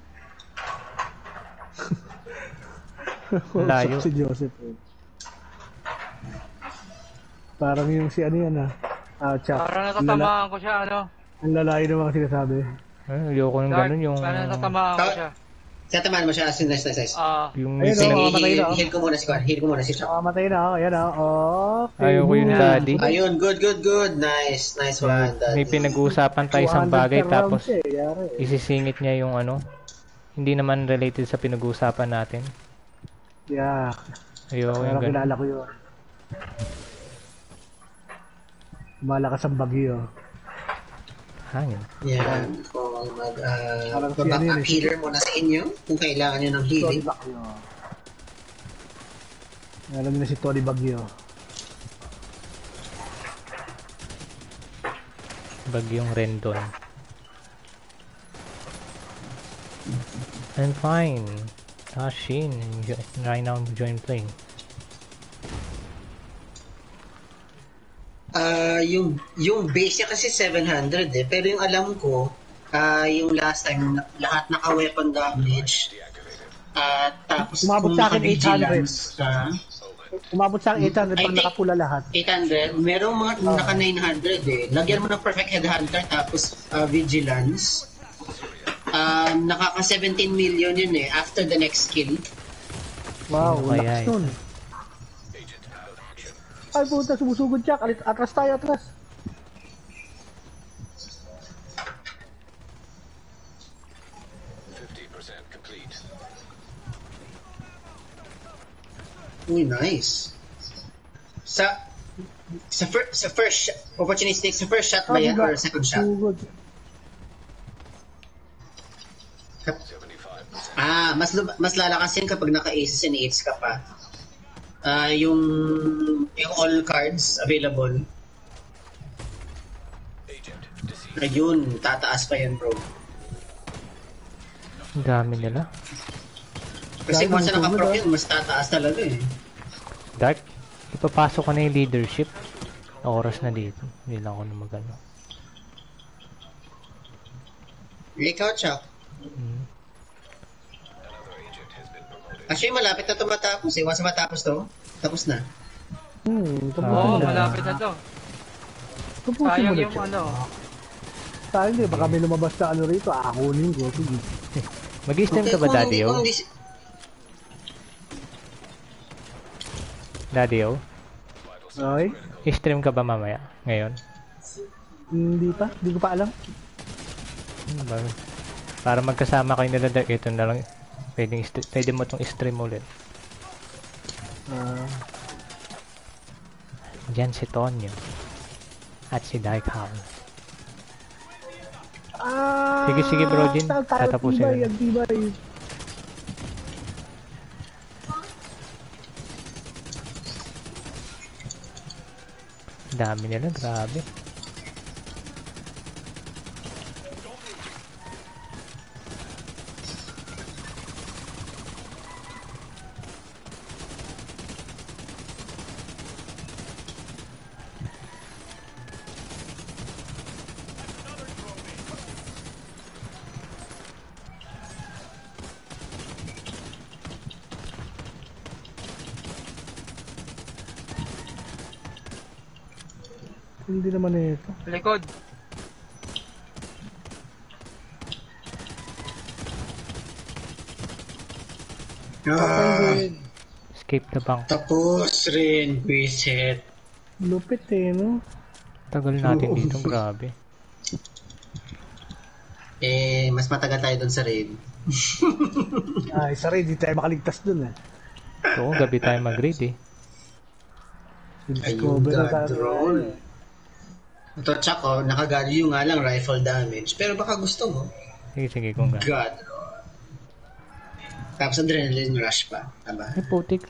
Speaker 1: Layo.
Speaker 5: What's up si Joseph? Parang yung si ano yan ah. Chuck.
Speaker 4: Parang natatamaan ko siya, ano?
Speaker 5: Ang lalayo ng mga sinasabi.
Speaker 1: Ayoko ng
Speaker 4: Dark,
Speaker 1: ganun yung...
Speaker 4: Parang natatamaan ko siya.
Speaker 3: Tatamaan mo siya, nice.
Speaker 1: Yung
Speaker 5: Ayun,
Speaker 1: pinag-
Speaker 5: oh. Matay na, oh.
Speaker 3: Heal ko muna si Kwan, heal ko muna si Chuck.
Speaker 5: Matay na ako, yan ako. Okay.
Speaker 1: Ayoko yung
Speaker 5: boom.
Speaker 1: daddy.
Speaker 3: Ayun, good. Nice one,
Speaker 1: May
Speaker 3: Daddy.
Speaker 1: pinag-uusapan tayo isang
Speaker 5: 200
Speaker 1: bagay
Speaker 5: per round
Speaker 1: tapos
Speaker 5: siya, yari.
Speaker 1: isisingit niya yung ano. Hindi naman related sa pinag-uusapan natin.
Speaker 5: Yeah.
Speaker 1: Ayoko yung
Speaker 5: Pero
Speaker 1: ganun.
Speaker 5: kilala ko yun. Malakas ang bagyo.
Speaker 1: Hangin.
Speaker 3: Yan, kung
Speaker 5: Parang si ano yun,
Speaker 3: healer muna sa inyo, kung kailangan nyo ng
Speaker 5: Tony
Speaker 3: healing.
Speaker 5: Bagyo. Alam niyo na si Tony Bagyo.
Speaker 1: Bagyong Rendon. I'm fine. Tashin, right now join playing.
Speaker 3: Yung base niya kasi 700 eh, pero yung alam ko, yung last time, lahat naka-weapon damage. Tapos
Speaker 5: Umabot
Speaker 3: kung
Speaker 5: sa akin
Speaker 3: naka-vigilance ka,
Speaker 5: Umabot sa 800 pag nakapula lahat.
Speaker 3: 800, merong mga naka 900 eh. Lagyan mo ng perfect headhunter tapos vigilance. Nakaka 17 million yun eh after the next skill.
Speaker 5: Wow,
Speaker 1: Sino kaya
Speaker 5: lakas
Speaker 1: ito?
Speaker 5: nun. Ay puta, sumusugod siya. Atras tayo, atras.
Speaker 3: Uy, nice. Sa first shot, opportunistic, sa first shot ba yan or second shot?
Speaker 5: Sugod.
Speaker 3: Mas lalakas yan kapag naka-aces and 8s ka pa. Yung all cards available. Ayun, tataas pa yan, bro.
Speaker 1: Ang dami nila.
Speaker 3: Kasi
Speaker 5: Dami
Speaker 3: once
Speaker 5: ng
Speaker 3: na naka-proc
Speaker 5: tumulo,
Speaker 3: yun, mas tataas talaga eh.
Speaker 1: Dark, ipapasok ko na yung leadership. Oras na dito. Hindi lang ako na magano.
Speaker 3: Ikaw, Chuck. Actually, malapit na ito matapos eh. Once matapos to, tapos na.
Speaker 4: Oo, malapit na to.
Speaker 5: Tapusin mo
Speaker 4: Sayang
Speaker 5: na
Speaker 4: yung
Speaker 5: siya.
Speaker 4: ano.
Speaker 5: Sayang din, baka may lumabas na ano rito. Akunin ko. Sige.
Speaker 1: Mag-stream ka ba,
Speaker 3: kung
Speaker 1: Daddy O?
Speaker 3: hindi-
Speaker 1: Daddy O?
Speaker 5: Okay?
Speaker 1: I-stream ka ba mamaya? Ngayon?
Speaker 5: Hindi pa? Hindi ko pa alam.
Speaker 1: Para magkasama kayo nila, ito na lang. Pwede mo itong stream ulit.
Speaker 5: Ah,
Speaker 1: Diyan si Tonyo. At si Daikao. Sige, bro, Jin. Tatapusin
Speaker 5: tibay,
Speaker 1: na.
Speaker 5: ang tibay.
Speaker 1: Dami nila, grabe.
Speaker 5: Hindi naman ito.
Speaker 4: Likod.
Speaker 3: Ah,
Speaker 1: Escape the bank.
Speaker 3: tapos rin, reset.
Speaker 5: Lupit eh, no?
Speaker 1: Tagal natin dito, grabe.
Speaker 3: Mas matagal tayo dun sa raid.
Speaker 5: Ay, sorry, di tayo makaligtas dun eh.
Speaker 1: Oo, gabi tayo mag-raid eh.
Speaker 3: Ayun,
Speaker 5: Discover na
Speaker 3: God,
Speaker 5: tayo.
Speaker 3: drone. Ito, Chuck, oh, nakagalyo nga lang rifle damage. Pero baka gusto mo.
Speaker 1: Sige, kung ga.
Speaker 3: God, drone. Tapos adrenaline rush pa. Taba?
Speaker 1: Ay, putik.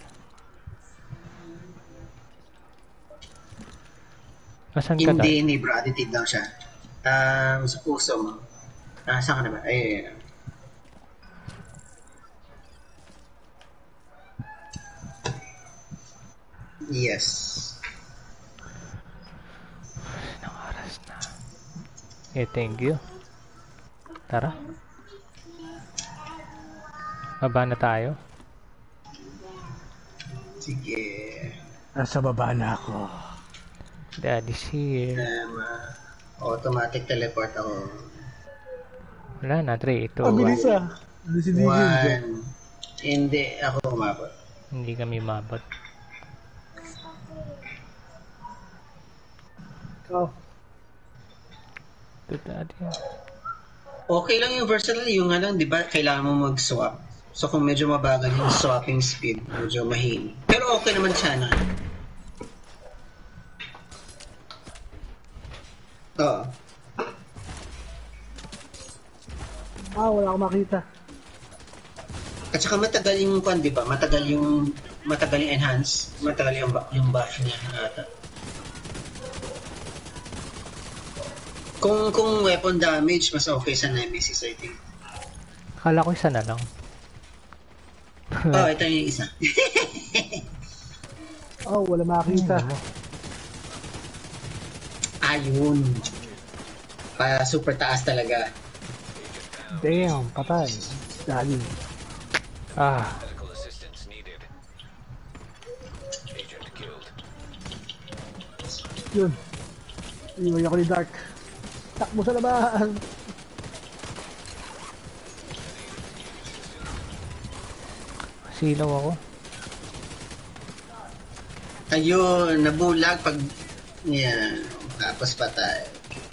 Speaker 1: Asan ka
Speaker 3: Hindi, bro. Additive lang siya. Sa puso mo. Saan ka na ba? Ayun. Yes.
Speaker 1: Anong oras na? Thank you. Tara. Baba na tayo.
Speaker 3: Sige.
Speaker 5: Nasa baba na ako.
Speaker 1: Daddy's here.
Speaker 3: Automatic teleport ako.
Speaker 1: Wala na, 3, 2,
Speaker 5: Ang bilis
Speaker 1: 1.
Speaker 5: ah. Hindi si DJ dyan.
Speaker 3: 1. Hindi ako umabot.
Speaker 1: Hindi kami mabot.
Speaker 5: Oh,
Speaker 1: Ito daddy.
Speaker 3: Okay lang yung versatile. Yung nga lang, di ba, kailangan mo mag-swap. So kung medyo mabagal yung swapping speed, medyo mahina. Pero okay naman siya na. Oo.
Speaker 5: wala akong makita.
Speaker 3: At saka matagal yung kwan, di ba? Matagal yung enhance. Matagal yung buff niya ata. Kung weapon damage, mas okay sa Nemesis, I think.
Speaker 1: Akala ko isa na lang.
Speaker 3: Ito yung isa.
Speaker 5: Wala makita.
Speaker 3: Ayun. Pa super taas talaga.
Speaker 5: Damn, patay. Dali.
Speaker 2: Medical assistance needed. Agent killed.
Speaker 5: Yun. Iwan ako ni Dark. Takbo sa labahan.
Speaker 1: Silaw ako.
Speaker 3: Ayun, nabulag pag... Yan. Tapos patay.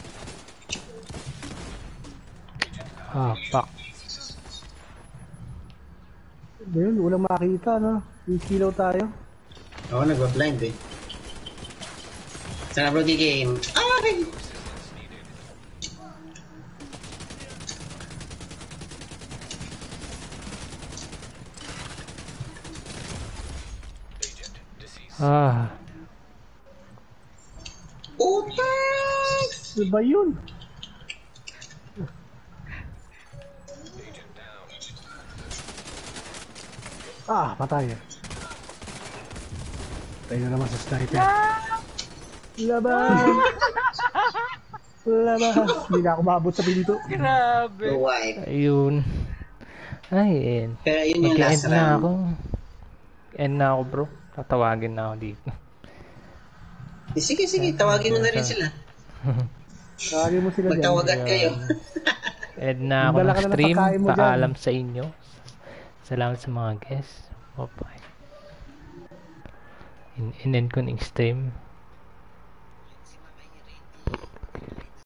Speaker 1: Fuck.
Speaker 5: Ayun, walang makita, no? Ikilaw tayo.
Speaker 3: Oo, nagwa-blind eh. Sana bro, di game. Ay!
Speaker 2: Agent deceased.
Speaker 3: Utak!
Speaker 5: Ano ba yun?
Speaker 2: Agent down.
Speaker 5: Patay. Tayo na naman sa sniper. Laban! Laban! Hindi na ako maabot sa pinto.
Speaker 4: Grabe.
Speaker 3: Wipe.
Speaker 1: Ayun. Ay, end.
Speaker 3: Pero yun yung
Speaker 1: Mag-end
Speaker 3: last
Speaker 1: na
Speaker 3: round.
Speaker 1: ako. End na ako, bro. Tatawagin na ako dito.
Speaker 3: Sige, tawagin mo na rin sila.
Speaker 5: Tawagin mo sila dyan.
Speaker 3: Magtawagan kayo.
Speaker 1: End na ako
Speaker 5: Magdala
Speaker 1: ng
Speaker 5: ka na ng
Speaker 1: stream.
Speaker 5: pagkain mo dyan.
Speaker 1: Paalam sa inyo. Salamat sa mga guests. Bye-bye. In-end ko ng stream.